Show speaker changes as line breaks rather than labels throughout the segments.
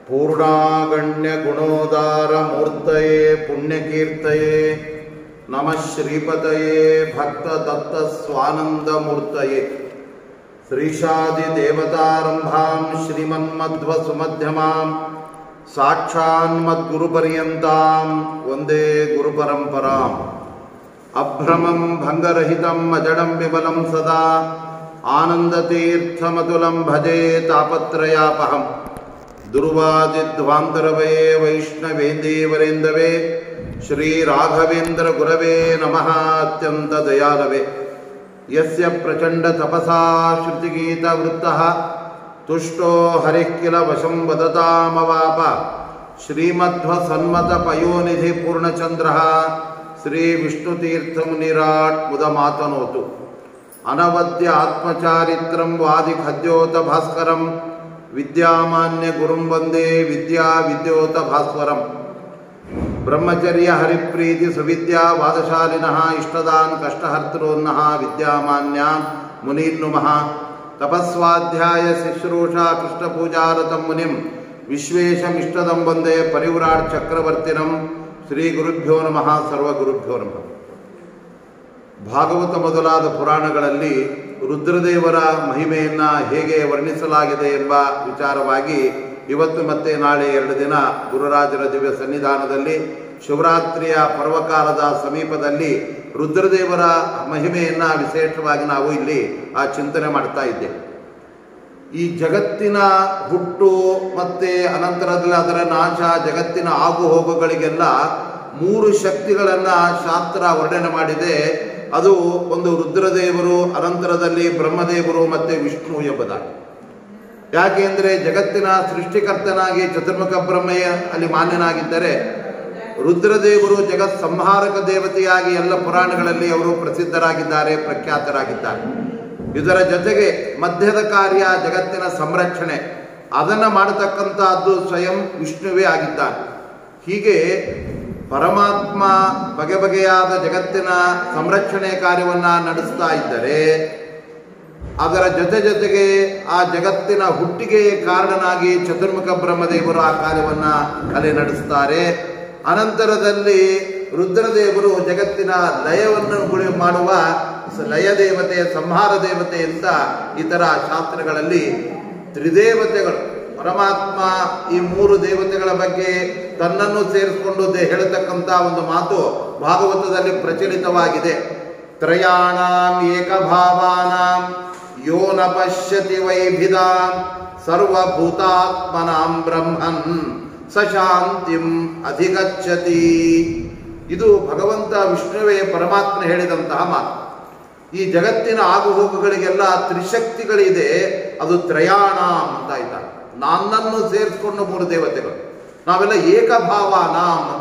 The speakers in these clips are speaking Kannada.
ಪೂರ್ಣಾಗಣ್ಯ ಗುಣೋದಾರ ಮೂರ್ತಯೇ ಪುಣ್ಯಕೀರ್ತಯೇ ನಮಃ ಶ್ರೀಪತಯೇ ಭಕ್ತ ದತ್ತ ಸ್ವಾನಂದ ಮೂರ್ತಯೇ ಶ್ರೀಶಾದಿ ದೇವತಾರಂಭಾಂ ಶ್ರೀಮನ್ಮಧ್ವ ಸುಮಧ್ಯಮಾಂ ಸಾಕ್ಷಾನ್ಮದ್ಗುರುಪರ್ಯಂತಾಂ ವಂದೇ ಗುರುಪರಂಪರಾಂ ಅಭ್ರಮಂ ಭಂಗರಹಿತಂ ಅಜಡಂ ವಿಮಲಂ ಸದಾ ಆನಂದತೀರ್ಥಮತುಲಂ ಭಜೆ ತಾಪತ್ರಯಾಪಹಂ ದುರ್ವಾದಿಧ್ವಾಂತರವಯೇ ವೈಷ್ಣವೇಂದೀವರೇಂದವೇ ಶ್ರೀ ರಾಘವೇಂದ್ರ ಗುರವೇ ನಮಃ ಅತ್ಯಂತ ದಯಾಲವೇ ಯಸ್ಯ ಪ್ರಚಂಡ ತಪಸಾ ಶ್ರುತಿಗೀತ ವೃತ್ತಃ ತುಷ್ಟೋ ಹರಿಃ ಕಿಲ ವಶಂ ವದತಾಮವಾಪ ಶ್ರೀಮಧ್ವ ಸನ್ಮತ ಪಯೋನಿಧಿ ಪೂರ್ಣಚಂದ್ರಃ ಶ್ರೀ ವಿಷ್ಣುತೀರ್ಥಮುನಿರಾಟ್ ಮುದ ಮಾತನೋತು ಅನವದ್ಯ ಆತ್ಮಚಾರಿತ್ರಂ ವಾದಿ ಖದ್ಯೋತ ಭಾಸ್ಕರಂ ವಿದ್ಯಾಮಾನ್ಯ ಗುರುಂ ವಂದೇ ವಿದ್ಯಾ ವಿದ್ಯೋತ ಭಾಸ್ವರಂ ಬ್ರಹ್ಮಚರ್ಯ ಹರಿಪ್ರೀತಿ ಸುವಿದ್ಯಾ ವಾದಶಾಲಿನಃ ಇಷ್ಟದಾನ್ ಕಷ್ಟಹರ್ತॄನ್ನಃ ವಿದ್ಯಾಮಾನ್ಯ ಮುನೀನ್ನುಮಃ ತಪಸ್ವಾಧ್ಯಾಯ ಶುಶ್ರೂಷಾ ಕೃಷ್ಣಪೂಜಾರತಂ ಮುನಿಂ ವಿಶ್ವೇಶಮಿಷ್ಟದಂ ವಂದೇ ಪರಿವ್ರಾಟ್ ಚಕ್ರವರ್ತಿನಂ ಶ್ರೀ ಗುರುಭ್ಯೋ ನಮಃ ಸರ್ವಗುರುಭ್ಯೋ ನಮಃ. ಭಾಗವತ ಮೊದಲಾದ ಪುರಾಣಗಳಲ್ಲಿ ರುದ್ರದೇವರ ಮಹಿಮೆಯನ್ನು ಹೇಗೆ ವರ್ಣಿಸಲಾಗಿದೆ ಎಂಬ ವಿಚಾರವಾಗಿ ಇವತ್ತು ಮತ್ತೆ ನಾಳೆ 2 ದಿನ ಗುರುರಾಜರ ದಿವ್ಯ ಸನ್ನಿಧಾನದಲ್ಲಿ ಶಿವರಾತ್ರಿಯ ಪರ್ವಕಾಲದ ಸಮೀಪದಲ್ಲಿ ರುದ್ರದೇವರ ಮಹಿಮೆಯನ್ನು ವಿಶೇಷವಾಗಿ ನಾವು ಇಲ್ಲಿ ಚಿಂತನೆ ಮಾಡ್ತಾ ಇದ್ದೇವೆ. ಈ ಜಗತ್ತಿನ ಹುಟ್ಟು ಮತ್ತು ಅನಂತರದಲ್ಲಿ ಅದರ ನಾಶ, ಜಗತ್ತಿನ ಆಗು ಹೋಗುಗಳಿಗೆಲ್ಲ 3 ಶಕ್ತಿಗಳನ್ನು ಶಾಸ್ತ್ರ ವರ್ಣನೆ ಮಾಡಿದೆ. ಅದು ಒಂದು ರುದ್ರದೇವರು, ಅನಂತರದಲ್ಲಿ ಬ್ರಹ್ಮದೇವರು ಮತ್ತು ವಿಷ್ಣು ಎಂಬುದಾಗಿ. ಯಾಕೆಂದರೆ ಜಗತ್ತಿನ ಸೃಷ್ಟಿಕರ್ತನಾಗಿ ಚತುರ್ಮುಖ ಬ್ರಹ್ಮಯ್ಯ ಅಲ್ಲಿ ಮಾನ್ಯನಾಗಿದ್ದರೆ, ರುದ್ರದೇವರು ಜಗತ್ ಸಂಹಾರಕ ದೇವತೆಯಾಗಿ ಎಲ್ಲ ಪುರಾಣಗಳಲ್ಲಿ ಅವರು ಪ್ರಸಿದ್ಧರಾಗಿದ್ದಾರೆ, ಪ್ರಖ್ಯಾತರಾಗಿದ್ದಾರೆ. ಇದರ ಜೊತೆಗೆ ಮಧ್ಯದ ಕಾರ್ಯ ಜಗತ್ತಿನ ಸಂರಕ್ಷಣೆ, ಅದನ್ನು ಮಾಡತಕ್ಕಂಥದ್ದು ಸ್ವಯಂ ವಿಷ್ಣುವೇ ಆಗಿದ್ದಾನೆ. ಹೀಗೆ ಪರಮಾತ್ಮ ಬಗೆ ಬಗೆಯಾದ ಜಗತ್ತಿನ ಸಂರಕ್ಷಣೆ ಕಾರ್ಯವನ್ನು ನಡೆಸ್ತಾ ಇದ್ದರೆ, ಅದರ ಜೊತೆಗೆ ಆ ಜಗತ್ತಿನ ಹುಟ್ಟಿಗೆ ಕಾರಣನಾಗಿ ಚತುರ್ಮುಖ ಬ್ರಹ್ಮದೇವರು ಆ ಕಾರ್ಯವನ್ನು ನಡೆಸ್ತಾರೆ. ಅನಂತರದಲ್ಲಿ ರುದ್ರದೇವರು ಜಗತ್ತಿನ ಲಯವನ್ನು ಮಾಡುವ ಲಯ ದೇವತೆ, ಸಂಹಾರ ದೇವತೆ ಅಂತ ಇತರ ಶಾಸ್ತ್ರಗಳಲ್ಲಿ ತ್ರಿದೇವತೆಗಳು, ಪರಮಾತ್ಮ ಈ 3 ದೇವತೆಗಳ ಬಗ್ಗೆ ತನ್ನನ್ನು ಸೇರಿಸಿಕೊಂಡು ಹೇಳತಕ್ಕಂಥ ಒಂದು ಮಾತು ಭಾಗವತದಲ್ಲಿ ಪ್ರಚಲಿತವಾಗಿದೆ. ತ್ರಯಾಣಾಂ ಏಕಭಾವಾನಾಂ ಯೋ ನ ಪಶ್ಯತಿ ವೈಭಿದಾಂ ಸರ್ವಭೂತಾತ್ಮನಾಂ ಬ್ರಹ್ಮನ್ ಸಶಾಂತಿಂ ಅಧಿಗಚ್ಚತಿ. ಇದು ಭಗವಂತ ವಿಷ್ಣುವೇ ಪರಮಾತ್ಮ ಹೇಳಿದಂತಹ ಮಾತು. ಈ ಜಗತ್ತಿನ ಆಗುಹೋಗುಗಳಿಗೆಲ್ಲ ತ್ರಿಶಕ್ತಿಗಳಿದೆ, ಅದು ತ್ರಯಾಣಾಂ ಅಂತ ಇದ್ದಾರೆ. ನನ್ನನ್ನು ಸೇರಿಸ್ಕೊಂಡು 3 ದೇವತೆಗಳು, ನಾವೆಲ್ಲ ಏಕಭಾವಾನಾಂ ಅಂತ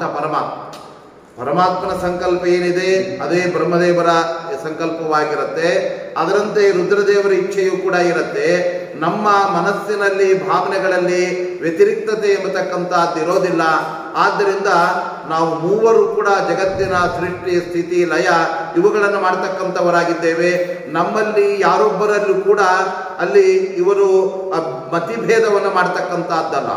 ಪರಮಾತ್ಮನ ಸಂಕಲ್ಪ ಏನಿದೆ ಅದೇ ಬ್ರಹ್ಮದೇವರ ಸಂಕಲ್ಪವಾಗಿರುತ್ತೆ. ಅದರಂತೆ ರುದ್ರದೇವರ ಇಚ್ಛೆಯೂ ಕೂಡ ಇರುತ್ತೆ. ನಮ್ಮ ಮನಸ್ಸಿನಲ್ಲಿ, ಭಾವನೆಗಳಲ್ಲಿ ವ್ಯತಿರಿಕ್ತತೆ ಎಂಬತಕ್ಕಂಥದ್ದು ಇರೋದಿಲ್ಲ. ಆದ್ದರಿಂದ ನಾವು 3 ಕೂಡ ಜಗತ್ತಿನ ಸೃಷ್ಟಿ, ಸ್ಥಿತಿ, ಲಯ ಇವುಗಳನ್ನು ಮಾಡ್ತಕ್ಕಂಥವರಾಗಿದ್ದೇವೆ. ನಮ್ಮಲ್ಲಿ ಯಾರೊಬ್ಬರಲ್ಲೂ ಕೂಡ ಅಲ್ಲಿ ಇವರು ಮತಿಭೇದವನ್ನು ಮಾಡ್ತಕ್ಕಂಥದ್ದಲ್ಲ.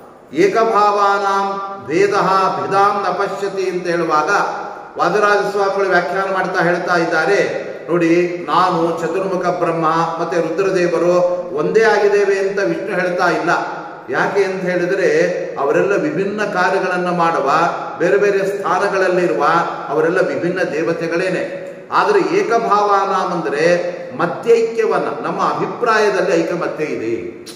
ಏಕಭಾವಾನಾಂ ಭೇದ ಭಿದಾಂ ನ ಪಶ್ಯತಿ ಅಂತ ಹೇಳುವಾಗ ವಾದರಾಜ ಸ್ವಾಮಿಗಳು ವ್ಯಾಖ್ಯಾನ ಹೇಳ್ತಾ ಇದ್ದಾರೆ ನೋಡಿ, ನಾನು ಚತುರ್ಮುಖ ಬ್ರಹ್ಮ ಮತ್ತು ರುದ್ರದೇವರು ಒಂದೇ ಆಗಿದ್ದೇವೆ ಅಂತ ವಿಷ್ಣು ಹೇಳ್ತಾ ಇಲ್ಲ. ಯಾಕೆ ಅಂತ ಹೇಳಿದರೆ, ಅವರೆಲ್ಲ ವಿಭಿನ್ನ ಕಾರ್ಯಗಳನ್ನು ಮಾಡುವ, ಬೇರೆ ಬೇರೆ ಸ್ಥಾನಗಳಲ್ಲಿರುವ ಅವರೆಲ್ಲ ವಿಭಿನ್ನ ದೇವತೆಗಳೇನೆ. ಆದರೆ ಏಕಭಾವಾನಾಂ ಅಂದರೆ ಮತ್ಯೈಕ್ಯವನ್ನು, ನಮ್ಮ ಅಭಿಪ್ರಾಯದಲ್ಲಿ ಐಕಮತ್ಯ ಇದೆ.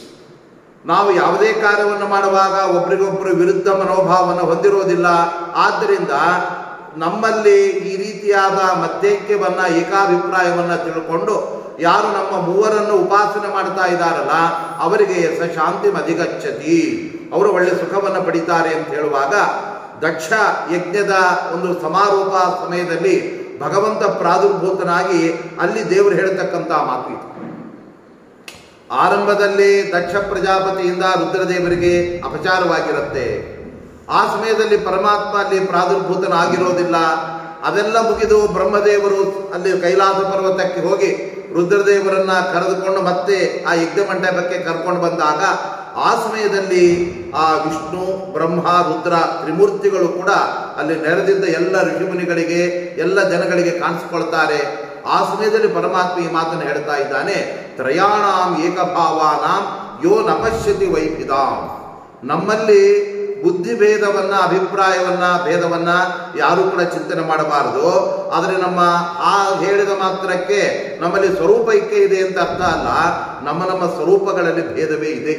ನಾವು ಯಾವುದೇ ಕಾರ್ಯವನ್ನು ಮಾಡುವಾಗ ಒಬ್ರಿಗೊಬ್ಬರು ವಿರುದ್ಧ ಮನೋಭಾವವನ್ನು ಹೊಂದಿರೋದಿಲ್ಲ. ಆದ್ದರಿಂದ ನಮ್ಮಲ್ಲಿ ಈ ರೀತಿಯಾದ ಮತ್ಯೈಕ್ಯವನ್ನು, ಏಕಾಭಿಪ್ರಾಯವನ್ನು ತಿಳ್ಕೊಂಡು ಯಾರು ನಮ್ಮ 3ರನ್ನು ಉಪಾಸನೆ ಮಾಡ್ತಾ ಇದ್ದಾರಲ್ಲ ಅವರಿಗೆ ಶಾಂತಿ ಅಧಿಗಚ್ಚತಿ, ಅವರು ಒಳ್ಳೆ ಸುಖವನ್ನು ಪಡಿತಾರೆ ಅಂತ ಹೇಳುವಾಗ, ದಕ್ಷ ಯಜ್ಞದ ಒಂದು ಸಮಾರೋಪ ಸಮಯದಲ್ಲಿ ಭಗವಂತ ಪ್ರಾದುರ್ಭೂತನಾಗಿ ಅಲ್ಲಿ ದೇವರು ಹೇಳ್ತಕ್ಕಂಥ ಮಾತು ಇದು. ಆರಂಭದಲ್ಲಿ ದಕ್ಷ ಪ್ರಜಾಪತಿಯಿಂದ ರುದ್ರದೇವರಿಗೆ ಅಪಚಾರವಾಗಿರುತ್ತೆ. ಆ ಸಮಯದಲ್ಲಿ ಪರಮಾತ್ಮ ಅಲ್ಲಿ ಪ್ರಾದುರ್ಭೂತನಾಗಿರೋದಿಲ್ಲ. ಅದೆಲ್ಲ ಮುಗಿದು ಬ್ರಹ್ಮದೇವರು ಅಲ್ಲಿ ಕೈಲಾಸ ಪರ್ವತಕ್ಕೆ ಹೋಗಿ ರುದ್ರದೇವರನ್ನ ಕರೆದುಕೊಂಡು ಮತ್ತೆ ಆ ಯಜ್ಞ ಮಂಟಪಕ್ಕೆ ಕರ್ಕೊಂಡು ಬಂದಾಗ ಆ ಸಮಯದಲ್ಲಿ ಆ ವಿಷ್ಣು ಬ್ರಹ್ಮ ರುದ್ರ ತ್ರಿಮೂರ್ತಿಗಳು ಕೂಡ ಅಲ್ಲಿ ನೆರೆದಿದ್ದ ಎಲ್ಲ ಋಷಿಮುನಿಗಳಿಗೆ ಎಲ್ಲ ಜನಗಳಿಗೆ ಕಾಣಿಸ್ಕೊಳ್ತಾರೆ. ಆ ಸಮಯದಲ್ಲಿ ಪರಮಾತ್ಮ ಈ ಮಾತನ್ನು ಹೇಳ್ತಾ ಇದ್ದಾನೆ, ತ್ರಯಾಣಾಂ ಏಕಭಾವಾನಾಂ ಯೋ ನಪಶ್ಯತಿ ವೈಭಿದಾಂ. ನಮ್ಮಲ್ಲಿ ಬುದ್ಧಿ ಭೇದವನ್ನ, ಅಭಿಪ್ರಾಯವನ್ನ, ಭೇದವನ್ನ ಯಾರೂ ಕೂಡ ಚಿಂತನೆ ಮಾಡಬಾರದು. ಆದರೆ ನಮ್ಮ ಆ ಹೇಳಿದ ಮಾತ್ರಕ್ಕೆ ನಮ್ಮಲ್ಲಿ ಸ್ವರೂಪೈಕ್ಯ ಇದೆ ಅಂತ ಅರ್ಥ ಅಲ್ಲ. ನಮ್ಮ ಸ್ವರೂಪಗಳಲ್ಲಿ ಭೇದವೇ ಇದೆ.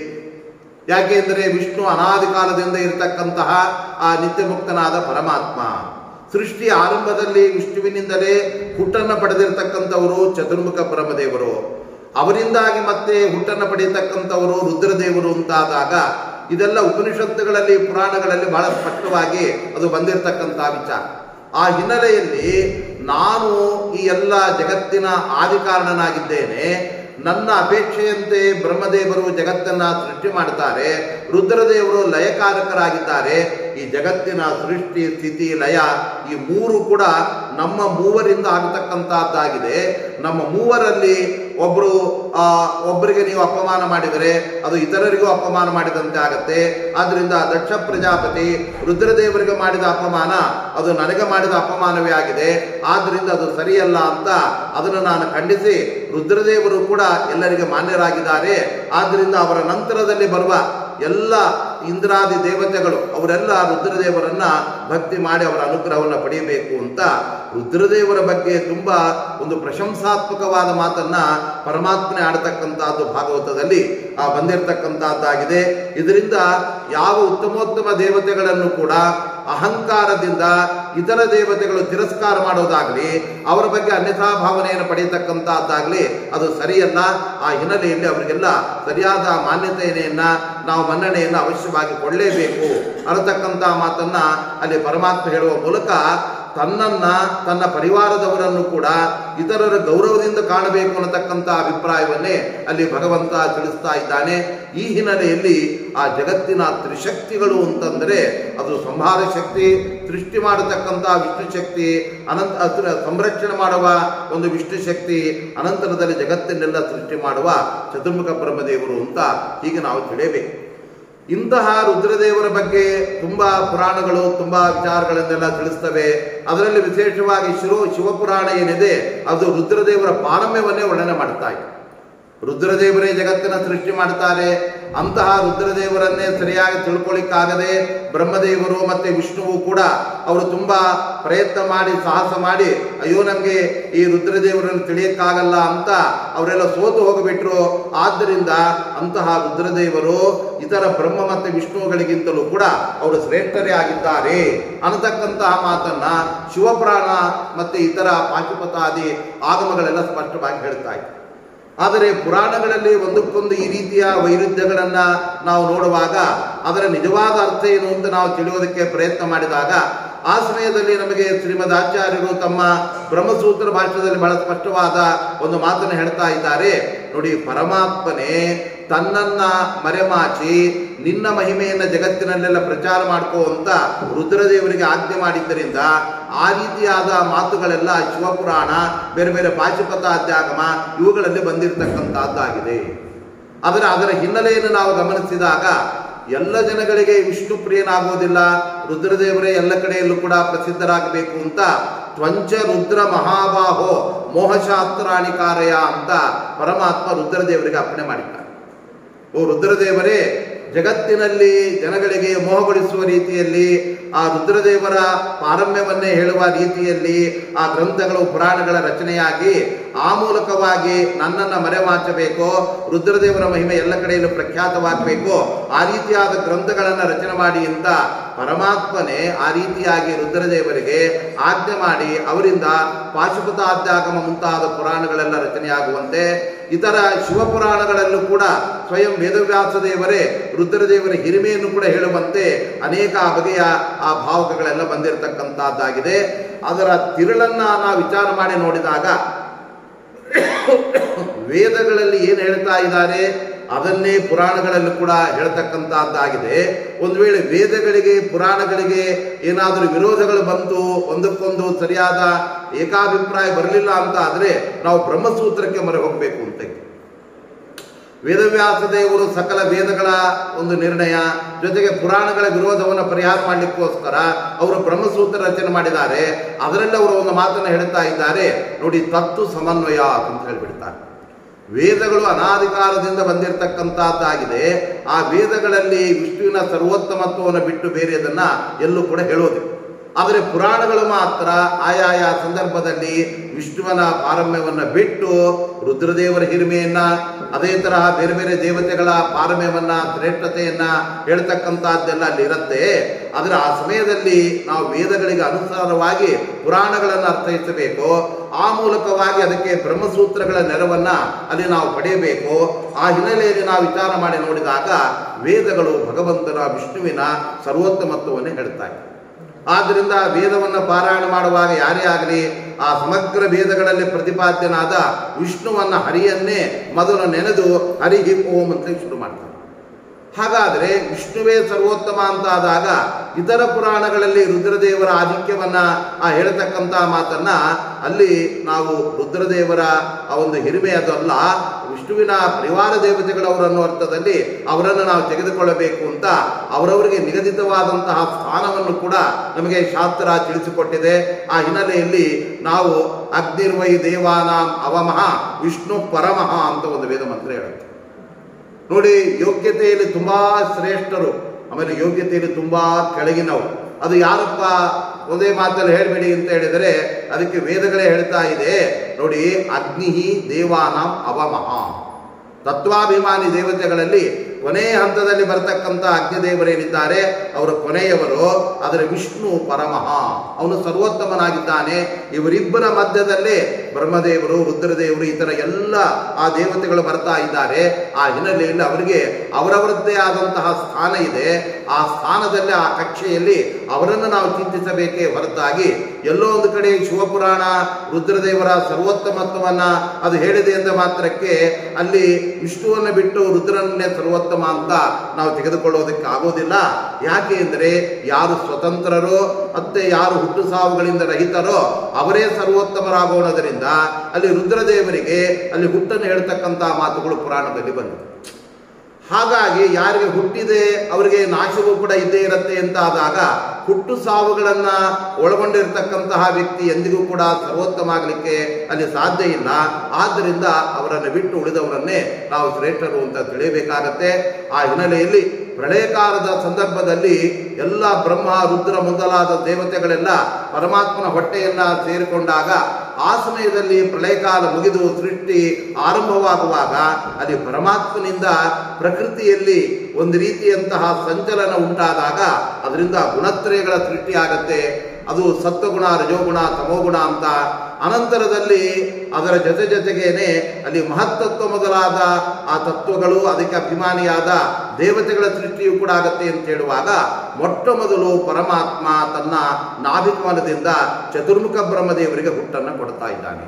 ಯಾಕೆ ಅಂದರೆ ವಿಷ್ಣು ಅನಾದಿ ಕಾಲದಿಂದ ಇರತಕ್ಕಂತಹ ಆ ನಿತ್ಯ ಮುಕ್ತನಾದ ಪರಮಾತ್ಮ. ಸೃಷ್ಟಿ ಆರಂಭದಲ್ಲಿ ವಿಷ್ಣುವಿನಿಂದಲೇ ಹುಟ್ಟನ್ನು ಪಡೆದಿರತಕ್ಕಂಥವರು ಚತುರ್ಮುಖ ಬ್ರಹ್ಮದೇವರು. ಅವರಿಂದಾಗಿ ಮತ್ತೆ ಹುಟ್ಟನ್ನು ಪಡೆಯತಕ್ಕಂಥವರು ರುದ್ರದೇವರು ಅಂತಾದಾಗ ಇದೆಲ್ಲ ಉಪನಿಷತ್ತುಗಳಲ್ಲಿ, ಪುರಾಣಗಳಲ್ಲಿ ಬಹಳ ಸ್ಪಷ್ಟವಾಗಿ ಅದು ಬಂದಿರತಕ್ಕಂಥ ವಿಚಾರ. ಆ ಹಿನ್ನೆಲೆಯಲ್ಲಿ ನಾನು ಈ ಎಲ್ಲ ಜಗತ್ತಿನ ಆದಿಕಾರಣನಾಗಿದ್ದೇನೆ. ನನ್ನ ಅಪೇಕ್ಷೆಯಂತೆ ಬ್ರಹ್ಮದೇವರು ಜಗತ್ತನ್ನ ಸೃಷ್ಟಿ ಮಾಡ್ತಾರೆ, ರುದ್ರದೇವರು ಲಯಕಾರಕರಾಗಿದ್ದಾರೆ. ಈ ಜಗತ್ತಿನ ಸೃಷ್ಟಿ, ಸ್ಥಿತಿ, ಲಯ ಈ ಮೂರು ಕೂಡ ನಮ್ಮ ಮೂವರಿಂದ ಆಗತಕ್ಕಂತಹದ್ದಾಗಿದೆ. ನಮ್ಮ ಮೂವರಲ್ಲಿ ಒಬ್ಬರಿಗೆ ನೀವು ಅಪಮಾನ ಮಾಡಿದರೆ ಅದು ಇತರರಿಗೂ ಅಪಮಾನ ಮಾಡಿದಂತೆ ಆಗತ್ತೆ. ಆದ್ರಿಂದ ದಕ್ಷ ಪ್ರಜಾಪತಿ ರುದ್ರದೇವರಿಗೆ ಮಾಡಿದ ಅಪಮಾನ ಅದು ನನಗೆ ಮಾಡಿದ ಅಪಮಾನವೇ ಆಗಿದೆ. ಆದ್ರಿಂದ ಅದು ಸರಿಯಲ್ಲ ಅಂತ ಅದನ್ನು ನಾನು ಖಂಡಿಸಿ, ರುದ್ರದೇವರು ಕೂಡ ಎಲ್ಲರಿಗೆ ಮಾನ್ಯರಾಗಿದ್ದಾರೆ. ಆದ್ರಿಂದ ಅವರ ನಂತರದಲ್ಲಿ ಬರುವ ಎಲ್ಲ ಇಂದ್ರಾದಿ ದೇವತೆಗಳು ಅವರೆಲ್ಲ ರುದ್ರದೇವರನ್ನ ಭಕ್ತಿ ಮಾಡಿ ಅವರ ಅನುಗ್ರಹವನ್ನು ಪಡೆಯಬೇಕು ಅಂತ ರುದ್ರದೇವರ ಬಗ್ಗೆ ತುಂಬಾ ಒಂದು ಪ್ರಶಂಸಾತ್ಮಕವಾದ ಮಾತನ್ನ ಪರಮಾತ್ಮನೇ ಆಡತಕ್ಕಂತಹದ್ದು ಭಾಗವತದಲ್ಲಿ ಬಂದಿರತಕ್ಕಂತಹದ್ದಾಗಿದೆ. ಇದರಿಂದ ಯಾವ ಉತ್ತಮೋತ್ತಮ ದೇವತೆಗಳನ್ನು ಕೂಡ ಅಹಂಕಾರದಿಂದ ಇತರ ದೇವತೆಗಳು ತಿರಸ್ಕಾರ ಮಾಡೋದಾಗ್ಲಿ, ಅವರ ಬಗ್ಗೆ ಅನ್ಯಥಾ ಭಾವನೆಯನ್ನು ಪಡೆಯತಕ್ಕಂತಹದ್ದಾಗ್ಲಿ ಅದು ಸರಿಯಲ್ಲ. ಆ ಹಿನ್ನೆಲೆಯಲ್ಲಿ ಅವರಿಗೆಲ್ಲ ಸರಿಯಾದ ಮಾನ್ಯತೆಯನ್ನ ನಾವು ಮನ್ನಣೆಯನ್ನು ಅವಶ್ಯವಾಗಿ ಕೊಡಲೇಬೇಕು ಅನ್ನತಕ್ಕಂತಹ ಮಾತನ್ನ ಅಲ್ಲಿ ಪರಮಾತ್ಮ ಹೇಳುವ ಮೂಲಕ ತನ್ನನ್ನ, ತನ್ನ ಪರಿವಾರದವರನ್ನು ಕೂಡ ಇತರರ ಗೌರವದಿಂದ ಕಾಣಬೇಕು ಅನ್ನತಕ್ಕಂಥ ಅಭಿಪ್ರಾಯವನ್ನೇ ಅಲ್ಲಿ ಭಗವಂತ ತಿಳಿಸ್ತಾ ಇದ್ದಾನೆ. ಈ ಹಿನ್ನೆಲೆಯಲ್ಲಿ ಆ ಜಗತ್ತಿನ ತ್ರಿಶಕ್ತಿಗಳು ಅಂತಂದರೆ ಅದು ಸಂಹಾರ ಶಕ್ತಿ, ಸೃಷ್ಟಿ ಮಾಡತಕ್ಕಂಥ ವಿಷ್ಣು ಶಕ್ತಿ, ಸಂರಕ್ಷಣೆ ಮಾಡುವ ಒಂದು ವಿಷ್ಣು ಶಕ್ತಿ, ಅನಂತರದಲ್ಲಿ ಜಗತ್ತನ್ನೆಲ್ಲ ಸೃಷ್ಟಿ ಮಾಡುವ ಚತುರ್ಮುಖ ಬ್ರಹ್ಮದೇವರು ಅಂತ ಹೀಗೆ ನಾವು ತಿಳಿಯಬೇಕು. ಇಂತಹ ರುದ್ರದೇವರ ಬಗ್ಗೆ ತುಂಬಾ ಪುರಾಣಗಳು, ತುಂಬಾ ವಿಚಾರಗಳನ್ನೆಲ್ಲ ತಿಳಿಸ್ತವೆ. ಅದರಲ್ಲಿ ವಿಶೇಷವಾಗಿ ಶಿವಪುರಾಣ ಏನಿದೆ ಅದು ರುದ್ರದೇವರ ಪಾರಮ್ಯವನ್ನೇ ವರ್ಣನೆ ಮಾಡ್ತಾ ಇದೆ. ರುದ್ರದೇವರೇ ಜಗತ್ತಿನ ಸೃಷ್ಟಿ ಮಾಡ್ತಾರೆ. ಅಂತಹ ರುದ್ರದೇವರನ್ನೇ ಸರಿಯಾಗಿ ತಿಳ್ಕೊಳ್ಳಿಕ್ಕಾಗದೆ ಬ್ರಹ್ಮದೇವರು ಮತ್ತೆ ವಿಷ್ಣುವು ಕೂಡ ಅವರು ತುಂಬಾ ಪ್ರಯತ್ನ ಮಾಡಿ, ಸಾಹಸ ಮಾಡಿ, ಅಯ್ಯೋ ನಮಗೆ ಈ ರುದ್ರದೇವರನ್ನು ತಿಳಿಯಕ್ಕಾಗಲ್ಲ ಅಂತ ಅವರೆಲ್ಲ ಸೋತು ಹೋಗಿಬಿಟ್ರು. ಆದ್ದರಿಂದ ಅಂತಹ ರುದ್ರದೇವರು ಇತರ ಬ್ರಹ್ಮ ಮತ್ತೆ ವಿಷ್ಣುಗಳಿಗಿಂತಲೂ ಕೂಡ ಅವರು ಶ್ರೇಷ್ಠರೇ ಆಗಿದ್ದಾರೆ ಅನ್ನತಕ್ಕಂತಹ ಮಾತನ್ನ ಶಿವಪುರಾಣ ಮತ್ತೆ ಇತರ ಪಾಶುಪತಾದಿ ಆಗಮಗಳೆಲ್ಲ ಸ್ಪಷ್ಟವಾಗಿ ಹೇಳ್ತಾ ಇದ್ದಾರೆ. ಆದರೆ ಪುರಾಣಗಳಲ್ಲಿ ಒಂದಕ್ಕೊಂದು ಈ ರೀತಿಯ ವೈರುಧ್ಯಗಳನ್ನ ನಾವು ನೋಡುವಾಗ ಅದರ ನಿಜವಾದ ಅರ್ಥ ಏನು ಅಂತ ನಾವು ತಿಳಿಯೋದಕ್ಕೆ ಪ್ರಯತ್ನ ಮಾಡಿದಾಗ ಆ ಸಮಯದಲ್ಲಿ ನಮಗೆ ಶ್ರೀಮದ್ ಆಚಾರ್ಯರು ತಮ್ಮ ಬ್ರಹ್ಮಸೂತ್ರ ಭಾಷ್ಯದಲ್ಲಿ ಬಹಳ ಸ್ಪಷ್ಟವಾದ ಒಂದು ಮಾತನ್ನು ಹೇಳ್ತಾ ಇದ್ದಾರೆ. ನೋಡಿ, ಪರಮಾತ್ಮನೇ ತನ್ನನ್ನ ಮರೆಮಾಚಿ ನಿನ್ನ ಮಹಿಮೆಯನ್ನ ಜಗತ್ತಿನಲ್ಲೆಲ್ಲ ಪ್ರಚಾರ ಮಾಡ್ಕೋ ಅಂತ ರುದ್ರದೇವರಿಗೆ ಆಜ್ಞೆ ಮಾಡಿದ್ದರಿಂದ ಆ ರೀತಿಯಾದ ಮಾತುಗಳೆಲ್ಲ ಶಿವಪುರಾಣ, ಬೇರೆ ಬೇರೆ ಪಾಶುಪತಾದ್ಯಾಗಮ ಇವುಗಳಲ್ಲಿ ಬಂದಿರತಕ್ಕಂತಹದ್ದಾಗಿದೆ. ಅದರ ಹಿನ್ನೆಲೆಯನ್ನು ನಾವು ಗಮನಿಸಿದಾಗ ಎಲ್ಲ ಜನಗಳಿಗೆ ವಿಷ್ಣು ಪ್ರಿಯನಾಗುವುದಿಲ್ಲ. ರುದ್ರದೇವರೇ ಎಲ್ಲ ಕಡೆಯಲ್ಲೂ ಕೂಡ ಪ್ರಸಿದ್ಧರಾಗಬೇಕು ಅಂತ ತ್ವಂಚ ರುದ್ರ ಮಹಾಬಾಹೋ ಮೋಹಶಾಸ್ತ್ರಾಣಿಕಾರಯ ಅಂತ ಪರಮಾತ್ಮ ರುದ್ರದೇವರಿಗೆ ಅರ್ಪಣೆ ಮಾಡಿದ್ದಾರೆ. ಓ ರುದ್ರದೇವರೇ, ಜಗತ್ತಿನಲ್ಲಿ ಜನಗಳಿಗೆ ಮೋಹಗೊಳಿಸುವ ರೀತಿಯಲ್ಲಿ ಆ ರುದ್ರದೇವರ ಪಾರಮ್ಯವನ್ನೇ ಹೇಳುವ ರೀತಿಯಲ್ಲಿ ಆ ಗ್ರಂಥಗಳು, ಪುರಾಣಗಳ ರಚನೆಯಾಗಿ ಆ ಮೂಲಕವಾಗಿ ನನ್ನನ್ನು ಮರೆಮಾಚಬೇಕು, ರುದ್ರದೇವರ ಮಹಿಮೆ ಎಲ್ಲ ಕಡೆಯಲ್ಲೂ ಪ್ರಖ್ಯಾತವಾಗಬೇಕು, ಆ ರೀತಿಯಾದ ಗ್ರಂಥಗಳನ್ನು ರಚನೆ ಮಾಡಿ ಅಂತ ಪರಮಾತ್ಮನೇ ಆ ರೀತಿಯಾಗಿ ರುದ್ರದೇವರಿಗೆ ಆಜ್ಞೆ ಮಾಡಿ ಅವರಿಂದ ಪಾಶುಪತಾದ್ಯಾಗಮ ಮುಂತಾದ ಪುರಾಣಗಳೆಲ್ಲ ರಚನೆಯಾಗುವಂತೆ ಇತರ ಶಿವಪುರಾಣಗಳಲ್ಲೂ ಕೂಡ ಸ್ವಯಂ ವೇದವ್ಯಾಸ ದೇವರೇ ರುದ್ರದೇವರ ಹಿರಿಮೆಯನ್ನು ಕೂಡ ಹೇಳುವಂತೆ ಅನೇಕ ಬಗೆಯ ಆ ಭಾವಗಳೆಲ್ಲ ಬಂದಿರತಕ್ಕಂತಹದ್ದಾಗಿದೆ. ಅದರ ತಿರುಳನ್ನ ನಾವು ವಿಚಾರ ಮಾಡಿ ನೋಡಿದಾಗ ವೇದಗಳಲ್ಲಿ ಏನು ಹೇಳ್ತಾ ಇದ್ದಾರೆ ಅದನ್ನೇ ಪುರಾಣಗಳಲ್ಲೂ ಕೂಡ ಹೇಳ್ತಕ್ಕಂತಹದ್ದಾಗಿದೆ. ಒಂದು ವೇಳೆ ವೇದಗಳಿಗೆ, ಪುರಾಣಗಳಿಗೆ ಏನಾದರೂ ವಿರೋಧಗಳು ಬಂತು, ಒಂದಕ್ಕೊಂದು ಸರಿಯಾದ ಏಕಾಭಿಪ್ರಾಯ ಬರಲಿಲ್ಲ ಅಂತ ಆದರೆ ನಾವು ಬ್ರಹ್ಮಸೂತ್ರಕ್ಕೆ ಮೊರೆ ಹೋಗಬೇಕು ಅಂತ. ವೇದವ್ಯಾಸ ದೇವರು ಸಕಲ ವೇದಗಳ ಒಂದು ನಿರ್ಣಯ ಜೊತೆಗೆ ಪುರಾಣಗಳ ವಿರೋಧವನ್ನು ಪರಿಹಾರ ಮಾಡಲಿಕ್ಕೋಸ್ಕರ ಅವರು ಬ್ರಹ್ಮಸೂತ್ರ ರಚನೆ ಮಾಡಿದ್ದಾರೆ. ಅದರಲ್ಲಿ ಅವರು ಒಂದು ಮಾತನ್ನು ಹೇಳ್ತಾ ಇದ್ದಾರೆ ನೋಡಿ, ತತ್ತು ಸಮನ್ವಯ ಅಂತ ಹೇಳಿಬಿಡ್ತಾರೆ. ವೇದಗಳು ಅನಾದಿ ಕಾಲದಿಂದ ಬಂದಿರತಕ್ಕಂಥದ್ದಾಗಿದೆ. ಆ ವೇದಗಳಲ್ಲಿ ವಿಷ್ಣುವಿನ ಸರ್ವೋತ್ತಮತ್ವವನ್ನು ಬಿಟ್ಟು ಬೇರೆದನ್ನ ಎಲ್ಲೂ ಕೂಡ ಹೇಳೋದಿಲ್ಲ. ಆದರೆ ಪುರಾಣಗಳು ಮಾತ್ರ ಆಯಾಯ ಸಂದರ್ಭದಲ್ಲಿ ವಿಷ್ಣುವನ ಪಾರಮ್ಯವನ್ನು ಬಿಟ್ಟು ರುದ್ರದೇವರ ಹಿರಿಮೆಯನ್ನ, ಅದೇ ತರಹ ಬೇರೆ ಬೇರೆ ದೇವತೆಗಳ ಪಾರಮ್ಯವನ್ನ, ಶ್ರೇಷ್ಠತೆಯನ್ನ ಹೇಳ್ತಕ್ಕಂಥದ್ದೆಲ್ಲ ಅಲ್ಲಿ ಇರುತ್ತೆ. ಆದರೆ ಆ ಸಮಯದಲ್ಲಿ ನಾವು ವೇದಗಳಿಗೆ ಅನುಸಾರವಾಗಿ ಪುರಾಣಗಳನ್ನು ಅರ್ಥೈಸಬೇಕು. ಆ ಮೂಲಕವಾಗಿ ಅದಕ್ಕೆ ಬ್ರಹ್ಮಸೂತ್ರಗಳ ನೆರವನ್ನ ಅಲ್ಲಿ ನಾವು ಪಡೆಯಬೇಕು. ಆ ಹಿನ್ನೆಲೆಯಲ್ಲಿ ನಾವು ವಿಚಾರ ಮಾಡಿ ನೋಡಿದಾಗ ವೇದಗಳು ಭಗವಂತನ ವಿಷ್ಣುವಿನ ಸರ್ವೋತ್ತಮತ್ವವನ್ನು ಹೇಳ್ತಾ ಇದೆ. ಆದ್ದರಿಂದ ವೇದವನ್ನು ಪಾರಾಯಣ ಮಾಡುವಾಗ ಯಾರೇ ಆಗಲಿ ಆ ಸಮಗ್ರ ವೇದಗಳಲ್ಲಿ ಪ್ರತಿಪಾದ್ಯನಾದ ವಿಷ್ಣುವನ್ನ, ಹರಿಯನ್ನೇ ಮೊದಲು ನೆನೆದು ಹರಿಹಿ ಓಂ ಅಂತ ಶುರು ಮಾಡ್ತಾರೆ. ಹಾಗಾದರೆ ವಿಷ್ಣುವೇ ಸರ್ವೋತ್ತಮ ಅಂತಾದಾಗ ಇತರ ಪುರಾಣಗಳಲ್ಲಿ ರುದ್ರದೇವರ ಆಧಿಕ್ಯವನ್ನ ಹೇಳ್ತಕ್ಕಂಥ ಮಾತನ್ನ ಅಲ್ಲಿ ನಾವು ರುದ್ರದೇವರ ಆ ಒಂದು ಹಿರಿಮೆ ಅದಲ್ಲ, ವಿಷ್ಣುವಿನ ಪರಿವಾರ ದೇವತೆಗಳವರು ಅನ್ನೋ ಅರ್ಥದಲ್ಲಿ ಅವರನ್ನು ನಾವು ತೆಗೆದುಕೊಳ್ಳಬೇಕು ಅಂತ ಅವರವರಿಗೆ ನಿಗದಿತವಾದಂತಹ ಸ್ಥಾನವನ್ನು ಕೂಡ ನಮಗೆ ಶಾಸ್ತ್ರ ತಿಳಿಸಿಕೊಟ್ಟಿದೆ. ಆ ಹಿನ್ನೆಲೆಯಲ್ಲಿ ನಾವು ಅಗ್ನಿರ್ವೈ ದೇವಾನಾಂ ಅವಮಃ ವಿಷ್ಣು ಪರಮಃ ಅಂತ ಒಂದು ವೇದ ಮಂತ್ರ ಹೇಳುತ್ತೆ. ನೋಡಿ, ಯೋಗ್ಯತೆಯಲ್ಲಿ ತುಂಬಾ ಶ್ರೇಷ್ಠರು, ಆಮೇಲೆ ಯೋಗ್ಯತೆಯಲ್ಲಿ ತುಂಬಾ ಕೆಳಗಿನವು. ಅದು ಯಾರಪ್ಪ ಒಂದೇ ಮಾತಲ್ಲಿ ಹೇಳಬೇಡಿ ಅಂತ ಹೇಳಿದರೆ ಅದಕ್ಕೆ ವೇದಗಳೇ ಹೇಳ್ತಾ ಇದೆ ನೋಡಿ, ಅಗ್ನಿ ದೇವಾನಾಂ ಅವಮಃ. ತತ್ವಾಭಿಮಾನಿ ದೇವತೆಗಳಲ್ಲಿ ಕೊನೆಯ ಹಂತದಲ್ಲಿ ಬರ್ತಕ್ಕಂಥ ಅಗ್ನಿದೇವರೇನಿದ್ದಾರೆ ಅವರು ಕೊನೆಯವರು. ಆದರೆ ವಿಷ್ಣು ಪರಮಃ, ಅವನು ಸರ್ವೋತ್ತಮನಾಗಿದ್ದಾನೆ. ಇವರಿಬ್ಬರ ಮಧ್ಯದಲ್ಲೇ ಬ್ರಹ್ಮದೇವರು, ರುದ್ರದೇವರು, ಈ ಥರ ಎಲ್ಲ ಆ ದೇವತೆಗಳು ಬರ್ತಾ ಇದ್ದಾರೆ. ಆ ಹಿನ್ನೆಲೆಯಲ್ಲಿ ಅವರಿಗೆ ಅವರವರದ್ದೇ ಆದಂತಹ ಸ್ಥಾನ ಇದೆ. ಆ ಸ್ಥಾನದಲ್ಲಿ, ಆ ಕಕ್ಷೆಯಲ್ಲಿ ಅವರನ್ನು ನಾವು ಚಿಂತಿಸಬೇಕೇ ಹೊರತಾಗಿ ಎಲ್ಲೋ ಒಂದು ಕಡೆ ಶಿವಪುರಾಣ ರುದ್ರದೇವರ ಸರ್ವೋತ್ತಮತ್ವವನ್ನ ಅದು ಹೇಳಿದೆ ಎಂದ ಮಾತ್ರಕ್ಕೆ ಅಲ್ಲಿ ವಿಷ್ಣುವನ್ನು ಬಿಟ್ಟು ರುದ್ರನನ್ನೇ ಸರ್ವೋತ್ತಮ ಅಂತ ನಾವು ತೆಗೆದುಕೊಳ್ಳೋದಕ್ಕೆ ಆಗೋದಿಲ್ಲ. ಯಾಕೆ ಅಂದರೆ ಯಾರು ಸ್ವತಂತ್ರರೋ ಮತ್ತೆ ಯಾರು ಹುಟ್ಟು ಸಾವುಗಳಿಂದ ರಹಿತರೋ ಅವರೇ ಸರ್ವೋತ್ತಮರಾಗೋಣದರಿಂದ ಅಲ್ಲಿ ರುದ್ರದೇವರಿಗೆ ಅಲ್ಲಿ ಹುಟ್ಟನ್ನು ಹೇಳ್ತಕ್ಕಂಥ ಮಾತುಗಳು ಪುರಾಣದಲ್ಲಿ ಬಂದಿದೆ. ಹಾಗಾಗಿ ಯಾರಿಗೆ ಹುಟ್ಟಿದೆ ಅವರಿಗೆ ನಾಶವೂ ಕೂಡ ಇದ್ದೇ ಇರುತ್ತೆ ಅಂತ ಆದಾಗ ಹುಟ್ಟು ಸಾವುಗಳನ್ನ ಒಳಗೊಂಡಿರ್ತಕ್ಕಂತಹ ವ್ಯಕ್ತಿ ಎಂದಿಗೂ ಕೂಡ ಸರ್ವೋತ್ತಮ ಆಗಲಿಕ್ಕೆ ಅಲ್ಲಿ ಸಾಧ್ಯ ಇಲ್ಲ. ಆದ್ದರಿಂದ ಅವರನ್ನು ಬಿಟ್ಟು ಉಳಿದವರನ್ನೇ ನಾವು ಶ್ರೇಷ್ಠರು ಅಂತ ತಿಳಿಯಬೇಕಾಗತ್ತೆ. ಆ ಹಿನ್ನೆಲೆಯಲ್ಲಿ ಪ್ರಳಯಕಾಲದ ಸಂದರ್ಭದಲ್ಲಿ ಎಲ್ಲ ಬ್ರಹ್ಮ, ರುದ್ರ ಮೊದಲಾದ ದೇವತೆಗಳೆಲ್ಲ ಪರಮಾತ್ಮನ ಹೊಟ್ಟೆಯನ್ನ ಸೇರಿಕೊಂಡಾಗ ಆ ಸಮಯದಲ್ಲಿ ಪ್ರಳಯಕಾಲ ಮುಗಿದು ಸೃಷ್ಟಿ ಆರಂಭವಾಗುವಾಗ ಅಲ್ಲಿ ಪರಮಾತ್ಮನಿಂದ ಪ್ರಕೃತಿಯಲ್ಲಿ ಒಂದು ರೀತಿಯಂತಹ ಸಂಚಲನ ಉಂಟಾದಾಗ ಅದರಿಂದ ಗುಣತ್ರಯಗಳ ಸೃಷ್ಟಿಯಾಗತ್ತೆ. ಅದು ಸತ್ವಗುಣ, ರಜೋಗುಣ, ತಮೋಗುಣ ಅಂತ. ಅನಂತರದಲ್ಲಿ ಅದರ ಜೊತೆಗೇನೆ ಅಲ್ಲಿ ಮಹತ್ತತ್ವ ಮೊದಲಾದ ಆ ತತ್ವಗಳು, ಅದಕ್ಕೆ ಅಭಿಮಾನಿಯಾದ ದೇವತೆಗಳ ಸೃಷ್ಟಿಯೂ ಕೂಡ ಆಗತ್ತೆ ಅಂತ ಹೇಳುವಾಗ ಮೊಟ್ಟ ಮೊದಲು ಪರಮಾತ್ಮ ತನ್ನ ನಾಭಿಕಮನದಿಂದ ಚತುರ್ಮುಖ ಬ್ರಹ್ಮದೇವರಿಗೆ ಹುಟ್ಟನ್ನು ಕೊಡ್ತಾ ಇದ್ದಾನೆ.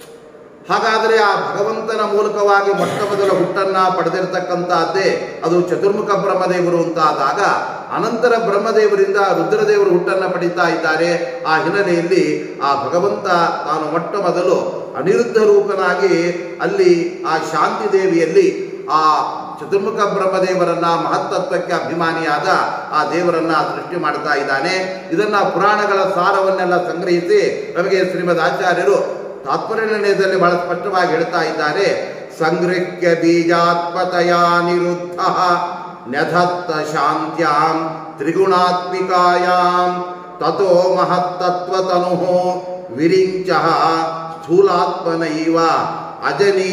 ಹಾಗಾದರೆ ಆ ಭಗವಂತನ ಮೂಲಕವಾಗಿ ಮೊಟ್ಟ ಮೊದಲ ಹುಟ್ಟನ್ನ ಪಡೆದಿರತಕ್ಕಂಥದ್ದೇ ಅದು ಚತುರ್ಮುಖ ಬ್ರಹ್ಮದೇವರು ಅಂತ ಆದಾಗ ಅನಂತರ ಬ್ರಹ್ಮದೇವರಿಂದ ರುದ್ರದೇವರು ಹುಟ್ಟನ್ನು ಪಡೀತಾ ಇದ್ದಾರೆ. ಆ ಹಿನ್ನೆಲೆಯಲ್ಲಿ ಆ ಭಗವಂತ ತಾನು ಮೊಟ್ಟ ಮೊದಲು ಅನಿರುದ್ಧ ರೂಪನಾಗಿ ಅಲ್ಲಿ ಆ ಶಾಂತಿ ದೇವಿಯಲ್ಲಿ ಆ ಚತುರ್ಮುಖ ಬ್ರಹ್ಮದೇವರನ್ನ, ಮಹತ್ತತ್ವಕ್ಕೆ ಅಭಿಮಾನಿಯಾದ ಆ ದೇವರನ್ನ ಸೃಷ್ಟಿ ಮಾಡ್ತಾ ಇದ್ದಾನೆ. ಇದನ್ನ ಪುರಾಣಗಳ ಸಾರವನ್ನೆಲ್ಲ ಸಂಗ್ರಹಿಸಿ ನಮಗೆ ಶ್ರೀಮದ್ ಆಚಾರ್ಯರು ತಾತ್ಪರ್ಯ ನಿರ್ಣಯದಲ್ಲಿ ಬಹಳ ಸ್ಪಷ್ಟವಾಗಿ ಹೇಳ್ತಾ ಇದ್ದಾರೆ. ಸಂಗೃಹ್ಯ ಬೀಜಾತ್ಮತಯ ನಿರುದ್ಧ ನ್ಯಧತ್ತ ಶಾಂತ್ಯಾಂ ತ್ರಿಗುಣಾತ್ಮಿಕಾಯಾಂ ತಥೋ ಮಹತ್ತತ್ವತನುಃ ವಿರಿಂಚಃ ಸ್ಥೂಲಾತ್ಮನೈವ ಅಜನಿ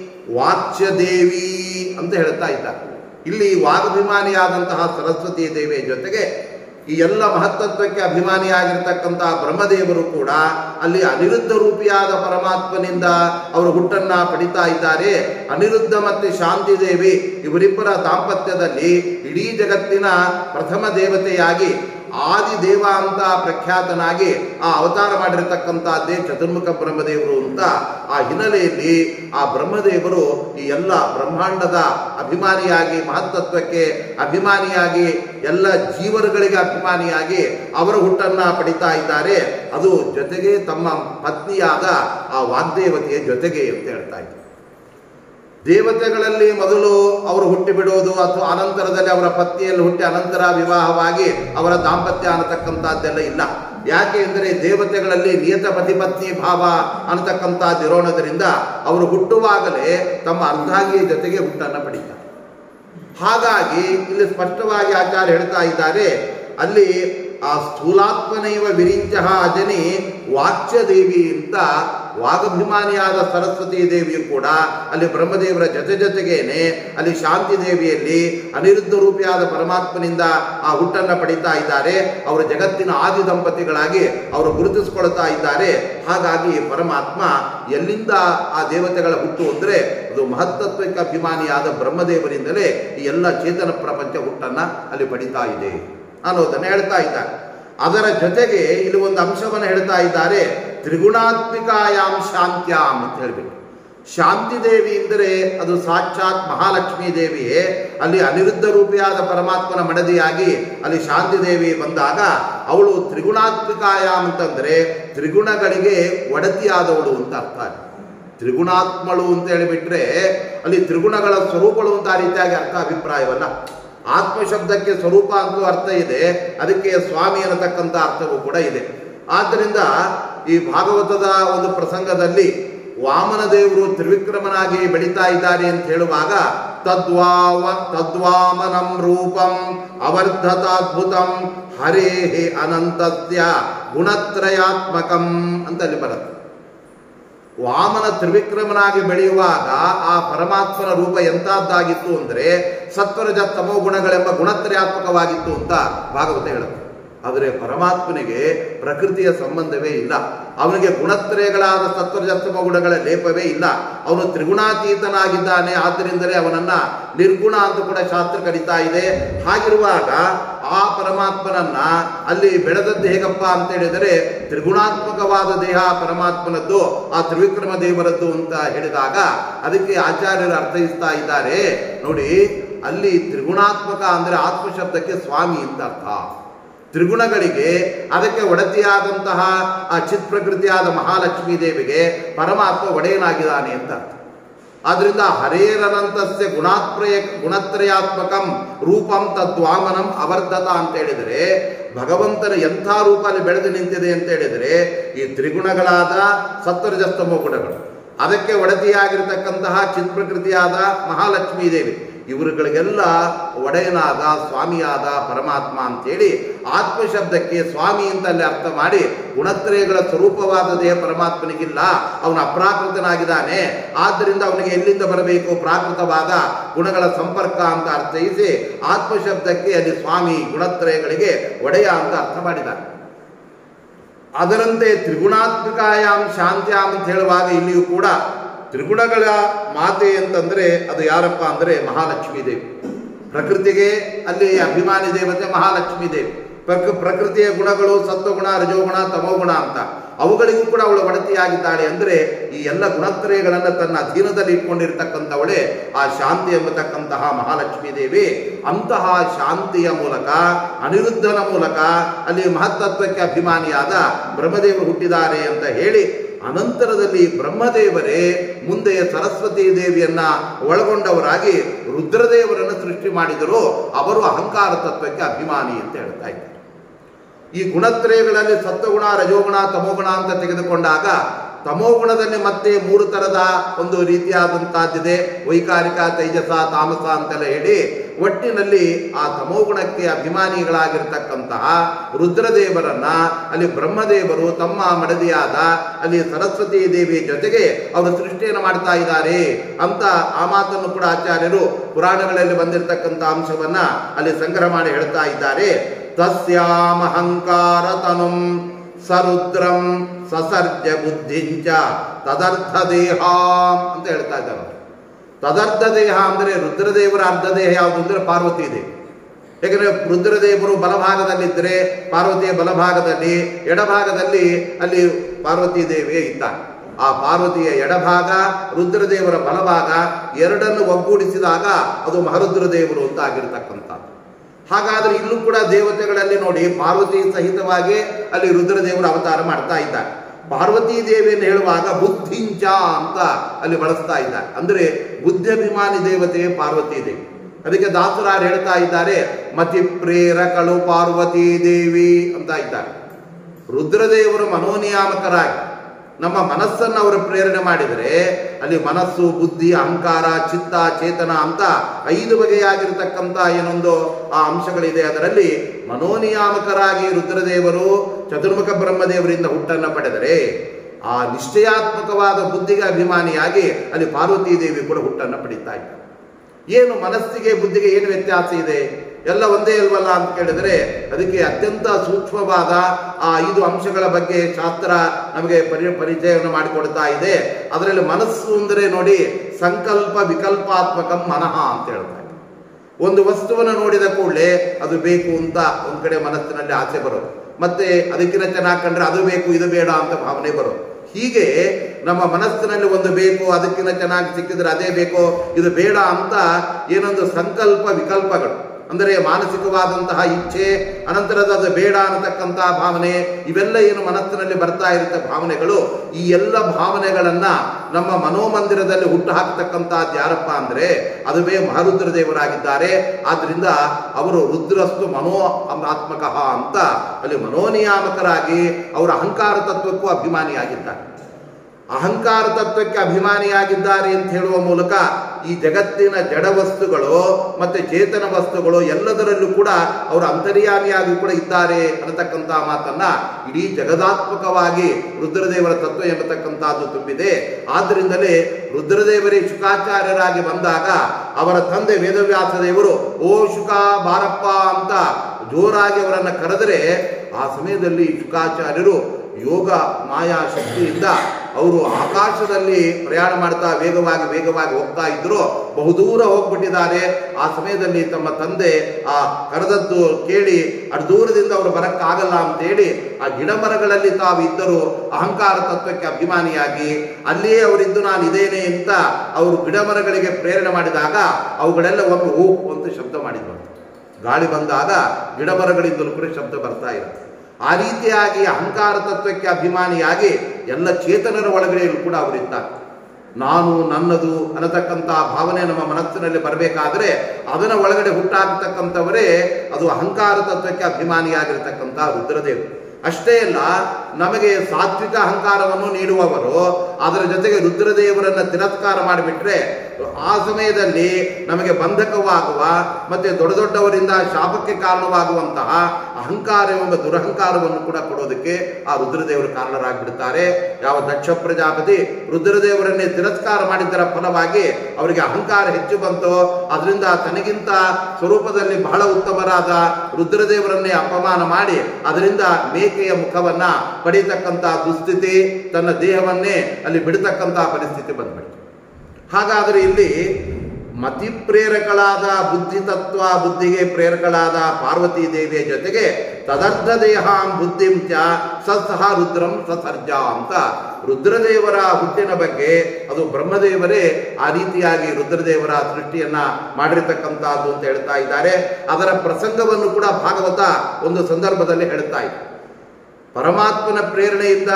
ವಾಚ್ಯದೇವಿ ಅಂತ ಹೇಳ್ತಾ ಇದ್ದಾರೆ. ಇಲ್ಲಿ ವಾಗಭಿಮಾನಿಯಾದಂತಹ ಸರಸ್ವತಿ ದೇವಿಯ ಜೊತೆಗೆ ಈ ಎಲ್ಲ ಮಹತ್ತತ್ವಕ್ಕೆ ಅಭಿಮಾನಿಯಾಗಿರ್ತಕ್ಕಂತಹ ಬ್ರಹ್ಮದೇವರು ಕೂಡ ಅಲ್ಲಿ ಅನಿರುದ್ಧ ರೂಪಿಯಾದ ಪರಮಾತ್ಮನಿಂದ ಅವರು ಹುಟ್ಟನ್ನ ಪಡಿತಾ ಇದ್ದಾರೆ. ಅನಿರುದ್ಧ ಮತ್ತು ಶಾಂತಿ ದೇವಿ ಇವರಿಬ್ಬರ ದಾಂಪತ್ಯದಲ್ಲಿ ಇಡೀ ಜಗತ್ತಿನ ಪ್ರಥಮ ದೇವತೆಯಾಗಿ ಆದಿ ದೇವ ಅಂತ ಪ್ರಖ್ಯಾತನಾಗಿ ಆ ಅವತಾರ ಮಾಡಿರತಕ್ಕಂಥದ್ದೇ ಚತುರ್ಮುಖ ಬ್ರಹ್ಮದೇವರು ಅಂತ. ಆ ಹಿನ್ನೆಲೆಯಲ್ಲಿ ಆ ಬ್ರಹ್ಮದೇವರು ಈ ಎಲ್ಲ ಬ್ರಹ್ಮಾಂಡದ ಅಭಿಮಾನಿಯಾಗಿ, ಮಹತ್ತತ್ವಕ್ಕೆ ಅಭಿಮಾನಿಯಾಗಿ, ಎಲ್ಲ ಜೀವರುಗಳಿಗೆ ಅಭಿಮಾನಿಯಾಗಿ ಅವರ ಹುಟ್ಟನ್ನ ಪಡಿತಾ ಇದ್ದಾರೆ. ಅದು ಜೊತೆಗೆ ತಮ್ಮ ಪತ್ನಿಯಾದ ಆ ವಾಗ್ದೇವತೆಯ ಜೊತೆಗೆ ಅಂತ ಹೇಳ್ತಾ ಇದ್ದಾರೆ. ದೇವತೆಗಳಲ್ಲಿ ಮೊದಲು ಅವರು ಹುಟ್ಟಿ ಬಿಡುವುದು ಅಥವಾ ಅನಂತರದಲ್ಲಿ ಅವರ ಪತ್ನಿಯಲ್ಲಿ ಹುಟ್ಟಿ ಅನಂತರ ವಿವಾಹವಾಗಿ ಅವರ ದಾಂಪತ್ಯ ಅನ್ನತಕ್ಕಂಥದ್ದೆಲ್ಲ ಇಲ್ಲ. ಯಾಕೆ ಅಂದರೆ ದೇವತೆಗಳಲ್ಲಿ ನಿಯತ ಪತಿಪತ್ನಿ ಭಾವ ಅನ್ನತಕ್ಕಂಥದ್ದು ಇರೋಣದರಿಂದ ಅವರು ಹುಟ್ಟುವಾಗಲೇ ತಮ್ಮ ಅರ್ಧಾಂಗಿಯ ಜೊತೆಗೆ ಹುಟ್ಟನ್ನು ಪಡೀತಾರೆ. ಹಾಗಾಗಿ ಇಲ್ಲಿ ಸ್ಪಷ್ಟವಾಗಿ ಆಚಾರ್ಯ ಹೇಳ್ತಾ ಇದ್ದಾರೆ, ಅಲ್ಲಿ ಆ ಸ್ಥೂಲಾತ್ಮನೈವ ವಿರಿಂಚಃ ಅಜನಿ ವಾಚ್ಯದೇವಿ ಅಂತ ವಾಗಭಿಮಾನಿಯಾದ ಸರಸ್ವತಿ ದೇವಿಯು ಕೂಡ ಅಲ್ಲಿ ಬ್ರಹ್ಮದೇವರ ಜೊತೆಗೇನೆ ಅಲ್ಲಿ ಶಾಂತಿ ದೇವಿಯಲ್ಲಿ ಅನಿರುದ್ಧ ರೂಪಿಯಾದ ಪರಮಾತ್ಮನಿಂದ ಆ ಹುಟ್ಟನ್ನು ಪಡೀತಾ ಇದ್ದಾರೆ. ಅವರು ಜಗತ್ತಿನ ಆದಿ ದಂಪತಿಗಳಾಗಿ ಅವರು ಗುರುತಿಸಿಕೊಳ್ತಾ ಇದ್ದಾರೆ. ಹಾಗಾಗಿ ಪರಮಾತ್ಮ ಎಲ್ಲಿಂದ ಆ ದೇವತೆಗಳ ಹುಟ್ಟು ಅಂದರೆ ಅದು ಮಹತ್ತತ್ವಕ್ಕೆ ಅಭಿಮಾನಿಯಾದ ಬ್ರಹ್ಮದೇವರಿಂದಲೇ ಈ ಎಲ್ಲ ಚೇತನ ಪ್ರಪಂಚ ಹುಟ್ಟನ್ನು ಅಲ್ಲಿ ಪಡೀತಾ ಇದೆ ಅನ್ನೋದನ್ನು ಹೇಳ್ತಾ ಇದ್ದಾರೆ. ಅದರ ಜೊತೆಗೆ ಇಲ್ಲಿ ಒಂದು ಅಂಶವನ್ನು ಹೇಳ್ತಾ ಇದ್ದಾರೆ, ತ್ರಿಗುಣಾತ್ಮಿಕಾಯಾಮ್ ಶಾಂತ್ಯಾಮ್ ಅಂತ ಹೇಳ್ಬಿಟ್ಟು. ಶಾಂತಿ ದೇವಿ ಅಂದರೆ ಅದು ಸಾಕ್ಷಾತ್ ಮಹಾಲಕ್ಷ್ಮೀ ದೇವಿಯೇ. ಅಲ್ಲಿ ಅನಿರುದ್ಧ ರೂಪಿಯಾದ ಪರಮಾತ್ಮನ ಮಡದಿಯಾಗಿ ಅಲ್ಲಿ ಶಾಂತಿ ದೇವಿ ಬಂದಾಗ ಅವಳು ತ್ರಿಗುಣಾತ್ಮಿಕಾಯಾಮ್ ಅಂತಂದರೆ ತ್ರಿಗುಣಗಳಿಗೆ ಒಡತಿಯಾದವಳು ಅಂತ ಅರ್ಥ. ತ್ರಿಗುಣಾತ್ಮಳು ಅಂತ ಹೇಳಿಬಿಟ್ರೆ ಅಲ್ಲಿ ತ್ರಿಗುಣಗಳ ಸ್ವರೂಪಗಳು ಅಂತ ಆ ರೀತಿಯಾಗಿ ಅರ್ಥ ಅಭಿಪ್ರಾಯವಲ್ಲ. ಆತ್ಮಶಬ್ದಕ್ಕೆ ಸ್ವರೂಪ ಅಂತಲೂ ಅರ್ಥ ಇದೆ, ಅದಕ್ಕೆ ಸ್ವಾಮಿ ಅನ್ನತಕ್ಕಂಥ ಅರ್ಥವೂ ಕೂಡ ಇದೆ. ಆದ್ದರಿಂದ ಈ ಭಾಗವತದ ಒಂದು ಪ್ರಸಂಗದಲ್ಲಿ ವಾಮನ ದೇವರು ತ್ರಿವಿಕ್ರಮನಾಗಿ ಬೆಳೀತಾ ಇದ್ದಾರೆ ಅಂತ ಹೇಳುವಾಗ ತದ್ವಾಮನಂ ರೂಪಂ ಅವರ್ಧತಾದ್ಭುತಂ ಹರೇಹಿ ಅನಂತಸ್ಯ ಗುಣತ್ರಯಾತ್ಮಕಂ ಅಂತ ಅಲ್ಲಿ ಬರುತ್ತೆ. ವಾಮನ ತ್ರಿವಿಕ್ರಮನಾಗಿ ಬೆಳೆಯುವಾಗ ಆ ಪರಮಾತ್ಮನ ರೂಪ ಎಂಥದ್ದಾಗಿತ್ತು ಅಂದರೆ ಸತ್ವರಜ ತಮೋ ಗುಣಗಳೆಂಬ ಗುಣತ್ರಯಾತ್ಮಕವಾಗಿತ್ತು ಅಂತ ಭಾಗವತ ಹೇಳುತ್ತೆ. ಆದರೆ ಪರಮಾತ್ಮನಿಗೆ ಪ್ರಕೃತಿಯ ಸಂಬಂಧವೇ ಇಲ್ಲ. ಅವನಿಗೆ ಗುಣತ್ರಯಗಳಾದ ಸತ್ವರಜಸ್ತಮ ಗುಣಗಳ ಲೇಪವೇ ಇಲ್ಲ. ಅವನು ತ್ರಿಗುಣಾತೀತನಾಗಿದ್ದಾನೆ. ಆದ್ದರಿಂದಲೇ ಅವನನ್ನ ನಿರ್ಗುಣ ಅಂತ ಕೂಡ ಶಾಸ್ತ್ರ ಕರೀತಾ ಇದೆ. ಹಾಗಿರುವಾಗ ಆ ಪರಮಾತ್ಮನನ್ನ ಅಲ್ಲಿ ಬೆಳೆದದ್ದು ಹೇಗಪ್ಪ ಅಂತ ಹೇಳಿದರೆ ತ್ರಿಗುಣಾತ್ಮಕವಾದ ದೇಹ ಪರಮಾತ್ಮನದ್ದು, ಆ ತ್ರಿವಿಕ್ರಮ ದೇವರದ್ದು ಅಂತ ಹೇಳಿದಾಗ ಅದಕ್ಕೆ ಆಚಾರ್ಯರು ಅರ್ಥೈಸ್ತಾ ಇದ್ದಾರೆ. ನೋಡಿ, ಅಲ್ಲಿ ತ್ರಿಗುಣಾತ್ಮಕ ಅಂದರೆ ಆತ್ಮಶಬ್ದಕ್ಕೆ ಸ್ವಾಮಿ ಅಂತ ಅರ್ಥ. ತ್ರಿಗುಣಗಳಿಗೆ ಅದಕ್ಕೆ ಒಡತಿಯಾದಂತಹ ಆ ಚಿತ್ ಪ್ರಕೃತಿಯಾದ ಮಹಾಲಕ್ಷ್ಮೀ ದೇವಿಗೆ ಪರಮಾತ್ಮ ಒಡೆಯನಾಗಿದ್ದಾನೆ ಅಂತ ಅರ್ಥ. ಆದ್ರಿಂದ ಹರೇರನಂತಸ್ಯ ಗುಣತ್ರಯಾತ್ಮಕಂ ರೂಪಂ ತದ್ವಾಮನಂ ಅವರ್ಧತ ಅಂತ ಹೇಳಿದರೆ ಭಗವಂತನ ಎಂಥ ರೂಪ ಅಲ್ಲಿ ಬೆಳೆದು ನಿಂತಿದೆ ಅಂತ ಹೇಳಿದರೆ ಈ ತ್ರಿಗುಣಗಳಾದ ಸತ್ವರಜಸ್ತಮೋ ಗುಣಗಳು, ಅದಕ್ಕೆ ಒಡತಿಯಾಗಿರ್ತಕ್ಕಂತಹ ಚಿತ್ ಪ್ರಕೃತಿಯಾದ ಮಹಾಲಕ್ಷ್ಮೀ ದೇವಿ, ಇವರುಗಳಿಗೆಲ್ಲ ಒಡೆಯನಾದ ಸ್ವಾಮಿಯಾದ ಪರಮಾತ್ಮ ಅಂತೇಳಿ ಆತ್ಮಶಬ್ದಕ್ಕೆ ಸ್ವಾಮಿ ಅಂತಲ್ಲಿ ಅರ್ಥ ಮಾಡಿ ಗುಣತ್ರಯಗಳ ಸ್ವರೂಪವಾದ ದೇಹ ಪರಮಾತ್ಮನಿಗಿಲ್ಲ, ಅವನು ಅಪ್ರಾಕೃತನಾಗಿದ್ದಾನೆ. ಆದ್ದರಿಂದ ಅವನಿಗೆ ಎಲ್ಲಿಂದ ಬರಬೇಕು ಪ್ರಾಕೃತವಾದ ಗುಣಗಳ ಸಂಪರ್ಕ ಅಂತ ಅರ್ಥೈಸಿ ಆತ್ಮಶಬ್ದಕ್ಕೆ ಅಲ್ಲಿ ಸ್ವಾಮಿ ಗುಣತ್ರಯಗಳಿಗೆ ಒಡೆಯ ಅಂತ ಅರ್ಥ ಮಾಡಿದ್ದಾನೆ. ಅದರಂತೆ ತ್ರಿಗುಣಾತ್ಮಿಕಾಯಾಮ್ ಶಾಂತ್ಯಾಮ್ ಅಂತ ಹೇಳುವಾಗ ಇಲ್ಲಿಯೂ ಕೂಡ ತ್ರಿಗುಣಗಳ ಮಾತೆ ಅಂತಂದರೆ ಅದು ಯಾರಪ್ಪ ಅಂದರೆ ಮಹಾಲಕ್ಷ್ಮೀ ದೇವಿ. ಪ್ರಕೃತಿಗೆ ಅಲ್ಲಿ ಅಭಿಮಾನಿ ದೇವತೆ ಮಹಾಲಕ್ಷ್ಮೀ ದೇವಿ. ಪ್ರಕೃತಿಯ ಗುಣಗಳು ಸತ್ವಗುಣ, ರಜೋಗುಣ, ತಮೋಗುಣ ಅಂತ ಅವುಗಳಿಗೂ ಕೂಡ ಅವಳು ಒಡತಿಯಾಗಿದ್ದಾಳೆ. ಅಂದರೆ ಈ ಎಲ್ಲ ಗುಣತ್ರಯಗಳನ್ನು ತನ್ನ ಅಧೀನದಲ್ಲಿ ಇಟ್ಕೊಂಡಿರ್ತಕ್ಕಂಥವಳೇ ಆ ಶಾಂತಿ ಎಂಬತಕ್ಕಂತಹ ಮಹಾಲಕ್ಷ್ಮೀ ದೇವಿ. ಅಂತಹ ಶಾಂತಿಯ ಮೂಲಕ ಅನಿರುದ್ಧನ ಮೂಲಕ ಅಲ್ಲಿ ಮಹತ್ತತ್ವಕ್ಕೆ ಅಭಿಮಾನಿಯಾದ ಬ್ರಹ್ಮದೇವರು ಹುಟ್ಟಿದ್ದಾರೆ ಅಂತ ಹೇಳಿ ಅನಂತರದಲ್ಲಿ ಬ್ರಹ್ಮದೇವರೇ ಮುಂದೆ ಸರಸ್ವತಿ ದೇವಿಯನ್ನ ಒಳಗೊಂಡವರಾಗಿ ರುದ್ರದೇವರನ್ನು ಸೃಷ್ಟಿ ಮಾಡಿದರು. ಅವರು ಅಹಂಕಾರ ತತ್ವಕ್ಕೆ ಅಭಿಮಾನಿ ಅಂತ ಹೇಳ್ತಾ ಇದ್ದಾರೆ. ಈ ಗುಣತ್ರಯಗಳಲ್ಲಿ ಸತ್ವಗುಣ, ರಜೋಗುಣ, ತಮೋಗುಣ ಅಂತ ತೆಗೆದುಕೊಂಡಾಗ ತಮೋಗುಣದಲ್ಲಿ ಮತ್ತೆ 3 ಥರದ ಒಂದು ರೀತಿಯಾದಂತಹದ್ದಿದೆ. ವೈಕಾರಿಕ, ತೈಜಸ, ತಾಮಸ ಅಂತೆಲ್ಲ ಹೇಳಿ ಒಟ್ಟಿನಲ್ಲಿ ಆ ತಮೋಗುಣಕ್ಕೆ ಅಭಿಮಾನಿಗಳಾಗಿರ್ತಕ್ಕಂತಹ ರುದ್ರದೇವರನ್ನ ಅಲ್ಲಿ ಬ್ರಹ್ಮದೇವರು ತಮ್ಮ ಮಡದಿಯಾದ ಅಲ್ಲಿ ಸರಸ್ವತಿ ದೇವಿಯ ಜೊತೆಗೆ ಅವರು ಸೃಷ್ಟಿಯನ್ನು ಮಾಡ್ತಾ ಇದ್ದಾರೆ ಅಂತ ಆ ಮಾತನ್ನು ಕೂಡ ಆಚಾರ್ಯರು ಪುರಾಣಗಳಲ್ಲಿ ಬಂದಿರತಕ್ಕಂಥ ಅಂಶವನ್ನ ಅಲ್ಲಿ ಸಂಗ್ರಹ ಮಾಡಿ ಹೇಳ್ತಾ ಇದ್ದಾರೆ. ತಸ್ಯಾಮಹಂಕಾರ ತನುಂ ಸರುದ್ರಂ ಸಸರ್ಜ ಬುದ್ಧಿಂಚ ತದರ್ಥ ದೇಹ ಅಂತ ಹೇಳ್ತಾ ಇದ್ದಾರೆ. ತದರ್ಥ ದೇಹ ಅಂದರೆ ರುದ್ರದೇವರ ಅರ್ಧ ದೇಹ ಯಾವುದು ಅಂದರೆ ಪಾರ್ವತಿ ದೇವಿ. ಯಾಕಂದರೆ ರುದ್ರದೇವರು ಬಲಭಾಗದಲ್ಲಿದ್ದರೆ ಪಾರ್ವತಿಯ ಬಲಭಾಗದಲ್ಲಿ, ಎಡಭಾಗದಲ್ಲಿ ಅಲ್ಲಿ ಪಾರ್ವತಿ ದೇವಿಯೇ ಇದ್ದಾರೆ. ಆ ಪಾರ್ವತಿಯ ಎಡಭಾಗ, ರುದ್ರದೇವರ ಬಲಭಾಗ ಎರಡನ್ನು ಒಗ್ಗೂಡಿಸಿದಾಗ ಅದು ಮಹರುದ್ರದೇವರು ಅಂತ ಆಗಿರ್ತಕ್ಕಂಥದ್ದು. ಹಾಗಾದ್ರೆ ಇಲ್ಲೂ ಕೂಡ ದೇವತೆಗಳಲ್ಲಿ ನೋಡಿ ಪಾರ್ವತಿ ಸಹಿತವಾಗಿ ಅಲ್ಲಿ ರುದ್ರದೇವರು ಅವತಾರ ಮಾಡ್ತಾ ಇದ್ದಾರೆ. ಪಾರ್ವತೀ ದೇವಿಯನ್ನು ಹೇಳುವಾಗ ಬುದ್ಧಿಂಚ ಅಂತ ಅಲ್ಲಿ ಬಳಸ್ತಾ ಇದ್ದಾರೆ. ಅಂದ್ರೆ ಬುದ್ಧಿಭಿಮಾನಿ ದೇವತೆ ಪಾರ್ವತೀ ದೇವಿ. ಅದಕ್ಕೆ ದಾಸರಾರು ಹೇಳ್ತಾ ಇದ್ದಾರೆ, ಮತಿ ಪ್ರೇರಕಳು ಪಾರ್ವತೀ ದೇವಿ ಅಂತ ಇದ್ದಾರೆ. ರುದ್ರದೇವರು ಮನೋನಿಯಾಮಕರಾಗಿ ನಮ್ಮ ಮನಸ್ಸನ್ನು ಅವರು ಪ್ರೇರಣೆ ಮಾಡಿದರೆ ಅಲ್ಲಿ ಮನಸ್ಸು, ಬುದ್ಧಿ, ಅಹಂಕಾರ, ಚಿತ್ತ, ಚೇತನ ಅಂತ 5 ಬಗೆಯಾಗಿರ್ತಕ್ಕಂಥ ಏನೊಂದು ಆ ಅಂಶಗಳಿದೆ. ಅದರಲ್ಲಿ ಮನೋನಿಯಾಮಕರಾಗಿ ರುದ್ರದೇವರು ಚತುರ್ಮುಖ ಬ್ರಹ್ಮದೇವರಿಂದ ಹುಟ್ಟನ್ನು ಪಡೆದರೆ ಆ ನಿಶ್ಚಯಾತ್ಮಕವಾದ ಬುದ್ಧಿಗೆ ಅಭಿಮಾನಿಯಾಗಿ ಅಲ್ಲಿ ಪಾರ್ವತೀ ದೇವಿ ಕೂಡ ಹುಟ್ಟನ್ನು ಪಡೀತಾ ಇದ್ದಾರೆ. ಏನು ಮನಸ್ಸಿಗೆ ಬುದ್ಧಿಗೆ ಏನು ವ್ಯತ್ಯಾಸ ಇದೆ? ಎಲ್ಲ ಒಂದೇ ಇಲ್ವಲ್ಲ ಅಂತ ಕೇಳಿದರೆ ಅದಕ್ಕೆ ಅತ್ಯಂತ ಸೂಕ್ಷ್ಮವಾದ ಆ 5 ಅಂಶಗಳ ಬಗ್ಗೆ ಶಾಸ್ತ್ರ ನಮಗೆ ಪರಿಚಯವನ್ನು ಮಾಡಿಕೊಡ್ತಾ ಇದೆ. ಅದರಲ್ಲಿ ಮನಸ್ಸು ಅಂದರೆ ನೋಡಿ, ಸಂಕಲ್ಪ ವಿಕಲ್ಪಾತ್ಮಕ ಮನಃ ಅಂತ ಹೇಳ್ತಾರೆ. ಒಂದು ವಸ್ತುವನ್ನು ನೋಡಿದ ಕೂಡಲೇ ಅದು ಬೇಕು ಅಂತ ಒಂದ್ ಕಡೆ ಮನಸ್ಸಿನಲ್ಲಿ ಆಸೆ ಬರೋದು, ಮತ್ತೆ ಅದಕ್ಕಿಂತ ಚೆನ್ನಾಗಿ ಕಂಡ್ರೆ ಅದು ಬೇಕು ಇದು ಬೇಡ ಅಂತ ಭಾವನೆ ಬರೋದು. ಹೀಗೆ ನಮ್ಮ ಮನಸ್ಸಿನಲ್ಲಿ ಒಂದು ಬೇಕು, ಅದಕ್ಕಿಂತ ಚೆನ್ನಾಗಿ ಸಿಕ್ಕಿದ್ರೆ ಅದೇ ಬೇಕು, ಇದು ಬೇಡ ಅಂತ ಏನೊಂದು ಸಂಕಲ್ಪ ವಿಕಲ್ಪಗಳು ಅಂದರೆ ಮಾನಸಿಕವಾದಂತಹ ಇಚ್ಛೆ, ಅನಂತರದ ಅದು ಬೇಡ ಅನ್ನತಕ್ಕಂತಹ ಭಾವನೆ, ಇವೆಲ್ಲ ಏನು ಮನಸ್ಸಿನಲ್ಲಿ ಬರ್ತಾ ಇರುತ್ತೆ ಭಾವನೆಗಳು, ಈ ಎಲ್ಲ ಭಾವನೆಗಳನ್ನ ನಮ್ಮ ಮನೋಮಂದಿರದಲ್ಲಿ ಹುಟ್ಟು ಹಾಕ್ತಕ್ಕಂಥದ್ದು ಯಾರಪ್ಪ ಅಂದ್ರೆ ಅದುವೇ ಮಹಾರುದ್ರ ದೇವರಾಗಿದ್ದಾರೆ. ಆದ್ರಿಂದ ಅವರು ರುದ್ರಸ್ತು ಮನೋ ಆತ್ಮಕ ಅಂತ ಅಲ್ಲಿ ಮನೋನಿಯಾಮಕರಾಗಿ ಅವರ ಅಹಂಕಾರ ತತ್ವಕ್ಕೂ ಅಭಿಮಾನಿಯಾಗಿದ್ದಾರೆ. ಅಹಂಕಾರ ತತ್ವಕ್ಕೆ ಅಭಿಮಾನಿಯಾಗಿದ್ದಾರೆ ಅಂತ ಹೇಳುವ ಮೂಲಕ ಈ ಜಗತ್ತಿನ ಜಡ ವಸ್ತುಗಳು ಮತ್ತೆ ಚೇತನ ವಸ್ತುಗಳು ಎಲ್ಲದರಲ್ಲೂ ಕೂಡ ಅವರು ಅಂತರ್ಯಾಮಿಯಾಗಿ ಕೂಡ ಇದ್ದಾರೆ ಅನ್ನತಕ್ಕಂಥ ಮಾತನ್ನ ಇಡೀ ಜಗದಾತ್ಮಕವಾಗಿ ರುದ್ರದೇವರ ತತ್ವ ಎಂಬತಕ್ಕಂಥದ್ದು ತುಂಬಿದೆ. ಆದ್ರಿಂದಲೇ ರುದ್ರದೇವರೇ ಶುಕಾಚಾರ್ಯರಾಗಿ ಬಂದಾಗ ಅವರ ತಂದೆ ವೇದವ್ಯಾಸ ದೇವರು ಓ ಶುಕ ಬಾರಪ್ಪ ಅಂತ ಜೋರಾಗಿ ಅವರನ್ನು ಕರೆದರೆ ಆ ಸಮಯದಲ್ಲಿ ಶುಕಾಚಾರ್ಯರು ಯೋಗ ಮಾಯಾ ಶಕ್ತಿಯಿಂದ ಅವರು ಆಕಾಶದಲ್ಲಿ ಪ್ರಯಾಣ ಮಾಡ್ತಾ ವೇಗವಾಗಿ ಹೋಗ್ತಾ ಇದ್ರು. ಬಹುದೂರ ಹೋಗ್ಬಿಟ್ಟಿದ್ದಾರೆ. ಆ ಸಮಯದಲ್ಲಿ ತಮ್ಮ ತಂದೆ ಆ ಕರೆದದ್ದು ಕೇಳಿ ಅಷ್ಟು ದೂರದಿಂದ ಅವರು ಬರಕ್ಕಾಗಲ್ಲ ಅಂತೇಳಿ ಆ ಗಿಡ ಮರಗಳಲ್ಲಿ ತಾವು ಇದ್ದರು. ಅಹಂಕಾರ ತತ್ವಕ್ಕೆ ಅಭಿಮಾನಿಯಾಗಿ ಅಲ್ಲಿಯೇ ಅವರಿದ್ದು ನಾನು ಇದೇನೆ ಅಂತ ಅವರು ಗಿಡ ಮರಗಳಿಗೆ ಪ್ರೇರಣೆ ಮಾಡಿದಾಗ ಅವುಗಳೆಲ್ಲ ಒಮ್ಮೆ ಹೂ ಅಂತ ಶಬ್ದ ಮಾಡಿದ್ರು. ಗಾಳಿ ಬಂದಾಗ ಗಿಡ ಮರಗಳಿಂದಲೂ ಕೂಡ ಶಬ್ದ ಬರ್ತಾ ಇರುತ್ತೆ. ಆ ರೀತಿಯಾಗಿ ಅಹಂಕಾರ ತತ್ವಕ್ಕೆ ಅಭಿಮಾನಿಯಾಗಿ ಎಲ್ಲ ಚೇತನರ ಒಳಗಡೆಯಲ್ಲೂ ಕೂಡ ಅವರಿದ್ದಾರೆ. ನಾನು ನನ್ನದು ಅನ್ನತಕ್ಕಂಥ ಭಾವನೆ ನಮ್ಮ ಮನಸ್ಸಿನಲ್ಲಿ ಬರಬೇಕಾದ್ರೆ ಅದನ್ನ ಒಳಗಡೆ ಹುಟ್ಟಾಗ್ತಕ್ಕಂಥವರೇ ಅದು ಅಹಂಕಾರ ತತ್ವಕ್ಕೆ ಅಭಿಮಾನಿಯಾಗಿರ್ತಕ್ಕಂಥ ರುದ್ರದೇವರು. ಅಷ್ಟೇ ಅಲ್ಲ, ನಮಗೆ ಸಾತ್ವಿಕ ಅಹಂಕಾರವನ್ನು ನೀಡುವವರು ಅದರ ಜೊತೆಗೆ ರುದ್ರದೇವರನ್ನ ತಿರಸ್ಕಾರ ಮಾಡಿಬಿಟ್ರೆ ಆ ಸಮಯದಲ್ಲಿ ನಮಗೆ ಬಂಧಕವಾಗುವ ಮತ್ತೆ ದೊಡ್ಡ ದೊಡ್ಡವರಿಂದ ಶಾಪಕ್ಕೆ ಕಾರಣವಾಗುವಂತಹ ಅಹಂಕಾರ ಎಂಬ ದುರಹಂಕಾರವನ್ನು ಕೂಡ ಕೊಡೋದಕ್ಕೆ ಆ ರುದ್ರದೇವರು ಕಾರಣರಾಗ್ಬಿಡ್ತಾರೆ. ಯಾವ ದಕ್ಷ ಪ್ರಜಾಪತಿ ರುದ್ರದೇವರನ್ನೇ ತಿರಸ್ಕಾರ ಮಾಡಿದ್ದರ ಫಲವಾಗಿ ಅವರಿಗೆ ಅಹಂಕಾರ ಹೆಚ್ಚು ಬಂತು. ಅದರಿಂದ ತನಗಿಂತ ಸ್ವರೂಪದಲ್ಲಿ ಬಹಳ ಉತ್ತಮರಾದ ರುದ್ರದೇವರನ್ನೇ ಅಪಮಾನ ಮಾಡಿ ಅದರಿಂದ ಮೇಕೆಯ ಮುಖವನ್ನ ಪಡೀತಕ್ಕಂಥ ದುಸ್ಥಿತಿ, ತನ್ನ ದೇಹವನ್ನೇ ಅಲ್ಲಿ ಬಿಡತಕ್ಕಂಥ ಪರಿಸ್ಥಿತಿ ಬಂದ್ಬಿಡ್ತು. ಹಾಗಾದರೆ ಇಲ್ಲಿ ಮತಿ ಪ್ರೇರಕಳಾದ ಬುದ್ಧಿ ತತ್ವ, ಬುದ್ಧಿಗೆ ಪ್ರೇರಕಳಾದ ಪಾರ್ವತೀ ದೇವಿಯ ಜೊತೆಗೆ ತದರ್ಧ ದೇಹಾಂ ಬುದ್ಧಿಂ ಚ ಸಹ ರುದ್ರಂ ಸಸರ್ಜ ಅಂತ ರುದ್ರದೇವರ ಹುಟ್ಟಿನ ಬಗ್ಗೆ ಅದು ಬ್ರಹ್ಮದೇವರೇ ಆ ರೀತಿಯಾಗಿ ರುದ್ರದೇವರ ಸೃಷ್ಟಿಯನ್ನ ಮಾಡಿರ್ತಕ್ಕಂಥದ್ದು ಅಂತ ಹೇಳ್ತಾ ಇದ್ದಾರೆ. ಅದರ ಪ್ರಸಂಗವನ್ನು ಕೂಡ ಭಾಗವತ ಒಂದು ಸಂದರ್ಭದಲ್ಲಿ ಹೇಳ್ತಾ ಇದೆ. ಪರಮಾತ್ಮನ ಪ್ರೇರಣೆಯಿಂದ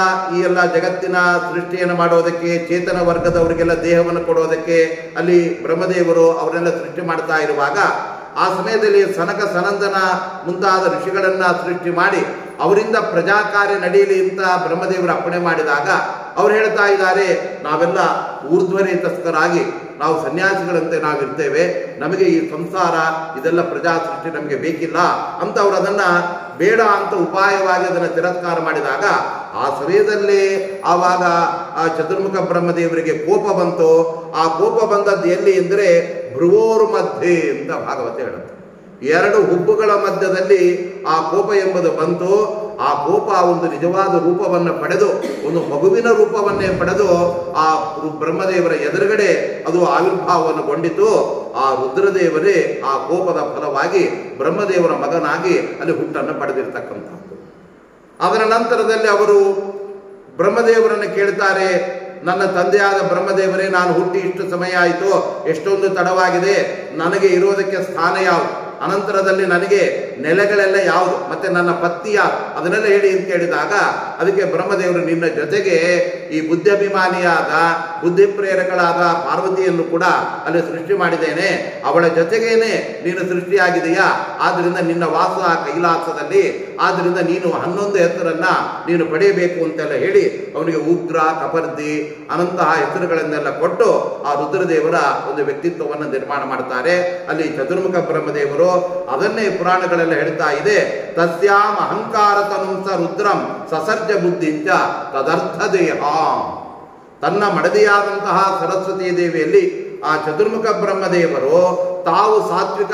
ಈ ಎಲ್ಲ ಜಗತ್ತಿನ ಸೃಷ್ಟಿಯನ್ನು ಮಾಡೋದಕ್ಕೆ, ಚೇತನ ವರ್ಗದವರಿಗೆಲ್ಲ ದೇಹವನ್ನು ಕೊಡೋದಕ್ಕೆ ಅಲ್ಲಿ ಬ್ರಹ್ಮದೇವರು ಅವರೆಲ್ಲ ಸೃಷ್ಟಿ ಮಾಡ್ತಾ ಇರುವಾಗ ಆ ಸಮಯದಲ್ಲಿ ಸನಕ ಸನಂದನ ಮುಂತಾದ ಋಷಿಗಳನ್ನ ಸೃಷ್ಟಿ ಮಾಡಿ ಅವರಿಂದ ಪ್ರಜಾಕಾರ್ಯ ನಡೆಯಲಿ ಅಂತ ಬ್ರಹ್ಮದೇವರು ಅಪ್ಪಣೆ ಮಾಡಿದಾಗ ಅವ್ರು ಹೇಳ್ತಾ ಇದ್ದಾರೆ, ನಾವೆಲ್ಲ ಊರ್ಧ್ವರೇತಸ್ಕರಾಗಿ ನಾವು ಸನ್ಯಾಸಿಗಳಂತೆ ನಾವಿರ್ತೇವೆ, ನಮಗೆ ಈ ಸಂಸಾರ ಇದೆಲ್ಲ ಪ್ರಜಾ ಸೃಷ್ಟಿ ನಮಗೆ ಬೇಕಿಲ್ಲ ಅಂತ ಅವರು ಅದನ್ನ ಬೇಡ ಅಂತ ಉಪಾಯವಾಗಿ ಅದನ್ನು ತಿರಸ್ಕಾರ ಮಾಡಿದಾಗ ಆ ಸಮಯದಲ್ಲಿ ಆವಾಗ ಆ ಚತುರ್ಮುಖ ಬ್ರಹ್ಮದೇವರಿಗೆ ಕೋಪ ಬಂತು. ಆ ಕೋಪ ಬಂದದ್ದು ಎಲ್ಲಿ ಅಂದರೆ ಭ್ರುವೋರ್ ಮಧ್ಯೆ ಅಂತ ಭಾಗವತ ಹೇಳುತ್ತೆ. 2 ಹುಬ್ಬುಗಳ ಮಧ್ಯದಲ್ಲಿ ಆ ಕೋಪ ಎಂಬುದು ಬಂತು. ಆ ಕೋಪ ಒಂದು ನಿಜವಾದ ರೂಪವನ್ನು ಪಡೆದು, ಒಂದು ಮಗುವಿನ ರೂಪವನ್ನೇ ಪಡೆದು ಆ ಬ್ರಹ್ಮದೇವರ ಎದುರುಗಡೆ ಅದು ಆವಿರ್ಭಾವವನ್ನುಗೊಂಡಿತು. ಆ ರುದ್ರದೇವರೇ ಆ ಕೋಪದ ಫಲವಾಗಿ ಬ್ರಹ್ಮದೇವರ ಮಗನಾಗಿ ಅಲ್ಲಿ ಹುಟ್ಟನ್ನು ಪಡೆದಿರ್ತಕ್ಕಂಥದ್ದು. ಅದರ ನಂತರದಲ್ಲಿ ಅವರು ಬ್ರಹ್ಮದೇವರನ್ನು ಕೇಳ್ತಾರೆ, ನನ್ನ ತಂದೆಯಾದ ಬ್ರಹ್ಮದೇವರೇ, ನಾನು ಹುಟ್ಟಿ ಇಷ್ಟು ಸಮಯ ಆಯಿತು, ಎಷ್ಟೊಂದು ತಡವಾಗಿದೆ, ನನಗೆ ಇರೋದಕ್ಕೆ ಸ್ಥಾನ ಯಾವುದು? ಅನಂತರದಲ್ಲಿ ನನಗೆ ನೆಲೆಗಳೆಲ್ಲ ಯಾವುದು ಮತ್ತೆ ನನ್ನ ಪತ್ನಿ ಯಾರು ಅದನ್ನೆಲ್ಲ ಹೇಳಿ ಅಂತ ಕೇಳಿದಾಗ ಅದಕ್ಕೆ ಬ್ರಹ್ಮದೇವರು ನಿನ್ನ ಜೊತೆಗೆ ಈ ಬುದ್ಧಿಭಿಮಾನಿಯಾದ ಬುದ್ಧಿ ಪ್ರೇರಕಳಾದ ಪಾರ್ವತಿಯನ್ನು ಕೂಡ ಅಲ್ಲಿ ಸೃಷ್ಟಿ ಮಾಡಿದ್ದೇನೆ, ಅವಳ ಜೊತೆಗೇನೆ ನೀನು ಸೃಷ್ಟಿಯಾಗಿದೆಯಾ, ಆದ್ರಿಂದ ನಿನ್ನ ವಾಸ ಕೈಲಾಸದಲ್ಲಿ, ಆದ್ರಿಂದ ನೀನು 11 ಹೆಸರನ್ನ ನೀನು ಪಡೆಯಬೇಕು ಅಂತೆಲ್ಲ ಹೇಳಿ ಅವನಿಗೆ ಉಗ್ರ, ಕಪರ್ದಿ ಅನಂತಹ ಹೆಸರುಗಳನ್ನೆಲ್ಲ ಕೊಟ್ಟು ಆ ರುದ್ರದೇವರ ಒಂದು ವ್ಯಕ್ತಿತ್ವವನ್ನು ನಿರ್ಮಾಣ ಮಾಡ್ತಾರೆ. ಅಲ್ಲಿ ಚತುರ್ಮುಖ ಬ್ರಹ್ಮದೇವರು ಅದನ್ನೇ ಪುರಾಣಗಳೆಲ್ಲ ಹೇಳ್ತಾ ಇದೆ, ತಸ್ಯಾಂ ಅಹಂಕಾರ ತನುಂಸ ರುದ್ರಂ ಸಸರ್ಜ ಬುದ್ಧಿಂಚ ತದರ್ಥ ದೇಹ. ತನ್ನ ಮಡದಿಯಾದಂತಹ ಸರಸ್ವತಿ ದೇವಿಯಲ್ಲಿ ಆ ಚತುರ್ಮುಖ ಬ್ರಹ್ಮದೇವರು ತಾವು ಸಾತ್ವಿಕ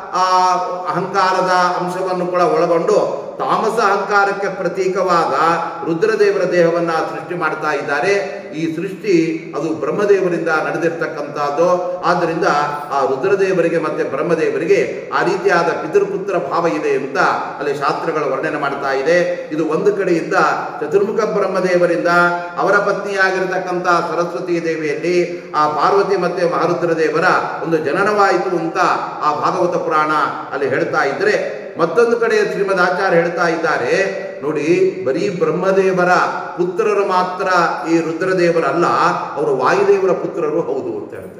ಅಹಂಕಾರದ ಅಂಶವನ್ನು ಕೂಡ ಒಳಗೊಂಡು ತಾಮಸ ಅಹಂಕಾರಕ್ಕೆ ಪ್ರತೀಕವಾದ ರುದ್ರದೇವರ ದೇಹವನ್ನ ಸೃಷ್ಟಿ ಮಾಡ್ತಾ ಇದ್ದಾರೆ. ಈ ಸೃಷ್ಟಿ ಅದು ಬ್ರಹ್ಮದೇವರಿಂದ ನಡೆದಿರ್ತಕ್ಕಂಥದ್ದು. ಆದ್ದರಿಂದ ಆ ರುದ್ರದೇವರಿಗೆ ಮತ್ತೆ ಬ್ರಹ್ಮದೇವರಿಗೆ ಆ ರೀತಿಯಾದ ಪಿತೃಪುತ್ರ ಭಾವ ಇದೆ ಅಂತ ಅಲ್ಲಿ ಶಾಸ್ತ್ರಗಳು ವರ್ಣನೆ ಮಾಡ್ತಾ ಇದೆ. ಇದು ಒಂದು ಕಡೆಯಿಂದ ಚತುರ್ಮುಖ ಬ್ರಹ್ಮದೇವರಿಂದ ಅವರ ಪತ್ನಿಯಾಗಿರ್ತಕ್ಕಂಥ ಸರಸ್ವತಿ ದೇವಿಯಲ್ಲಿ ಆ ಪಾರ್ವತಿ ಮತ್ತೆ ಮಹಾರುದ್ರದೇವರ ಒಂದು ಜನನವಾಯಿತು ಅಂತ ಆ ಭಾಗವತ ಪುರಾಣ ಅಲ್ಲಿ ಹೇಳ್ತಾ ಇದ್ರೆ, ಮತ್ತೊಂದು ಕಡೆ ಶ್ರೀಮದ್ ಆಚಾರ್ಯ ಹೇಳ್ತಾ ಇದ್ದಾರೆ, ನೋಡಿ ಬರೀ ಬ್ರಹ್ಮದೇವರ ಪುತ್ರರು ಮಾತ್ರ ಈ ರುದ್ರದೇವರಲ್ಲ, ಅವರು ವಾಯುದೇವರ ಪುತ್ರರು ಹೌದು ಅಂತ ಹೇಳ್ತಾರೆ.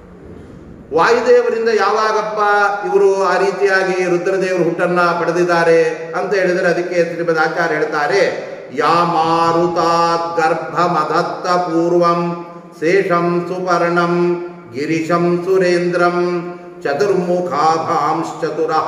ವಾಯುದೇವರಿಂದ ಯಾವಾಗಪ್ಪ ಇವರು ಆ ರೀತಿಯಾಗಿ ರುದ್ರದೇವರು ಹುಟ್ಟನ್ನ ಪಡೆದಿದ್ದಾರೆ ಅಂತ ಹೇಳಿದರೆ ಅದಕ್ಕೆ ಶ್ರೀಮದ್ ಆಚಾರ್ಯ ಹೇಳ್ತಾರೆ, ಯಾ ಮಾರುತಾತ್ ಗರ್ಭ ಮದತ್ತ ಪೂರ್ವಂ ಶೇಷಂ ಸುಪರ್ಣಂ ಗಿರಿಶಂ ಸುರೇಂದ್ರಂ ಚತುರ್ಮುಖಾಭಾಂಶ್ಚತುರಃ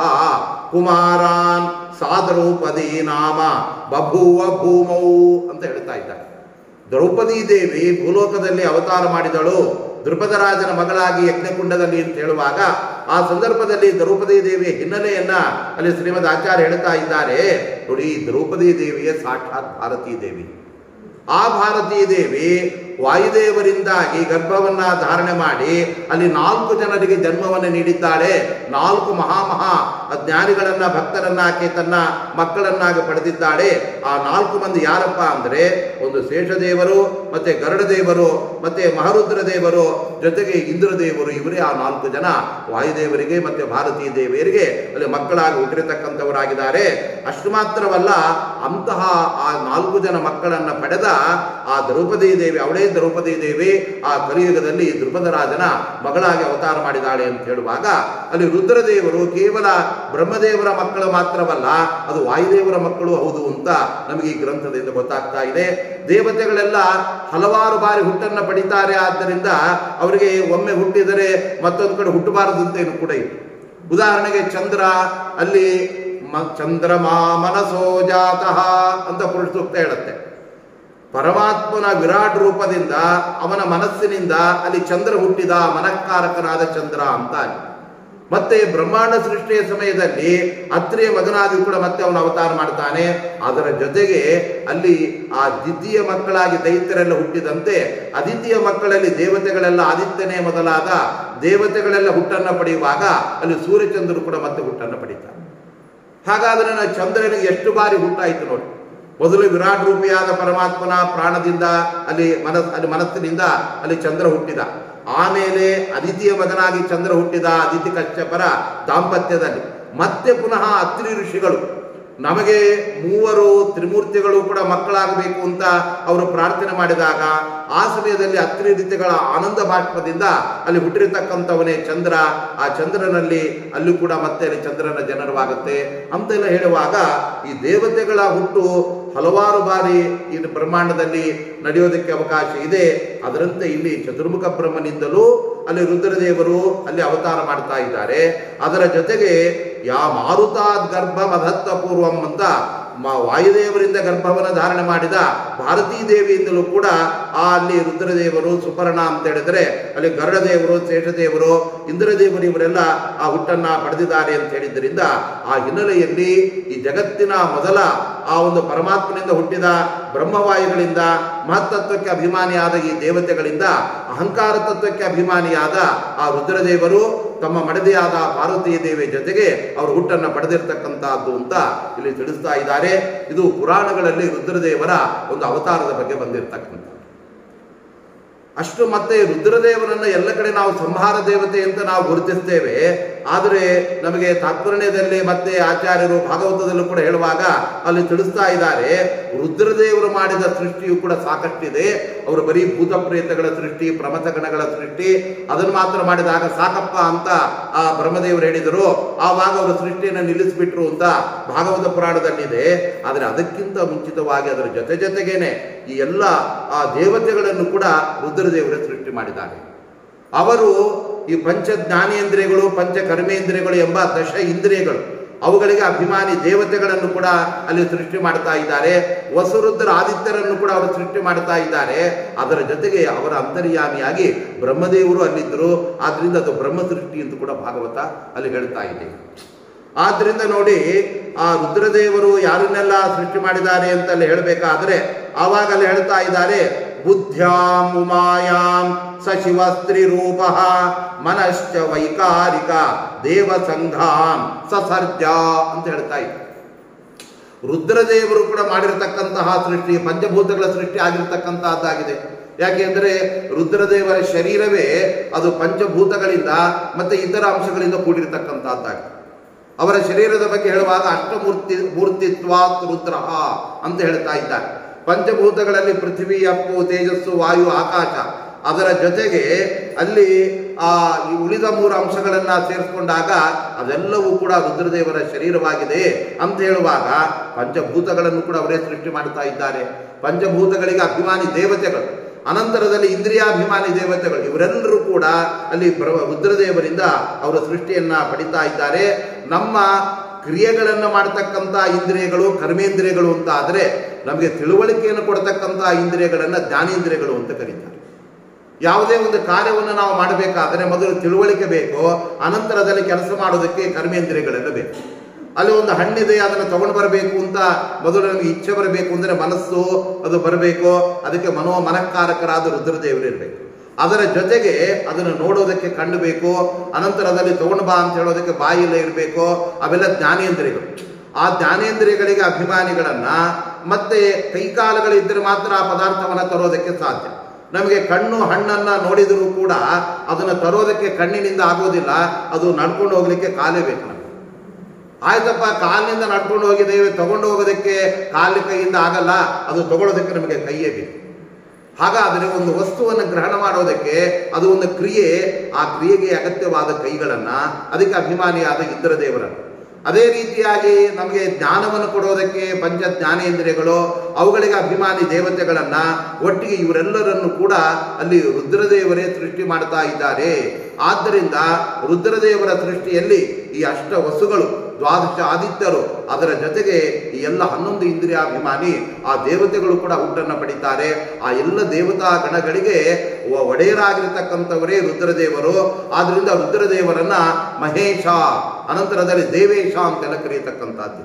ಕುಮಾರಾನ್ ಸಾದ್ರೌಪದಿ ನಾಮ ಬಭೂವ ಭೂಮೌ ಅಂತ ಹೇಳ್ತಾ ಇದ್ದಾರೆ. ದ್ರೌಪದಿ ದೇವಿ ಭೂಲೋಕದಲ್ಲಿ ಅವತಾರ ಮಾಡಿದಳು ದೃಪದರಾಜನ ಮಗಳಾಗಿ ಯಜ್ಞಕುಂಡದಲ್ಲಿ ಅಂತ ಹೇಳುವಾಗ ಆ ಸಂದರ್ಭದಲ್ಲಿ ದ್ರೌಪದಿ ದೇವಿಯ ಹಿನ್ನೆಲೆಯನ್ನ ಅಲ್ಲಿ ಶ್ರೀಮದ್ ಆಚಾರ್ಯ ಹೇಳ್ತಾ ಇದ್ದಾರೆ. ನೋಡಿ, ದ್ರೌಪದಿ ದೇವಿಯ ಸಾಕ್ಷಾತ್ ಭಾರತೀ ದೇವಿ. ಆ ಭಾರತೀ ದೇವಿ ವಾಯುದೇವರಿಂದಾಗಿ ಗರ್ಭವನ್ನ ಧಾರಣೆ ಮಾಡಿ ಅಲ್ಲಿ 4 ಜನರಿಗೆ ಜನ್ಮವನ್ನು ನೀಡಿದ್ದಾಳೆ. 4 ಮಹಾ ಜ್ಞಾನಿಗಳನ್ನ ಭಕ್ತರನ್ನ ಆಕೆ ತನ್ನ ಮಕ್ಕಳನ್ನಾಗಿ ಪಡೆದಿದ್ದಾಳೆ. ಆ 4 ಮಂದಿ ಯಾರಪ್ಪ ಅಂದ್ರೆ, ಒಂದು ಶೇಷದೇವರು, ಮತ್ತೆ ಗರುಡದೇವರು, ಮತ್ತೆ ಮಹಾರುದ್ರ ದೇವರು, ಜೊತೆಗೆ ಇಂದ್ರದೇವರು. ಇವರೇ ಆ 4 ಜನ ವಾಯುದೇವರಿಗೆ ಮತ್ತೆ ಭಾರತೀ ದೇವಿಯರಿಗೆ ಅಲ್ಲಿ ಮಕ್ಕಳಾಗಿ ಹುಟ್ಟಿರತಕ್ಕಂಥವರಾಗಿದ್ದಾರೆ. ಅಷ್ಟು ಮಾತ್ರವಲ್ಲ, ಅಂತಹ ಆ 4 ಜನ ಮಕ್ಕಳನ್ನ ಪಡೆದ ಆ ದ್ರೌಪದಿ ದೇವಿ, ಅವಳೇ ದ್ರೌಪದಿ ದೇವಿ ಆ ಕಲಿಯುಗದಲ್ಲಿ ದ್ರುಪದರಾಜನ ಮಗಳಾಗಿ ಅವತಾರ ಮಾಡಿದಾಳೆ ಅಂತ ಹೇಳುವಾಗ ಅಲ್ಲಿ ರುದ್ರದೇವರು ಕೇವಲ ಬ್ರಹ್ಮದೇವರ ಮಕ್ಕಳು ಮಾತ್ರವಲ್ಲ, ಅದು ವಾಯುದೇವರ ಮಕ್ಕಳು ಹೌದು ಅಂತ ನಮಗೆ ಈ ಗ್ರಂಥದಿಂದ ಗೊತ್ತಾಗ್ತಾ ಇದೆ. ದೇವತೆಗಳೆಲ್ಲ ಹಲವಾರು ಬಾರಿ ಹುಟ್ಟನ್ನ ಪಡಿತಾರೆ. ಆದ್ದರಿಂದ ಅವರಿಗೆ ಒಮ್ಮೆ ಹುಟ್ಟಿದರೆ ಮತ್ತೊಂದು ಕಡೆ ಹುಟ್ಟಬಾರದು ಅಂತೇನು ಕೂಡ ಇದೆ. ಉದಾಹರಣೆಗೆ ಚಂದ್ರ, ಅಲ್ಲಿ ಚಂದ್ರಮಾ ಮನಸೋ ಜಾತಃ ಅಂತ ಪುರುಷ ಸೂಕ್ತ ಹೇಳುತ್ತೆ. ಪರಮಾತ್ಮನ ವಿರಾಟ್ ರೂಪದಿಂದ ಅವನ ಮನಸ್ಸಿನಿಂದ ಅಲ್ಲಿ ಚಂದ್ರ ಹುಟ್ಟಿದ, ಮನಃಕಾರಕನಾದ ಚಂದ್ರ ಅಂತ. ಮತ್ತೆ ಬ್ರಹ್ಮಾಂಡ ಸೃಷ್ಟಿಯ ಸಮಯದಲ್ಲಿ ಅತ್ರಿಯ ಮಗನಾಗಿ ಕೂಡ ಮತ್ತೆ ಅವನು ಅವತಾರ ಮಾಡ್ತಾನೆ. ಅದರ ಜೊತೆಗೆ ಅಲ್ಲಿ ಆ ದ್ವಿತೀಯ ಮಕ್ಕಳಾಗಿ ದೈತ್ಯರೆಲ್ಲ ಹುಟ್ಟಿದಂತೆ ಅದಿತಿಯ ಮಕ್ಕಳಲ್ಲಿ ದೇವತೆಗಳೆಲ್ಲ, ಆದಿತ್ಯನೇ ಮೊದಲಾದ ದೇವತೆಗಳೆಲ್ಲ ಹುಟ್ಟನ್ನು ಪಡೆಯುವಾಗ ಅಲ್ಲಿ ಸೂರ್ಯಚಂದ್ರರು ಕೂಡ ಮತ್ತೆ ಹುಟ್ಟನ್ನು ಪಡೀತಾರೆ. ಹಾಗಾದ್ರೆ ಚಂದ್ರನಿಗೆ ಎಷ್ಟು ಬಾರಿ ಹುಟ್ಟಾಯಿತು ನೋಡಿ. ಮೊದಲು ವಿರಾಟ್ ರೂಪಿಯಾದ ಪರಮಾತ್ಮನ ಪ್ರಾಣದಿಂದ ಅಲ್ಲಿ ಮನಸ್ಸಿನಿಂದ ಅಲ್ಲಿ ಚಂದ್ರ ಹುಟ್ಟಿದ. ಆಮೇಲೆ ಅದಿತಿಯ ಮಗನಾಗಿ ಚಂದ್ರ ಹುಟ್ಟಿದ ಅದಿತಿ ಕಶ್ಯಪರ ದಾಂಪತ್ಯದಲ್ಲಿ. ಮತ್ತೆ ಪುನಃ ಅತ್ರಿ ಋಷಿಗಳು, ನಮಗೆ 3 ತ್ರಿಮೂರ್ತಿಗಳು ಕೂಡ ಮಕ್ಕಳಾಗಬೇಕು ಅಂತ ಅವರು ಪ್ರಾರ್ಥನೆ ಮಾಡಿದಾಗ ಆ ಸಮಯದಲ್ಲಿ ಅತ್ರಿ ರೀತಿಗಳ ಆನಂದ ಬಾಷ್ಪದಿಂದ ಅಲ್ಲಿ ಹುಟ್ಟಿರತಕ್ಕಂಥವನೇ ಚಂದ್ರ. ಆ ಚಂದ್ರನಲ್ಲಿ ಅಲ್ಲೂ ಕೂಡ ಮತ್ತೆ ಅಲ್ಲಿ ಚಂದ್ರನ ಜನನವಾಗುತ್ತೆ ಅಂತೆಲ್ಲ ಹೇಳುವಾಗ ಈ ದೇವತೆಗಳ ಹುಟ್ಟು ಹಲವಾರು ಬಾರಿ ಈ ಬ್ರಹ್ಮಾಂಡದಲ್ಲಿ ನಡೆಯೋದಕ್ಕೆ ಅವಕಾಶ ಇದೆ. ಅದರಂತೆ ಇಲ್ಲಿ ಚತುರ್ಮುಖ ಬ್ರಹ್ಮನಿಂದಲೂ ಅಲ್ಲಿ ರುದ್ರದೇವರು ಅಲ್ಲಿ ಅವತಾರ ಮಾಡ್ತಾ ಇದ್ದಾರೆ. ಅದರ ಜೊತೆಗೆ ಯಾ ಮಾರುತಾದ್ ಗರ್ಭ ಮಧತ್ತ ಪೂರ್ವಂ ಅಂತ ವಾಯುದೇವರಿಂದ ಗರ್ಭವನ್ನು ಧಾರಣೆ ಮಾಡಿದ ಭಾರತೀ ದೇವಿಯಿಂದಲೂ ಕೂಡ ಅಲ್ಲಿ ರುದ್ರದೇವರು ಸುಪರ್ಣ ಅಂತ ಹೇಳಿದ್ರೆ ಅಲ್ಲಿ ಗರುಡದೇವರು, ಶೇಷದೇವರು, ಇಂದ್ರದೇವರು ಇವರೆಲ್ಲ ಆ ಹುಟ್ಟನ್ನ ಪಡೆದಿದ್ದಾರೆ ಅಂತ ಹೇಳಿದ್ದರಿಂದ ಆ ಹಿನ್ನೆಲೆಯಲ್ಲಿ ಈ ಜಗತ್ತಿನ ಮೊದಲ ಆ ಒಂದು ಪರಮಾತ್ಮನಿಂದ ಹುಟ್ಟಿದ ಬ್ರಹ್ಮವಾಯುಗಳಿಂದ ಮಹತ್ತತ್ವಕ್ಕೆ ಅಭಿಮಾನಿಯಾದ ಈ ದೇವತೆಗಳಿಂದ ಅಹಂಕಾರ ತತ್ವಕ್ಕೆ ಅಭಿಮಾನಿಯಾದ ಆ ರುದ್ರದೇವರು ತಮ್ಮ ಮಡದಿಯಾದ ಪಾರ್ವತೀ ದೇವಿಯ ಜೊತೆಗೆ ಅವರು ಹುಟ್ಟನ್ನು ಪಡೆದಿರ್ತಕ್ಕಂಥದ್ದು ಅಂತ ಇಲ್ಲಿ ತಿಳಿಸ್ತಾ ಇದ್ದಾರೆ. ಇದು ಪುರಾಣಗಳಲ್ಲಿ ರುದ್ರದೇವರ ಒಂದು ಅವತಾರದ ಬಗ್ಗೆ ಬಂದಿರತಕ್ಕಂಥ ಅಷ್ಟು. ಮತ್ತೆ ರುದ್ರದೇವರನ್ನ ಎಲ್ಲ ಕಡೆ ನಾವು ಸಂಹಾರ ದೇವತೆ ಅಂತ ನಾವು ಗುರುತಿಸ್ತೇವೆ. ಆದರೆ ನಮಗೆ ತಾತ್ಪರ್ಯದಲ್ಲಿ ಮತ್ತೆ ಆಚಾರ್ಯರು ಭಾಗವತದಲ್ಲೂ ಕೂಡ ಹೇಳುವಾಗ ಅಲ್ಲಿ ತಿಳಿಸ್ತಾ ಇದ್ದಾರೆ, ರುದ್ರದೇವರು ಮಾಡಿದ ಸೃಷ್ಟಿಯು ಕೂಡ ಸಾಕಷ್ಟಿದೆ. ಅವರು ಬರೀ ಭೂತ ಪ್ರೇತಗಳ ಸೃಷ್ಟಿ, ಪ್ರಮಥಗಣಗಳ ಸೃಷ್ಟಿ ಅದನ್ನು ಮಾತ್ರ ಮಾಡಿದಾಗ ಸಾಕಪ್ಪ ಅಂತ ಆ ಬ್ರಹ್ಮದೇವರು ಹೇಳಿದರು. ಆವಾಗ ಅವರು ಸೃಷ್ಟಿಯನ್ನು ನಿಲ್ಲಿಸಿಬಿಟ್ರು ಅಂತ ಭಾಗವತ ಪುರಾಣದಲ್ಲಿದೆ. ಆದರೆ ಅದಕ್ಕಿಂತ ಮುಂಚಿತವಾಗಿ ಅದರ ಜೊತೆಗೇನೆ ಈ ಎಲ್ಲ ಆ ದೇವತೆಗಳನ್ನು ಕೂಡ ರುದ್ರದೇವರೇ ಸೃಷ್ಟಿ ಮಾಡಿದ್ದಾರೆ. ಅವರು ಈ ಪಂಚ ಜ್ಞಾನೇಂದ್ರಿಯಗಳು, ಪಂಚ ಕರ್ಮೇಂದ್ರಿಯಗಳು ಎಂಬ ದಶ ಇಂದ್ರಿಯಗಳು, ಅವುಗಳಿಗೆ ಅಭಿಮಾನಿ ದೇವತೆಗಳನ್ನು ಕೂಡ ಅಲ್ಲಿ ಸೃಷ್ಟಿ ಮಾಡ್ತಾ ಇದ್ದಾರೆ. ವಸುರುದ್ರ ಆದಿತ್ಯರನ್ನು ಕೂಡ ಅವರು ಸೃಷ್ಟಿ ಮಾಡ್ತಾ ಇದ್ದಾರೆ. ಅದರ ಜೊತೆಗೆ ಅವರ ಅಂತರ್ಯಾಮಿಯಾಗಿ ಬ್ರಹ್ಮದೇವರು ಅಲ್ಲಿದ್ದರು. ಆದ್ರಿಂದ ಅದು ಬ್ರಹ್ಮ ಸೃಷ್ಟಿ ಅಂತ ಕೂಡ ಭಾಗವತ ಅಲ್ಲಿ ಹೇಳ್ತಾ ಇದೆ. ಆದ್ರಿಂದ ನೋಡಿ, ಆ ರುದ್ರದೇವರು ಯಾರನ್ನೆಲ್ಲ ಸೃಷ್ಟಿ ಮಾಡಿದ್ದಾರೆ ಅಂತಲ್ಲಿ ಹೇಳಬೇಕಾದ್ರೆ ಆವಾಗಲೇ ಹೇಳ್ತಾ ಇದ್ದಾರೆ, ಬುದ್ಧ್ಯಾಂ ಉಮಾಯಾಂ ಸ ಶಿವಸ್ತ್ರೀ ರೂಪ ಮನಶ್ಚ ವೈಕಾರಿಕ ದೇವಸಂಘಾಂ ಸಸರ್ಜ ಅಂತ ಹೇಳ್ತಾ ಇದ್ದಾರೆ. ರುದ್ರದೇವರು ಕೂಡ ಮಾಡಿರತಕ್ಕಂತಹ ಸೃಷ್ಟಿ ಪಂಚಭೂತಗಳ ಸೃಷ್ಟಿ ಆಗಿರತಕ್ಕಂತಹದ್ದಾಗಿದೆ. ಯಾಕೆಂದ್ರೆ ರುದ್ರದೇವರ ಶರೀರವೇ ಅದು ಪಂಚಭೂತಗಳಿಂದ ಮತ್ತೆ ಇತರ ಅಂಶಗಳಿಂದ ಕೂಡಿರತಕ್ಕಂತಹದ್ದಾಗಿದೆ. ಅವರ ಶರೀರದ ಬಗ್ಗೆ ಹೇಳುವಾಗ ಮೂರ್ತಿತ್ವಾತ್ ರುದ್ರ ಅಂತ ಹೇಳ್ತಾ ಇದ್ದಾರೆ. ಪಂಚಭೂತಗಳಲ್ಲಿ ಪೃಥ್ವಿ, ಅಪ್ಪು, ತೇಜಸ್ಸು, ವಾಯು, ಆಕಾಶ, ಅದರ ಜೊತೆಗೆ ಅಲ್ಲಿ ಈ ಉಳಿದ ಮೂರು ಅಂಶಗಳನ್ನ ಸೇರಿಸ್ಕೊಂಡಾಗ ಅದೆಲ್ಲವೂ ಕೂಡ ರುದ್ರದೇವರ ಶರೀರವಾಗಿದೆ ಅಂತ ಹೇಳುವಾಗ ಪಂಚಭೂತಗಳನ್ನು ಕೂಡ ಅವರೇ ಸೃಷ್ಟಿ ಮಾಡ್ತಾ ಇದ್ದಾರೆ. ಪಂಚಭೂತಗಳಿಗೆ ಅಭಿಮಾನಿ ದೇವತೆಗಳು, ಅನಂತರದಲ್ಲಿ ಇಂದ್ರಿಯಾಭಿಮಾನಿ ದೇವತೆಗಳು, ಇವರೆಲ್ಲರೂ ಕೂಡ ಅಲ್ಲಿ ರುದ್ರದೇವರಿಂದ ಅವರ ಸೃಷ್ಟಿಯನ್ನ ಪಡಿತಾ ಇದ್ದಾರೆ. ನಮ್ಮ ಕ್ರಿಯೆಗಳನ್ನು ಮಾಡತಕ್ಕಂಥ ಇಂದ್ರಿಯಗಳು ಕರ್ಮೇಂದ್ರಿಯಗಳು ಅಂತ ಆದರೆ ನಮಗೆ ತಿಳುವಳಿಕೆಯನ್ನು ಕೊಡ್ತಕ್ಕಂಥ ಇಂದ್ರಿಯಗಳನ್ನು ಜ್ಞಾನೇಂದ್ರಿಯಗಳು ಅಂತ ಕರೀತಾರೆ. ಯಾವುದೇ ಒಂದು ಕಾರ್ಯವನ್ನು ನಾವು ಮಾಡಬೇಕಾದ್ರೆ ಮೊದಲು ತಿಳುವಳಿಕೆ ಬೇಕು, ಅನಂತರದಲ್ಲಿ ಕೆಲಸ ಮಾಡೋದಕ್ಕೆ ಕರ್ಮೇಂದ್ರಿಯಗಳೆಲ್ಲ ಬೇಕು. ಅಲ್ಲಿ ಒಂದು ಹಣ್ಣಿದೆ, ಅದನ್ನು ತಗೊಂಡು ಬರಬೇಕು ಅಂತ ಮೊದಲು ನಮಗೆ ಇಚ್ಛೆ ಬರಬೇಕು ಅಂದರೆ ಮನಸ್ಸು ಅದು ಬರಬೇಕು. ಅದಕ್ಕೆ ಮನಃಕಾರಕರಾದ ರುದ್ರದೇವರು ಇರಬೇಕು. ಅದರ ಜೊತೆಗೆ ಅದನ್ನು ನೋಡೋದಕ್ಕೆ ಕಣ್ಣು ಬೇಕು, ಅನಂತರದಲ್ಲಿ ತಗೊಂಡು ಬಾ ಅಂತ ಹೇಳೋದಕ್ಕೆ ಬಾಯಿಲ್ಲ ಇರಬೇಕು. ಅವೆಲ್ಲ ಜ್ಞಾನೇಂದ್ರಿಯಗಳು. ಆ ಜ್ಞಾನೇಂದ್ರಿಯಗಳಿಗೆ ಅಭಿಮಾನಿಗಳನ್ನ ಮತ್ತೆ ಕೈಕಾಲುಗಳಿದ್ದರೆ ಮಾತ್ರ ಆ ಪದಾರ್ಥವನ್ನು ತರೋದಕ್ಕೆ ಸಾಧ್ಯ. ನಮಗೆ ಕಣ್ಣು ಹಣ್ಣನ್ನ ನೋಡಿದರೂ ಕೂಡ ಅದನ್ನು ತರೋದಕ್ಕೆ ಕಣ್ಣಿನಿಂದ ಆಗೋದಿಲ್ಲ, ಅದು ನಡ್ಕೊಂಡು ಹೋಗ್ಲಿಕ್ಕೆ ಕಾಲೇ ಬೇಕು. ಆಯ್ತಪ್ಪ, ಕಾಲಿನಿಂದ ನಡ್ಕೊಂಡು ಹೋಗಿದ್ದೇವೆ, ತಗೊಂಡು ಹೋಗೋದಕ್ಕೆ ಕಾಲು ಕೈಯಿಂದ ಆಗಲ್ಲ, ಅದು ತಗೊಳ್ಳೋದಕ್ಕೆ ನಮಗೆ ಕೈಯೇ ಬೇಕು. ಹಾಗಾದರೆ ಒಂದು ವಸ್ತುವನ್ನು ಗ್ರಹಣ ಮಾಡೋದಕ್ಕೆ ಅದು ಒಂದು ಕ್ರಿಯೆ, ಆ ಕ್ರಿಯೆಗೆ ಅಗತ್ಯವಾದ ಕೈಗಳನ್ನ, ಅದಕ್ಕೆ ಅಭಿಮಾನಿಯಾದ ಇಂದ್ರದೇವರನ್ನು. ಅದೇ ರೀತಿಯಾಗಿ ನಮಗೆ ಜ್ಞಾನವನ್ನು ಕೊಡೋದಕ್ಕೆ ಪಂಚ ಜ್ಞಾನೇಂದ್ರಿಯಗಳು, ಅವುಗಳಿಗೆ ಅಭಿಮಾನಿ ದೇವತೆಗಳನ್ನ, ಒಟ್ಟಿಗೆ ಇವರೆಲ್ಲರನ್ನು ಕೂಡ ಅಲ್ಲಿ ರುದ್ರದೇವರೇ ಸೃಷ್ಟಿ ಮಾಡ್ತಾ ಇದ್ದಾರೆ. ಆದ್ದರಿಂದ ರುದ್ರದೇವರ ಸೃಷ್ಟಿಯಲ್ಲಿ ಈ ಅಷ್ಟ ವಸುಗಳು, ದ್ವಾದಶ ಆದಿತ್ಯರು, ಅದರ ಜೊತೆಗೆ ಈ ಎಲ್ಲ 11 ಇಂದ್ರಿಯಾಭಿಮಾನಿ ಆ ದೇವತೆಗಳು ಕೂಡ ಹುಟ್ಟನ್ನು ಪಡಿತಾರೆ. ಆ ಎಲ್ಲ ದೇವತಾ ಗಣಗಳಿಗೆ ಒಡೆಯರಾಗಿರ್ತಕ್ಕಂಥವರೇ ರುದ್ರದೇವರು. ಆದ್ರಿಂದ ರುದ್ರದೇವರನ್ನ ಮಹೇಶ, ಅನಂತರದಲ್ಲಿ ದೇವೇಶ ಅಂತೆಲ್ಲ ಕರೆಯತಕ್ಕಂಥದ್ದು.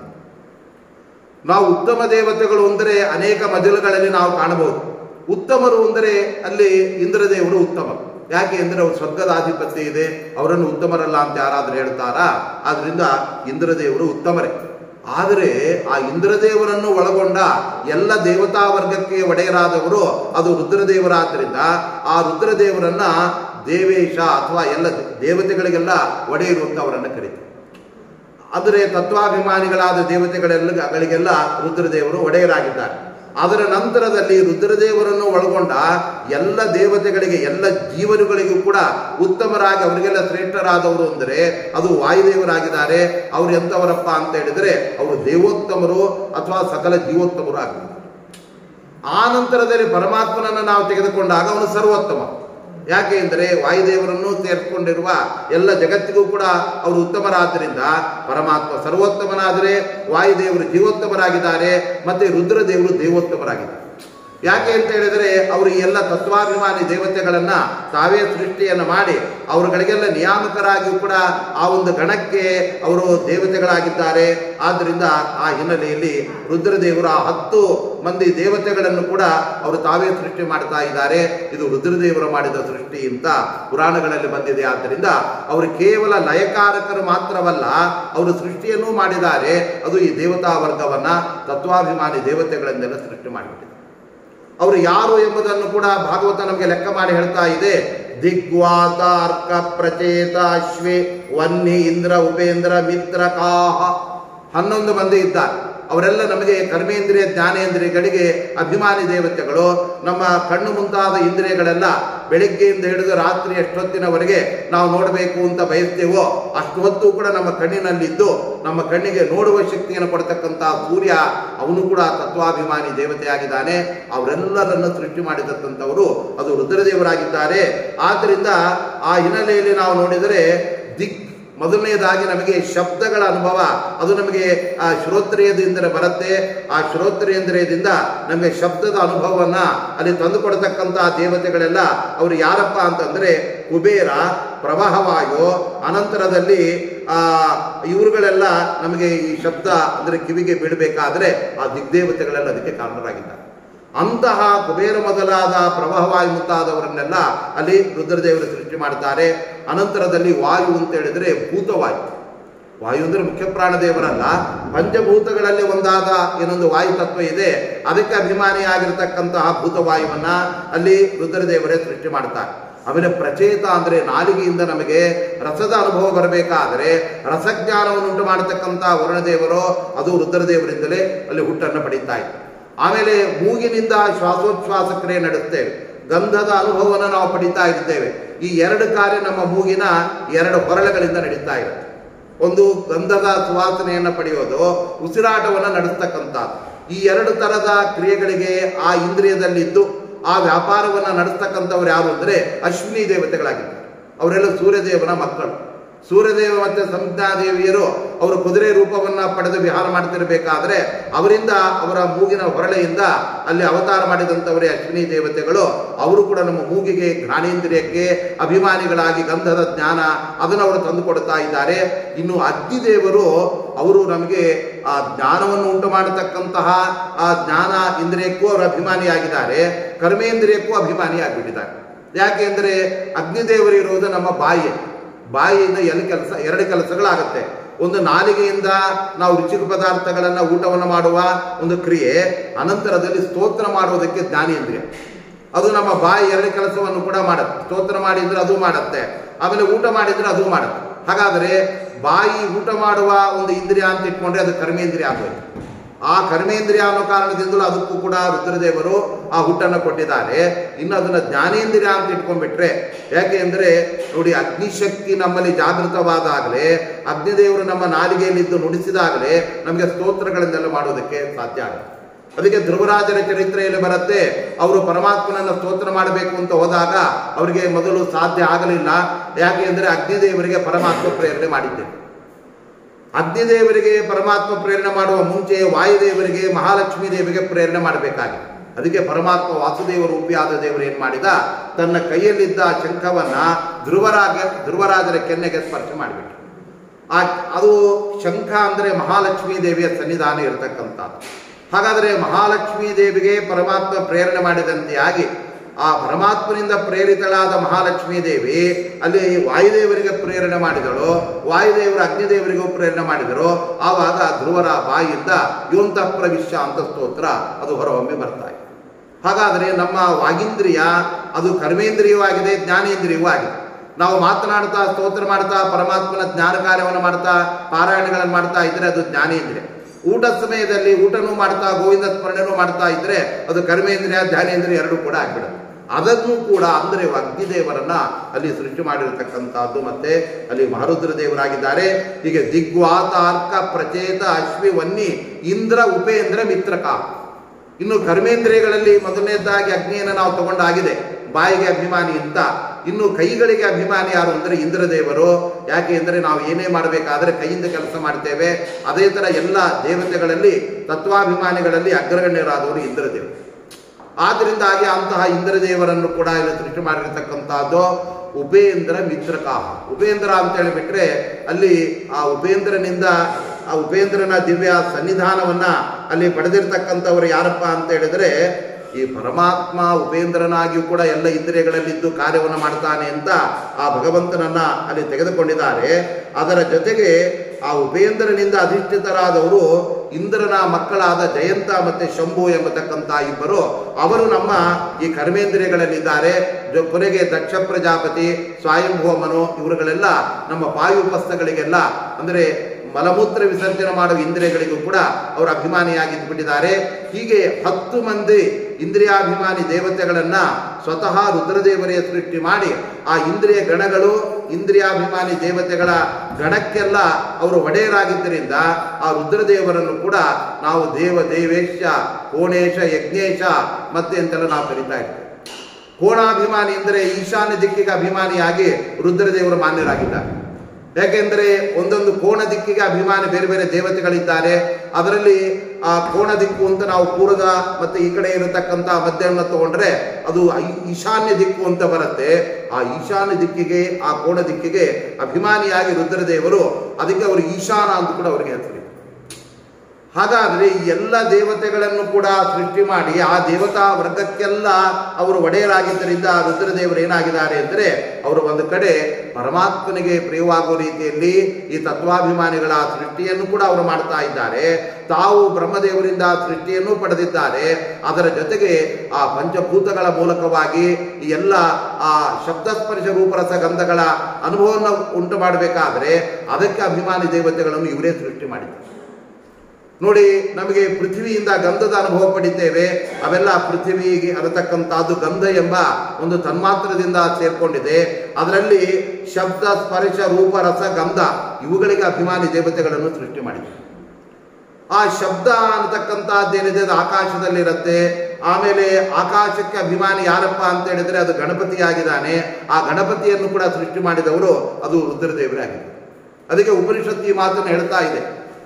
ನಾವು ಉತ್ತಮ ದೇವತೆಗಳು ಅಂದರೆ ಅನೇಕ ಮಜಲುಗಳಲ್ಲಿ ನಾವು ಕಾಣಬಹುದು. ಉತ್ತಮರು ಅಂದರೆ ಅಲ್ಲಿ ಇಂದ್ರದೇವರು ಉತ್ತಮ. ಯಾಕೆ ಅಂದರೆ ಅವರು ಸ್ವರ್ಗದ ಆಧಿಪತ್ಯ ಇದೆ, ಅವರನ್ನು ಉತ್ತಮರಲ್ಲ ಅಂತ ಯಾರಾದರೂ ಹೇಳ್ತಾರಾ? ಆದ್ರಿಂದ ಇಂದ್ರದೇವರು ಉತ್ತಮರೇ. ಆದರೆ ಆ ಇಂದ್ರದೇವರನ್ನು ಒಳಗೊಂಡ ಎಲ್ಲ ದೇವತಾ ವರ್ಗಕ್ಕೆ ಒಡೆಯರಾದವರು ಅದು ರುದ್ರದೇವರಾದ್ದರಿಂದ ಆ ರುದ್ರದೇವರನ್ನ ದೇವೇಶ ಅಥವಾ ಎಲ್ಲ ದೇವತೆಗಳಿಗೆಲ್ಲ ಒಡೆಯರು ಅಂತ ಅವರನ್ನು ಕರೀತಾರೆ. ಆದರೆ ತತ್ವಾಭಿಮಾನಿಗಳಾದ ದೇವತೆಗಳಿಗೆಲ್ಲ ರುದ್ರದೇವರು ಒಡೆಯರಾಗಿದ್ದಾರೆ. ಅದರ ನಂತರದಲ್ಲಿ ರುದ್ರದೇವರನ್ನು ಒಳಗೊಂಡ ಎಲ್ಲ ದೇವತೆಗಳಿಗೆ, ಎಲ್ಲ ಜೀವನುಗಳಿಗೂ ಕೂಡ ಉತ್ತಮರಾಗಿ ಅವರಿಗೆಲ್ಲ ಶ್ರೇಷ್ಠರಾದವರು ಅಂದರೆ ಅದು ವಾಯುದೇವರಾಗಿದ್ದಾರೆ. ಅವರು ಎಂಥವರಪ್ಪ ಅಂತ ಹೇಳಿದರೆ ಅವರು ದೇವೋತ್ತಮರು ಅಥವಾ ಸಕಲ ಜೀವೋತ್ತಮರು ಆಗಿದ್ದಾರೆ. ಆ ನಂತರದಲ್ಲಿ ಪರಮಾತ್ಮನನ್ನು ನಾವು ತೆಗೆದುಕೊಂಡಾಗ ಅವನು ಸರ್ವೋತ್ತಮ. ಯಾಕೆ ಅಂದರೆ ವಾಯುದೇವರನ್ನು ಸೇರಿಸಿಕೊಂಡಿರುವ ಎಲ್ಲ ಜಗತ್ತಿಗೂ ಕೂಡ ಅವರು ಉತ್ತಮರಾದ್ದರಿಂದ ಪರಮಾತ್ಮ ಸರ್ವೋತ್ತಮನಾದರೆ ವಾಯುದೇವರು ಜೀವೋತ್ತಮರಾಗಿದ್ದಾರೆ, ಮತ್ತೆ ರುದ್ರದೇವರು ದೇವೋತ್ತಮರಾಗಿದ್ದಾರೆ. ಯಾಕೆ ಅಂತ ಹೇಳಿದರೆ ಅವರು ಎಲ್ಲ ತತ್ವಾಭಿಮಾನಿ ದೇವತೆಗಳನ್ನ ತಾವೇ ಸೃಷ್ಟಿಯನ್ನು ಮಾಡಿ ಅವರುಗಳಿಗೆಲ್ಲ ನಿಯಾಮಕರಾಗಿಯೂ ಕೂಡ ಆ ಒಂದು ಗಣಕ್ಕೆ ಅವರು ದೇವತೆಗಳಾಗಿದ್ದಾರೆ. ಆದ್ದರಿಂದ ಆ ಹಿನ್ನೆಲೆಯಲ್ಲಿ ರುದ್ರದೇವರು ಆ 10 ಮಂದಿ ದೇವತೆಗಳನ್ನು ಕೂಡ ಅವರು ತಾವೇ ಸೃಷ್ಟಿ ಮಾಡ್ತಾ ಇದ್ದಾರೆ. ಇದು ರುದ್ರದೇವರು ಮಾಡಿದ ಸೃಷ್ಟಿ ಅಂತ ಪುರಾಣಗಳಲ್ಲಿ ಬಂದಿದೆ. ಆದ್ದರಿಂದ ಅವರು ಕೇವಲ ಲಯಕಾರಕರು ಮಾತ್ರವಲ್ಲ, ಅವರು ಸೃಷ್ಟಿಯನ್ನೂ ಮಾಡಿದ್ದಾರೆ. ಅದು ಈ ದೇವತಾ ವರ್ಗವನ್ನ ತತ್ವಾಭಿಮಾನಿ ದೇವತೆಗಳಿಂದೆಲ್ಲ ಸೃಷ್ಟಿ ಮಾಡಿಬಿಟ್ಟಿದೆ. ಅವರು ಯಾರು ಎಂಬುದನ್ನು ಕೂಡ ಭಾಗವತ ನಮಗೆ ಲೆಕ್ಕ ಮಾಡಿ ಹೇಳ್ತಾ ಇದೆ. ದಿಗ್ವಾತ ಅರ್ಕ ಪ್ರಚೇತ ಅಶ್ವಿ ವನ್ನಿ ಇಂದ್ರ ಉಪೇಂದ್ರ ಮಿತ್ರಕಾಹ 11 ಮಂದಿ ಇದ್ದಾರೆ. ಅವರೆಲ್ಲ ನಮಗೆ ಕರ್ಮೇಂದ್ರಿಯ ಜ್ಞಾನೇಂದ್ರಿಯಗಳಿಗೆ ಅಭಿಮಾನಿ ದೇವತೆಗಳು. ನಮ್ಮ ಕಣ್ಣು ಮುಂತಾದ ಇಂದ್ರಿಯಗಳೆಲ್ಲ ಬೆಳಿಗ್ಗೆಯಿಂದ ಹಿಡಿದು ರಾತ್ರಿ ಎಷ್ಟೊತ್ತಿನವರೆಗೆ ನಾವು ನೋಡಬೇಕು ಅಂತ ಬಯಸ್ತೇವೋ ಅಷ್ಟು ಹೊತ್ತು ಕೂಡ ನಮ್ಮ ಕಣ್ಣಿನಲ್ಲಿದ್ದು ನಮ್ಮ ಕಣ್ಣಿಗೆ ನೋಡುವ ಶಕ್ತಿಯನ್ನು ಕೊಡ್ತಕ್ಕಂಥ ಸೂರ್ಯ ಅವನು ಕೂಡ ತತ್ವಾಭಿಮಾನಿ ದೇವತೆಯಾಗಿದ್ದಾನೆ. ಅವರೆಲ್ಲರನ್ನು ಸೃಷ್ಟಿ ಮಾಡಿದಂಥವರು ಅದು ರುದ್ರದೇವರಾಗಿದ್ದಾರೆ. ಆದ್ದರಿಂದ ಆ ಹಿನ್ನೆಲೆಯಲ್ಲಿ ನಾವು ನೋಡಿದರೆ ಮೊದಲನೆಯದಾಗಿ ನಮಗೆ ಶಬ್ದಗಳ ಅನುಭವ ಅದು ನಮಗೆ ಆ ಶ್ರೋತ್ರಿಯದಿಂದ ಬರುತ್ತೆ. ಆ ಶ್ರೋತ್ರಿಯೇಂದ್ರಿಯದಿಂದ ನಮಗೆ ಶಬ್ದದ ಅನುಭವವನ್ನು ಅಲ್ಲಿ ತಂದುಕೊಡ್ತಕ್ಕಂಥ ದೇವತೆಗಳೆಲ್ಲ ಅವರು ಯಾರಪ್ಪ ಅಂತಂದರೆ ಕುಬೇರ, ಪ್ರವಾಹವಾಯು, ಅನಂತರದಲ್ಲಿ ಇವರುಗಳೆಲ್ಲ ನಮಗೆ ಈ ಶಬ್ದ ಅಂದರೆ ಕಿವಿಗೆ ಬಿಡಬೇಕಾದ್ರೆ ಆ ದಿಗ್ದೇವತೆಗಳೆಲ್ಲ ಅದಕ್ಕೆ ಕಾರಣರಾಗಿದ್ದಾರೆ. ಅಂತಹ ಕುಬೇರ ಮೊದಲಾದ ಪ್ರವಾಹವಾಯು ಮುಂತಾದವರನ್ನೆಲ್ಲ ಅಲ್ಲಿ ರುದ್ರದೇವರು ಸೃಷ್ಟಿ ಮಾಡ್ತಾರೆ. ಅನಂತರದಲ್ಲಿ ವಾಯು ಅಂತ ಹೇಳಿದರೆ ಭೂತವಾಯು. ವಾಯು ಅಂದರೆ ಮುಖ್ಯ ಪ್ರಾಣದೇವರಲ್ಲ, ಪಂಚಭೂತಗಳಲ್ಲಿ ಒಂದಾದ ಏನೊಂದು ವಾಯು ತತ್ವ ಇದೆ, ಅದಕ್ಕೆ ಅಭಿಮಾನಿಯಾಗಿರ್ತಕ್ಕಂತಹ ಭೂತವಾಯುವನ್ನ ಅಲ್ಲಿ ರುದ್ರದೇವರೇ ಸೃಷ್ಟಿ ಮಾಡ್ತಾರೆ. ಆಮೇಲೆ ಪ್ರಚೇತ ಅಂದರೆ ನಾಲಿಗೆಯಿಂದ ನಮಗೆ ರಸದ ಅನುಭವ ಬರಬೇಕಾದರೆ ರಸಜ್ಞಾನವನ್ನು ಉಂಟು ಮಾಡತಕ್ಕಂಥ ವರುಣದೇವರು ಅದು ರುದ್ರದೇವರಿಂದಲೇ ಅಲ್ಲಿ ಹುಟ್ಟನ್ನು ಪಡೀತಾ ಇತ್ತು. ಆಮೇಲೆ ಮೂಗಿನಿಂದ ಶ್ವಾಸೋಚ್ಛ್ವಾಸ ಕ್ರಿಯೆ ನಡೆಸ್ತೇವೆ, ಗಂಧದ ಅನುಭವವನ್ನು ನಾವು ಪಡಿತಾ ಇರ್ತೇವೆ. ಈ 2 ಕಾರ್ಯ ನಮ್ಮ ಮೂಗಿನ 2 ಹೊರಳುಗಳಿಂದ ನಡೀತಾ ಇರುತ್ತೆ. ಒಂದು ಗಂಧದ ಸುವಾಸನೆಯನ್ನು ಪಡೆಯೋದು, ಉಸಿರಾಟವನ್ನು ನಡೆಸ್ತಕ್ಕಂಥದ್ದು. ಈ 2 ಥರದ ಕ್ರಿಯೆಗಳಿಗೆ ಆ ಇಂದ್ರಿಯದಲ್ಲಿದ್ದು ಆ ವ್ಯಾಪಾರವನ್ನು ನಡೆಸ್ತಕ್ಕಂಥವ್ರು ಯಾರು ಅಂದರೆ ಅಶ್ವಿನಿ ದೇವತೆಗಳಾಗಿದ್ದಾರೆ. ಅವರೆಲ್ಲ ಸೂರ್ಯದೇವನ ಮಕ್ಕಳು. ಸೂರ್ಯದೇವ ಮತ್ತು ಸಂಜ್ಞಾದೇವಿಯರು ಅವರು ಕುದುರೆ ರೂಪವನ್ನು ಪಡೆದು ವಿಹಾರ ಮಾಡ್ತಿರಬೇಕಾದ್ರೆ ಅವರಿಂದ ಅವರ ಮೂಗಿನ ಹೊರಳೆಯಿಂದ ಅಲ್ಲಿ ಅವತಾರ ಮಾಡಿದಂಥವರೇ ಅಶ್ವಿನಿ ದೇವತೆಗಳು. ಅವರು ಕೂಡ ನಮ್ಮ ಮೂಗಿಗೆ ಘ್ರಾಣೇಂದ್ರಿಯಕ್ಕೆ ಅಭಿಮಾನಿಗಳಾಗಿ ಗಂಧದ ಜ್ಞಾನ ಅದನ್ನು ಅವರು ತಂದುಕೊಡ್ತಾ ಇದ್ದಾರೆ. ಇನ್ನು ಅಗ್ನಿದೇವರು ಅವರು ನಮಗೆ ಆ ಜ್ಞಾನವನ್ನು ಉಂಟು ಮಾಡತಕ್ಕಂತಹ ಆ ಜ್ಞಾನ ಇಂದ್ರಿಯಕ್ಕೂ ಅವರು ಅಭಿಮಾನಿಯಾಗಿದ್ದಾರೆ, ಕರ್ಮೇಂದ್ರಿಯಕ್ಕೂ ಅಭಿಮಾನಿಯಾಗಿಬಿಟ್ಟಿದ್ದಾರೆ. ಯಾಕೆ ಅಂದರೆ ಅಗ್ನಿದೇವರಿರುವುದು ನಮ್ಮ ಬಾಯಿಯಿಂದ 2 ಕೆಲಸಗಳಾಗುತ್ತೆ. ಒಂದು ನಾಲಿಗೆಯಿಂದ ನಾವು ರುಚಿಕ ಪದಾರ್ಥಗಳನ್ನು ಊಟವನ್ನು ಮಾಡುವ ಒಂದು ಕ್ರಿಯೆ, ಅನಂತರದಲ್ಲಿ ಸ್ತೋತ್ರ ಮಾಡುವುದಕ್ಕೆ ಜ್ಞಾನೇಂದ್ರಿಯ ಅದು ನಮ್ಮ ಬಾಯಿ 2 ಕೆಲಸವನ್ನು ಕೂಡ ಮಾಡುತ್ತೆ. ಸ್ತೋತ್ರ ಮಾಡಿದ್ರೆ ಅದು ಮಾಡುತ್ತೆ, ಆಮೇಲೆ ಊಟ ಮಾಡಿದ್ರೆ ಅದು ಮಾಡುತ್ತೆ. ಹಾಗಾದರೆ ಬಾಯಿ ಊಟ ಮಾಡುವ ಒಂದು ಇಂದ್ರಿಯ ಅಂತ ಇಟ್ಕೊಂಡ್ರೆ ಅದು ಕರ್ಮೇಂದ್ರಿಯ ಆಗೋಯ್ತು. ಆ ಕರ್ಮೇಂದ್ರಿಯ ಅನ್ನೋ ಕಾರಣದಿಂದಲೂ ಅದಕ್ಕೂ ಕೂಡ ರುದ್ರದೇವರು ಆ ಹುಟ್ಟನ್ನು ಕೊಟ್ಟಿದ್ದಾರೆ. ಇನ್ನು ಅದನ್ನು ಜ್ಞಾನೇಂದ್ರಿಯ ಅಂತ ಇಟ್ಕೊಂಡ್ಬಿಟ್ರೆ, ಯಾಕೆ ಅಂದರೆ ನೋಡಿ, ಅಗ್ನಿಶಕ್ತಿ ನಮ್ಮಲ್ಲಿ ಜಾಗೃತವಾದಾಗಲೇ, ಅಗ್ನಿದೇವರು ನಮ್ಮ ನಾಲಿಗೆಯಲ್ಲಿದ್ದು ನುಡಿಸಿದಾಗಲೇ ನಮಗೆ ಸ್ತೋತ್ರಗಳನ್ನೆಲ್ಲ ಮಾಡೋದಕ್ಕೆ ಸಾಧ್ಯ ಆಗುತ್ತೆ. ಅದಕ್ಕೆ ಧ್ರುವರಾಜರ ಚರಿತ್ರೆಯಲ್ಲಿ ಬರುತ್ತೆ, ಅವರು ಪರಮಾತ್ಮನನ್ನು ಸ್ತೋತ್ರ ಮಾಡಬೇಕು ಅಂತ ಹೋದಾಗ ಅವರಿಗೆ ಮೊದಲು ಸಾಧ್ಯ ಆಗಲಿಲ್ಲ. ಯಾಕೆ ಅಂದರೆ ಅಗ್ನಿದೇವರಿಗೆ ಪರಮಾತ್ಮ ಪ್ರೇರಣೆ ಮಾಡಿದ್ದೇನೆ. ಅಗ್ನಿದೇವರಿಗೆ ಪರಮಾತ್ಮ ಪ್ರೇರಣೆ ಮಾಡುವ ಮುಂಚೆ ವಾಯುದೇವರಿಗೆ ಮಹಾಲಕ್ಷ್ಮೀ ದೇವಿಗೆ ಪ್ರೇರಣೆ ಮಾಡಬೇಕಾಗಿದೆ. ಅದಕ್ಕೆ ಪರಮಾತ್ಮ ವಾಸುದೇವ ರೂಪಿಯಾದ ದೇವರು ಏನು ಮಾಡಿದ, ತನ್ನ ಕೈಯಲ್ಲಿದ್ದ ಶಂಖವನ್ನು ಧ್ರುವರಾಜರ ಕೆನ್ನೆಗೆ ಸ್ಪರ್ಶ ಮಾಡಿಬಿಟ್ಟು, ಅದು ಶಂಖ ಅಂದರೆ ಮಹಾಲಕ್ಷ್ಮೀ ದೇವಿಯ ಸನ್ನಿಧಾನ ಇರತಕ್ಕಂಥದ್ದು. ಹಾಗಾದರೆ ಮಹಾಲಕ್ಷ್ಮೀ ದೇವಿಗೆ ಪರಮಾತ್ಮ ಪ್ರೇರಣೆ ಮಾಡಿದಂತೆಯಾಗಿ ಆ ಪರಮಾತ್ಮನಿಂದ ಪ್ರೇರಿತಳಾದ ಮಹಾಲಕ್ಷ್ಮೀ ದೇವಿ ಅಲ್ಲಿ ವಾಯುದೇವರಿಗೆ ಪ್ರೇರಣೆ ಮಾಡಿದಳು, ವಾಯುದೇವರು ಅಗ್ನಿದೇವರಿಗೂ ಪ್ರೇರಣೆ ಮಾಡಿದರು. ಆವಾಗ ಧ್ರುವರ ಬಾಯಿಯಿಂದ ಯೋಂತಃ ಪ್ರವಿಶ್ಯ ಅಂತ ಸ್ತೋತ್ರ ಅದು ಹೊರಹೊಮ್ಮಿ ಬರ್ತಾ ಇದೆ. ಹಾಗಾದರೆ ನಮ್ಮ ವಾಗೀಂದ್ರಿಯ ಅದು ಕರ್ಮೇಂದ್ರಿಯವೂ ಆಗಿದೆ, ಜ್ಞಾನೇಂದ್ರಿಯವೂ ಆಗಿದೆ. ನಾವು ಮಾತನಾಡ್ತಾ ಸ್ತೋತ್ರ ಮಾಡ್ತಾ ಪರಮಾತ್ಮನ ಜ್ಞಾನ ಕಾರ್ಯವನ್ನು ಮಾಡ್ತಾ ಪಾರಾಯಣಗಳನ್ನು ಮಾಡ್ತಾ ಇದ್ರೆ ಅದು ಜ್ಞಾನೇಂದ್ರಿಯ. ಊಟದ ಸಮಯದಲ್ಲಿ ಊಟನೂ ಮಾಡ್ತಾ ಗೋವಿಂದ ಸ್ಮರಣೆನೂ ಮಾಡ್ತಾ ಇದ್ರೆ ಅದು ಕರ್ಮೇಂದ್ರಿಯ ಜ್ಞಾನೇಂದ್ರಿಯ 2 ಕೂಡ ಆಗ್ಬಿಡುತ್ತೆ. ಅದನ್ನು ಕೂಡ ಅಂದರೆ ಅಗ್ನಿದೇವರನ್ನ ಅಲ್ಲಿ ಸೃಷ್ಟಿ ಮಾಡಿರತಕ್ಕಂಥದ್ದು. ಮತ್ತೆ ಅಲ್ಲಿ ಮಹಾರುದ್ರ ದೇವರಾಗಿದ್ದಾರೆ. ಹೀಗೆ ದಿಗ್ವಾತ ಅರ್ಕ ಪ್ರಚೇತ ಅಶ್ವಿ ವನ್ನಿ ಇಂದ್ರ ಉಪೇಂದ್ರ ಮಿತ್ರಕ. ಇನ್ನು ಕರ್ಮೇಂದ್ರಿಯಗಳಲ್ಲಿ ಮೊದಲನೇದಾಗಿ ಅಗ್ನಿಯನ್ನು ನಾವು ತಗೊಂಡಾಗಿದೆ, ಬಾಯಿಗೆ ಅಭಿಮಾನಿ ಅಂತ. ಇನ್ನು ಕೈಗಳಿಗೆ ಅಭಿಮಾನಿ ಯಾರು ಅಂದರೆ ಇಂದ್ರದೇವರು. ಯಾಕೆ ಅಂದರೆ ನಾವು ಏನೇ ಮಾಡಬೇಕಾದ್ರೆ ಕೈಯಿಂದ ಕೆಲಸ ಮಾಡ್ತೇವೆ. ಅದೇ ಥರ ಎಲ್ಲ ದೇವತೆಗಳಲ್ಲಿ ತತ್ವಾಭಿಮಾನಿಗಳಲ್ಲಿ ಅಗ್ರಗಣ್ಯರಾದವರು ಇಂದ್ರದೇವರು. ಆದ್ದರಿಂದಾಗಿ ಅಂತಹ ಇಂದ್ರದೇವರನ್ನು ಕೂಡ ಇಲ್ಲಿ ಸೃಷ್ಟಿ ಮಾಡಿರತಕ್ಕಂಥದ್ದು ಉಪೇಂದ್ರ ಮಿತ್ರಕಾಹ. ಉಪೇಂದ್ರ ಅಂತ ಹೇಳಿಬಿಟ್ರೆ ಅಲ್ಲಿ ಆ ಉಪೇಂದ್ರನ ದಿವ್ಯ ಸನ್ನಿಧಾನವನ್ನ ಅಲ್ಲಿ ಪಡೆದಿರ್ತಕ್ಕಂಥವ್ರು ಯಾರಪ್ಪ ಅಂತ ಹೇಳಿದ್ರೆ ಈ ಪರಮಾತ್ಮ ಉಪೇಂದ್ರನಾಗಿಯೂ ಕೂಡ ಎಲ್ಲ ಇಂದ್ರಿಯಗಳಲ್ಲಿದ್ದು ಕಾರ್ಯವನ್ನು ಮಾಡ್ತಾನೆ ಅಂತ ಆ ಭಗವಂತನನ್ನ ಅಲ್ಲಿ ತೆಗೆದುಕೊಂಡಿದ್ದಾರೆ. ಅದರ ಜೊತೆಗೆ ಆ ಉಪೇಂದ್ರನಿಂದ ಅಧಿಷ್ಠಿತರಾದವರು ಇಂದ್ರನ ಮಕ್ಕಳಾದ ಜಯಂತ ಮತ್ತೆ ಶಂಭು ಎಂಬತಕ್ಕಂಥ ಇಬ್ಬರು ಅವರು ನಮ್ಮ ಈ ಕರ್ಮೇಂದ್ರಿಯಗಳಲ್ಲಿದ್ದಾರೆ. ಕೊನೆಗೆ ದಕ್ಷ ಪ್ರಜಾಪತಿ, ಸ್ವಯಂಭೂಮನು ಇವರುಗಳೆಲ್ಲ ನಮ್ಮ ವಾಯುಪಸ್ಥಗಳಿಗೆಲ್ಲ ಅಂದರೆ ಮಲಮೂತ್ರ ವಿಸರ್ಜನೆ ಮಾಡುವ ಇಂದ್ರಿಯಗಳಿಗೂ ಕೂಡ ಅವರು ಅಭಿಮಾನಿಯಾಗಿದ್ದುಬಿಟ್ಟಿದ್ದಾರೆ. ಹೀಗೆ 10 ಮಂದಿ ಇಂದ್ರಿಯಾಭಿಮಾನಿ ದೇವತೆಗಳನ್ನ ಸ್ವತಃ ರುದ್ರದೇವರೇ ಸೃಷ್ಟಿ ಮಾಡಿ ಆ ಇಂದ್ರಿಯ ಗಣಗಳು ಇಂದ್ರಿಯಾಭಿಮಾನಿ ದೇವತೆಗಳ ಗಣಕ್ಕೆಲ್ಲ ಅವರು ಒಡೆಯರಾಗಿದ್ದರಿಂದ ಆ ರುದ್ರದೇವರನ್ನು ಕೂಡ ನಾವು ದೇವೇಶ, ಕೋಣೇಶ, ಯಜ್ಞೇಶ ಮತ್ತೆ ಅಂತೆಲ್ಲ ನಾವು ಕರೀತಾ ಇರ್ತೇವೆ. ಕೋಣಾಭಿಮಾನಿ ಅಂದರೆ ಈಶಾನ್ಯ ದಿಕ್ಕಿಗೆ ಅಭಿಮಾನಿಯಾಗಿ ರುದ್ರದೇವರು ಮಾನ್ಯರಾಗಿದ್ದಾರೆ. ಯಾಕೆಂದ್ರೆ ಒಂದೊಂದು ಕೋಣ ದಿಕ್ಕಿಗೆ ಅಭಿಮಾನಿ ಬೇರೆ ಬೇರೆ ದೇವತೆಗಳಿದ್ದಾರೆ. ಅದರಲ್ಲಿ ಆ ಕೋಣ ದಿಕ್ಕು ಅಂತ ನಾವು ಪೂರ್ವದ ಮತ್ತೆ ಈ ಕಡೆ ಇರತಕ್ಕಂಥ ಮಧ್ಯವನ್ನು ತಗೊಂಡ್ರೆ ಅದು ಈಶಾನ್ಯ ದಿಕ್ಕು ಅಂತ ಬರುತ್ತೆ. ಆ ಈಶಾನ್ಯ ದಿಕ್ಕಿಗೆ ಆ ಕೋಣ ದಿಕ್ಕಿಗೆ ಅಭಿಮಾನಿಯಾಗಿ ರುದ್ರದೇವರು, ಅದಕ್ಕೆ ಅವರು ಈಶಾನ ಅಂತ ಕೂಡ ಅವರಿಗೆ ಹೆಸರು. ಹಾಗಾದ್ರೆ ಈ ಎಲ್ಲ ದೇವತೆಗಳನ್ನು ಕೂಡ ಸೃಷ್ಟಿ ಮಾಡಿ ಆ ದೇವತಾ ವರ್ಗಕ್ಕೆಲ್ಲ ಅವರು ಒಡೆಯರಾಗಿದ್ದರಿಂದ ರುದ್ರದೇವರು ಏನಾಗಿದ್ದಾರೆ ಅಂದರೆ ಅವರು ಒಂದು ಕಡೆ ಪರಮಾತ್ಮನಿಗೆ ಪ್ರಿಯವಾಗುವ ರೀತಿಯಲ್ಲಿ ಈ ತತ್ವಾಭಿಮಾನಿಗಳ ಸೃಷ್ಟಿಯನ್ನು ಕೂಡ ಅವರು ಮಾಡ್ತಾ ಇದ್ದಾರೆ. ತಾವು ಬ್ರಹ್ಮದೇವರಿಂದ ಸೃಷ್ಟಿಯನ್ನು ಪಡೆದಿದ್ದಾರೆ. ಅದರ ಜೊತೆಗೆ ಆ ಪಂಚಭೂತಗಳ ಮೂಲಕವಾಗಿ ಈ ಎಲ್ಲ ಆ ಶಬ್ದಸ್ಪರ್ಶ ರೂಪರಸ ಗಂಧಗಳ ಅನುಭವವನ್ನು ಉಂಟು ಮಾಡಬೇಕಾದ್ರೆ ಅದಕ್ಕೆ ಅಭಿಮಾನಿ ದೇವತೆಗಳನ್ನು ಇವರೇ ಸೃಷ್ಟಿ ಮಾಡಿದ್ದಾರೆ. ನೋಡಿ, ನಮಗೆ ಪೃಥ್ವಿಯಿಂದ ಗಂಧದ ಅನುಭವ ಪಡಿತೇವೆ. ಅವೆಲ್ಲ ಪೃಥ್ವಿಗೆ ಅರತಕ್ಕಂಥದ್ದು ಗಂಧ ಎಂಬ ಒಂದು ತನ್ಮಾತ್ರದಿಂದ ಸೇರ್ಕೊಂಡಿದೆ. ಅದರಲ್ಲಿ ಶಬ್ದ ಸ್ಪರ್ಶ ರೂಪ ರಸ ಗಂಧ ಇವುಗಳಿಗೆ ಅಭಿಮಾನಿ ದೇವತೆಗಳನ್ನು ಸೃಷ್ಟಿ ಮಾಡಿದೆ. ಆ ಶಬ್ದ ಅನ್ನತಕ್ಕಂಥದ್ದೇನಿದೆ ಅದು ಆಕಾಶದಲ್ಲಿರುತ್ತೆ. ಆಮೇಲೆ ಆಕಾಶಕ್ಕೆ ಅಭಿಮಾನಿ ಯಾರಪ್ಪ ಅಂತ ಹೇಳಿದ್ರೆ ಅದು ಗಣಪತಿ ಆಗಿದ್ದಾನೆ. ಆ ಗಣಪತಿಯನ್ನು ಕೂಡ ಸೃಷ್ಟಿ ಮಾಡಿದವರು ಅದು ರುದ್ರದೇವರೇ ಆಗಿದೆ. ಅದಕ್ಕೆ ಉಪನಿಷತ್ತು ಈ ಮಾತನ್ನು ಹೇಳ್ತಾ ಇದೆ.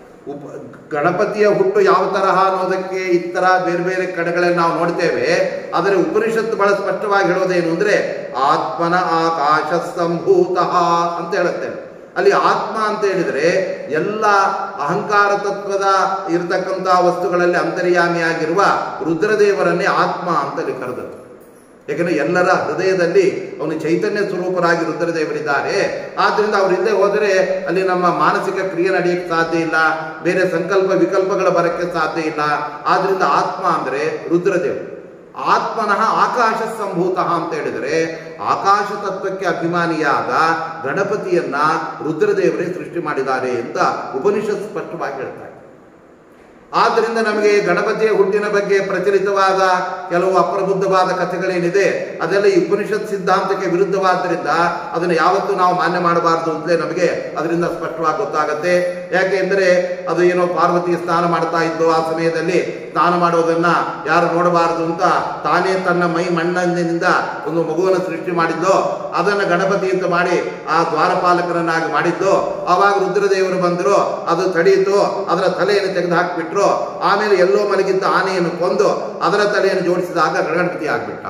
ಗಣಪತಿಯ ಹುಟ್ಟು ಯಾವ ತರಹ ಅನ್ನೋದಕ್ಕೆ ಇತರ ಬೇರೆ ಬೇರೆ ಕಡೆಗಳಲ್ಲಿ ನಾವು ನೋಡ್ತೇವೆ. ಆದರೆ ಉಪನಿಷತ್ತು ಬಹಳ ಸ್ಪಷ್ಟವಾಗಿ ಹೇಳೋದೇನು ಅಂದ್ರೆ ಆತ್ಮನ ಆಕಾಶ ಸಂಭೂತ ಅಂತ ಹೇಳುತ್ತೆ. ಅಲ್ಲಿ ಆತ್ಮ ಅಂತ ಹೇಳಿದ್ರೆ ಎಲ್ಲ ಅಹಂಕಾರ ತತ್ವದ ಇರತಕ್ಕಂಥ ವಸ್ತುಗಳಲ್ಲಿ ಅಂತರ್ಯಾಮಿಯಾಗಿರುವ ರುದ್ರದೇವರನ್ನೇ ಆತ್ಮ ಅಂತ ಕರೆದರು. ಯಾಕಂದ್ರೆ ಎಲ್ಲರ ಹೃದಯದಲ್ಲಿ ಅವನು ಚೈತನ್ಯ ಸ್ವರೂಪರಾಗಿ ರುದ್ರದೇವರಿದ್ದಾರೆ. ಆದ್ರಿಂದ ಅವ್ರ ಹಿಂದೆ ಹೋದರೆ ಅಲ್ಲಿ ನಮ್ಮ ಮಾನಸಿಕ ಕ್ರಿಯೆ ನಡೆಯಕ್ಕೆ ಸಾಧ್ಯ ಇಲ್ಲ, ಬೇರೆ ಸಂಕಲ್ಪ ವಿಕಲ್ಪಗಳು ಬರಕ್ಕೆ ಸಾಧ್ಯ ಇಲ್ಲ. ಆದ್ರಿಂದ ಆತ್ಮ ಅಂದ್ರೆ ರುದ್ರದೇವರು. ಆತ್ಮನಃ ಆಕಾಶ ಸಂಭೂತ ಅಂತ ಹೇಳಿದರೆ ಆಕಾಶ ತತ್ವಕ್ಕೆ ಅಭಿಮಾನಿಯಾದ ಗಣಪತಿಯನ್ನ ರುದ್ರದೇವರೇ ಸೃಷ್ಟಿ ಮಾಡಿದ್ದಾರೆ ಅಂತ ಉಪನಿಷತ್ ಸ್ಪಷ್ಟವಾಗಿ ಹೇಳ್ತಾರೆ. ಆದ್ದರಿಂದ ನಮಗೆ ಗಣಪತಿಯ ಹುಟ್ಟಿನ ಬಗ್ಗೆ ಪ್ರಚಲಿತವಾದ ಕೆಲವು ಅಪ್ರಬುದ್ಧವಾದ ಕಥೆಗಳೇನಿದೆ ಅದೆಲ್ಲ ಈ ಉಪನಿಷತ್ ಸಿದ್ಧಾಂತಕ್ಕೆ ವಿರುದ್ಧವಾದ್ದರಿಂದ ಅದನ್ನು ಯಾವತ್ತೂ ನಾವು ಮಾನ್ಯ ಮಾಡಬಾರ್ದು ಅಂತಲೇ ನಮಗೆ ಅದರಿಂದ ಸ್ಪಷ್ಟವಾಗಿ ಗೊತ್ತಾಗತ್ತೆ. ಯಾಕೆ ಅಂದರೆ ಅದು ಏನೋ ಪಾರ್ವತಿ ಸ್ನಾನ ಮಾಡ್ತಾ ಇದ್ದು ಆ ಸಮಯದಲ್ಲಿ ಸ್ನಾನ ಮಾಡೋದನ್ನ ಯಾರು ನೋಡಬಾರದು ಅಂತ ತಾನೇ ತನ್ನ ಮೈ ಮಣ್ಣಿನಿಂದ ಒಂದು ಮಗುವನ್ನು ಸೃಷ್ಟಿ ಮಾಡಿದ್ದು, ಅದನ್ನು ಗಣಪತಿ ಅಂತ ಮಾಡಿ ಆ ದ್ವಾರಪಾಲಕರನ್ನಾಗಿ ಮಾಡಿದ್ದು. ಆವಾಗ ರುದ್ರದೇವರು ಬಂದರು, ಅದು ತಡೆಯಿತು, ಅದರ ತಲೆಯನ್ನು ತೆಗೆದು ಹಾಕಿಬಿಟ್ರು. ಆಮೇಲೆ ಎಲ್ಲೋ ಮಲಗಿದ್ದ ಆನೆಯನ್ನು ಕೊಂದು ಅದರ ತಲೆಯನ್ನು ಜೋಡಿಸಿದಾಗ ಗಣಪತಿ ಆಗ್ಬಿಟ್ಟ.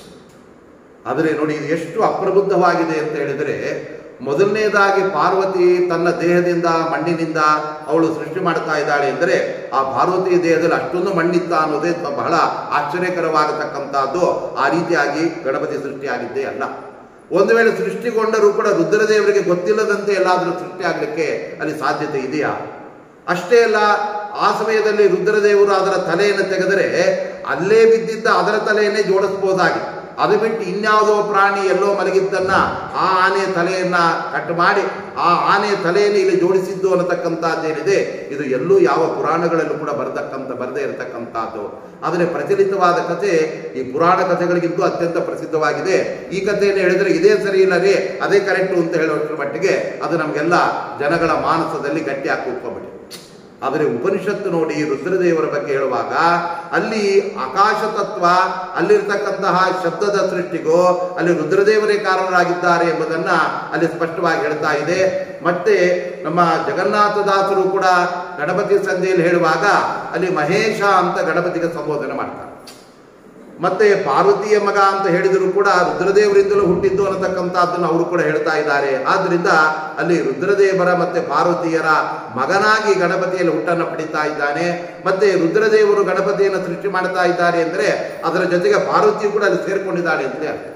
ಆದರೆ ನೋಡಿ ಇದು ಎಷ್ಟು ಅಪ್ರಬುದ್ಧವಾಗಿದೆ ಅಂತ ಹೇಳಿದರೆ, ಮೊದಲನೇದಾಗಿ ಪಾರ್ವತಿ ತನ್ನ ದೇಹದಿಂದ ಮಣ್ಣಿನಿಂದ ಅವಳು ಸೃಷ್ಟಿ ಮಾಡ್ತಾ ಇದ್ದಾಳೆ ಅಂದರೆ ಆ ಪಾರ್ವತಿ ದೇಹದಲ್ಲಿ ಅಷ್ಟೊಂದು ಮಣ್ಣಿತ್ತ ಅನ್ನೋದೇ ಬಹಳ ಆಶ್ಚರ್ಯಕರವಾಗತಕ್ಕಂಥದ್ದು. ಆ ರೀತಿಯಾಗಿ ಗಣಪತಿ ಸೃಷ್ಟಿಯಾಗಿದ್ದೇ ಅಲ್ಲ. ಒಂದು ವೇಳೆ ಸೃಷ್ಟಿಗೊಂಡರೂ ಕೂಡ ರುದ್ರದೇವರಿಗೆ ಗೊತ್ತಿಲ್ಲದಂತೆ ಎಲ್ಲಾದರೂ ಸೃಷ್ಟಿ ಆಗಲಿಕ್ಕೆ ಅಲ್ಲಿ ಸಾಧ್ಯತೆ ಇದೆಯಾ? ಅಷ್ಟೇ ಅಲ್ಲ, ಆ ಸಮಯದಲ್ಲಿ ರುದ್ರದೇವರು ಅದರ ತಲೆಯನ್ನು ತೆಗೆದರೆ ಅಲ್ಲೇ ಬಿದ್ದಿದ್ದ ಅದರ ತಲೆಯನ್ನೇ ಜೋಡಿಸಬಹುದಾಗಿತ್ತು. ಅದು ಬಿಟ್ಟು ಇನ್ಯಾವುದೋ ಪ್ರಾಣಿ ಎಲ್ಲೋ ಮಲಗಿದ್ದನ್ನ ಆ ಆನೆ ತಲೆಯನ್ನ ಕಟ್ ಮಾಡಿ ಆ ಆನೆ ತಲೆಯನ್ನು ಇಲ್ಲಿ ಜೋಡಿಸಿದ್ದು ಅನ್ನತಕ್ಕಂಥದ್ದೇನಿದೆ ಇದು ಎಲ್ಲೂ ಯಾವ ಪುರಾಣಗಳಲ್ಲೂ ಕೂಡ ಬರದೇ ಇರತಕ್ಕಂಥದ್ದು. ಆದರೆ ಪ್ರಚಲಿತವಾದ ಕಥೆ ಈ ಪುರಾಣ ಕಥೆಗಳಿಗಿಂತೂ ಅತ್ಯಂತ ಪ್ರಸಿದ್ಧವಾಗಿದೆ. ಈ ಕಥೆಯನ್ನು ಹೇಳಿದ್ರೆ ಇದೇ ಸರಿ ಇಲ್ಲ ರೀ ಅದೇ ಕರೆಕ್ಟು ಅಂತ ಹೇಳುವಷ್ಟರ ಮಟ್ಟಿಗೆ ಅದು ನಮಗೆಲ್ಲ ಜನಗಳ ಮಾನಸದಲ್ಲಿ ಗಟ್ಟಿ ಹಾಕಿ ಕೂತ್ಕೊಂಡ್ಬಿಟ್ಟು. ಆದರೆ ಉಪನಿಷತ್ತು ನೋಡಿ ರುದ್ರದೇವರ ಬಗ್ಗೆ ಹೇಳುವಾಗ ಅಲ್ಲಿ ಆಕಾಶ ತತ್ವ ಅಲ್ಲಿರ್ತಕ್ಕಂತಹ ಶಬ್ದದ ಸೃಷ್ಟಿಗೂ ಅಲ್ಲಿ ರುದ್ರದೇವರೇ ಕಾರಣರಾಗಿದ್ದಾರೆ ಎಂಬುದನ್ನ ಅಲ್ಲಿ ಸ್ಪಷ್ಟವಾಗಿ ಹೇಳ್ತಾ ಇದೆ. ಮತ್ತೆ ನಮ್ಮ ಜಗನ್ನಾಥದಾಸರು ಕೂಡ ಗಣಪತಿ ಸಂಧಿಯಲ್ಲಿ ಹೇಳುವಾಗ ಅಲ್ಲಿ ಮಹೇಶ ಅಂತ ಗಣಪತಿಗೆ ಸಂಬೋಧನೆ ಮಾಡ್ತಾರೆ. ಮತ್ತೆ ಪಾರ್ವತಿಯ ಮಗ ಅಂತ ಹೇಳಿದರೂ ಕೂಡ ರುದ್ರದೇವರಿಂದಲೂ ಹುಟ್ಟಿದ್ದು ಅನ್ನತಕ್ಕಂಥದ್ದನ್ನು ಅವರು ಕೂಡ ಹೇಳ್ತಾ ಇದ್ದಾರೆ. ಆದ್ರಿಂದ ಅಲ್ಲಿ ರುದ್ರದೇವರ ಮತ್ತೆ ಪಾರ್ವತಿಯರ ಮಗನಾಗಿ ಗಣಪತಿಯಲ್ಲಿ ಹುಟ್ಟನ್ನು ಪಡಿತಾ ಇದ್ದಾನೆ. ಮತ್ತೆ ರುದ್ರದೇವರು ಗಣಪತಿಯನ್ನು ಸೃಷ್ಟಿ ಮಾಡ್ತಾ ಇದ್ದಾರೆ ಅಂದ್ರೆ ಅದರ ಜೊತೆಗೆ ಪಾರ್ವತಿಯು ಕೂಡ ಅಲ್ಲಿ ಸೇರ್ಕೊಂಡಿದ್ದಾಳೆ ಅಂತಲೇ ಅರ್ಥ.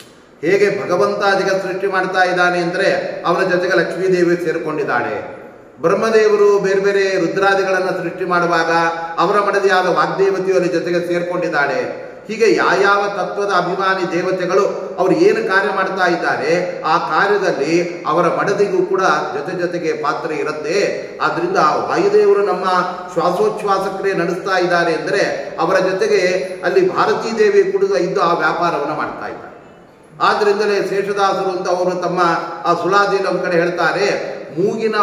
ಹೇಗೆ ಭಗವಂತ ಜಗತ್ ಸೃಷ್ಟಿ ಮಾಡ್ತಾ ಇದ್ದಾನೆ ಅಂದ್ರೆ ಅವನ ಜೊತೆಗೆ ಲಕ್ಷ್ಮೀದೇವಿ ಸೇರ್ಕೊಂಡಿದ್ದಾಳೆ. ಬ್ರಹ್ಮದೇವರು ಬೇರೆ ಬೇರೆ ರುದ್ರಾದಿಗಳನ್ನು ಸೃಷ್ಟಿ ಮಾಡುವಾಗ ಅವರ ಮಡದಿಯಾದ ವಾಗ್ದೇವತೆಯು ಅಲ್ಲಿ ಜೊತೆಗೆ ಸೇರ್ಕೊಂಡಿದ್ದಾಳೆ. ಹೀಗೆ ಯಾವ ತತ್ವದ ಅಭಿಮಾನಿ ದೇವತೆಗಳು ಅವರು ಏನು ಕಾರ್ಯ ಮಾಡ್ತಾ ಇದ್ದಾರೆ ಆ ಕಾರ್ಯದಲ್ಲಿ ಅವರ ಮಡದಿಗೂ ಕೂಡ ಜೊತೆಗೆ ಪಾತ್ರ ಇರುತ್ತೆ. ಆದ್ರಿಂದ ವಾಯುದೇವರು ನಮ್ಮ ಶ್ವಾಸೋಚ್ಛ್ವಾಸ ಕ್ರಿಯೆ ನಡೆಸ್ತಾ ಇದ್ದಾರೆ ಅಂದರೆ ಅವರ ಜೊತೆಗೆ ಅಲ್ಲಿ ಭಾರತೀ ದೇವಿ ಕೂಡ ಇದ್ದು ಆ ವ್ಯಾಪಾರವನ್ನು ಮಾಡ್ತಾ ಇದ್ದಾರೆ. ಆದ್ರಿಂದಲೇ ಶೇಷದಾಸರು ಅಂತ ಅವರು ತಮ್ಮ ಆ ಸುಳಾದಿನ ಕಡೆ ಹೇಳ್ತಾರೆ, ಮೂಗಿನ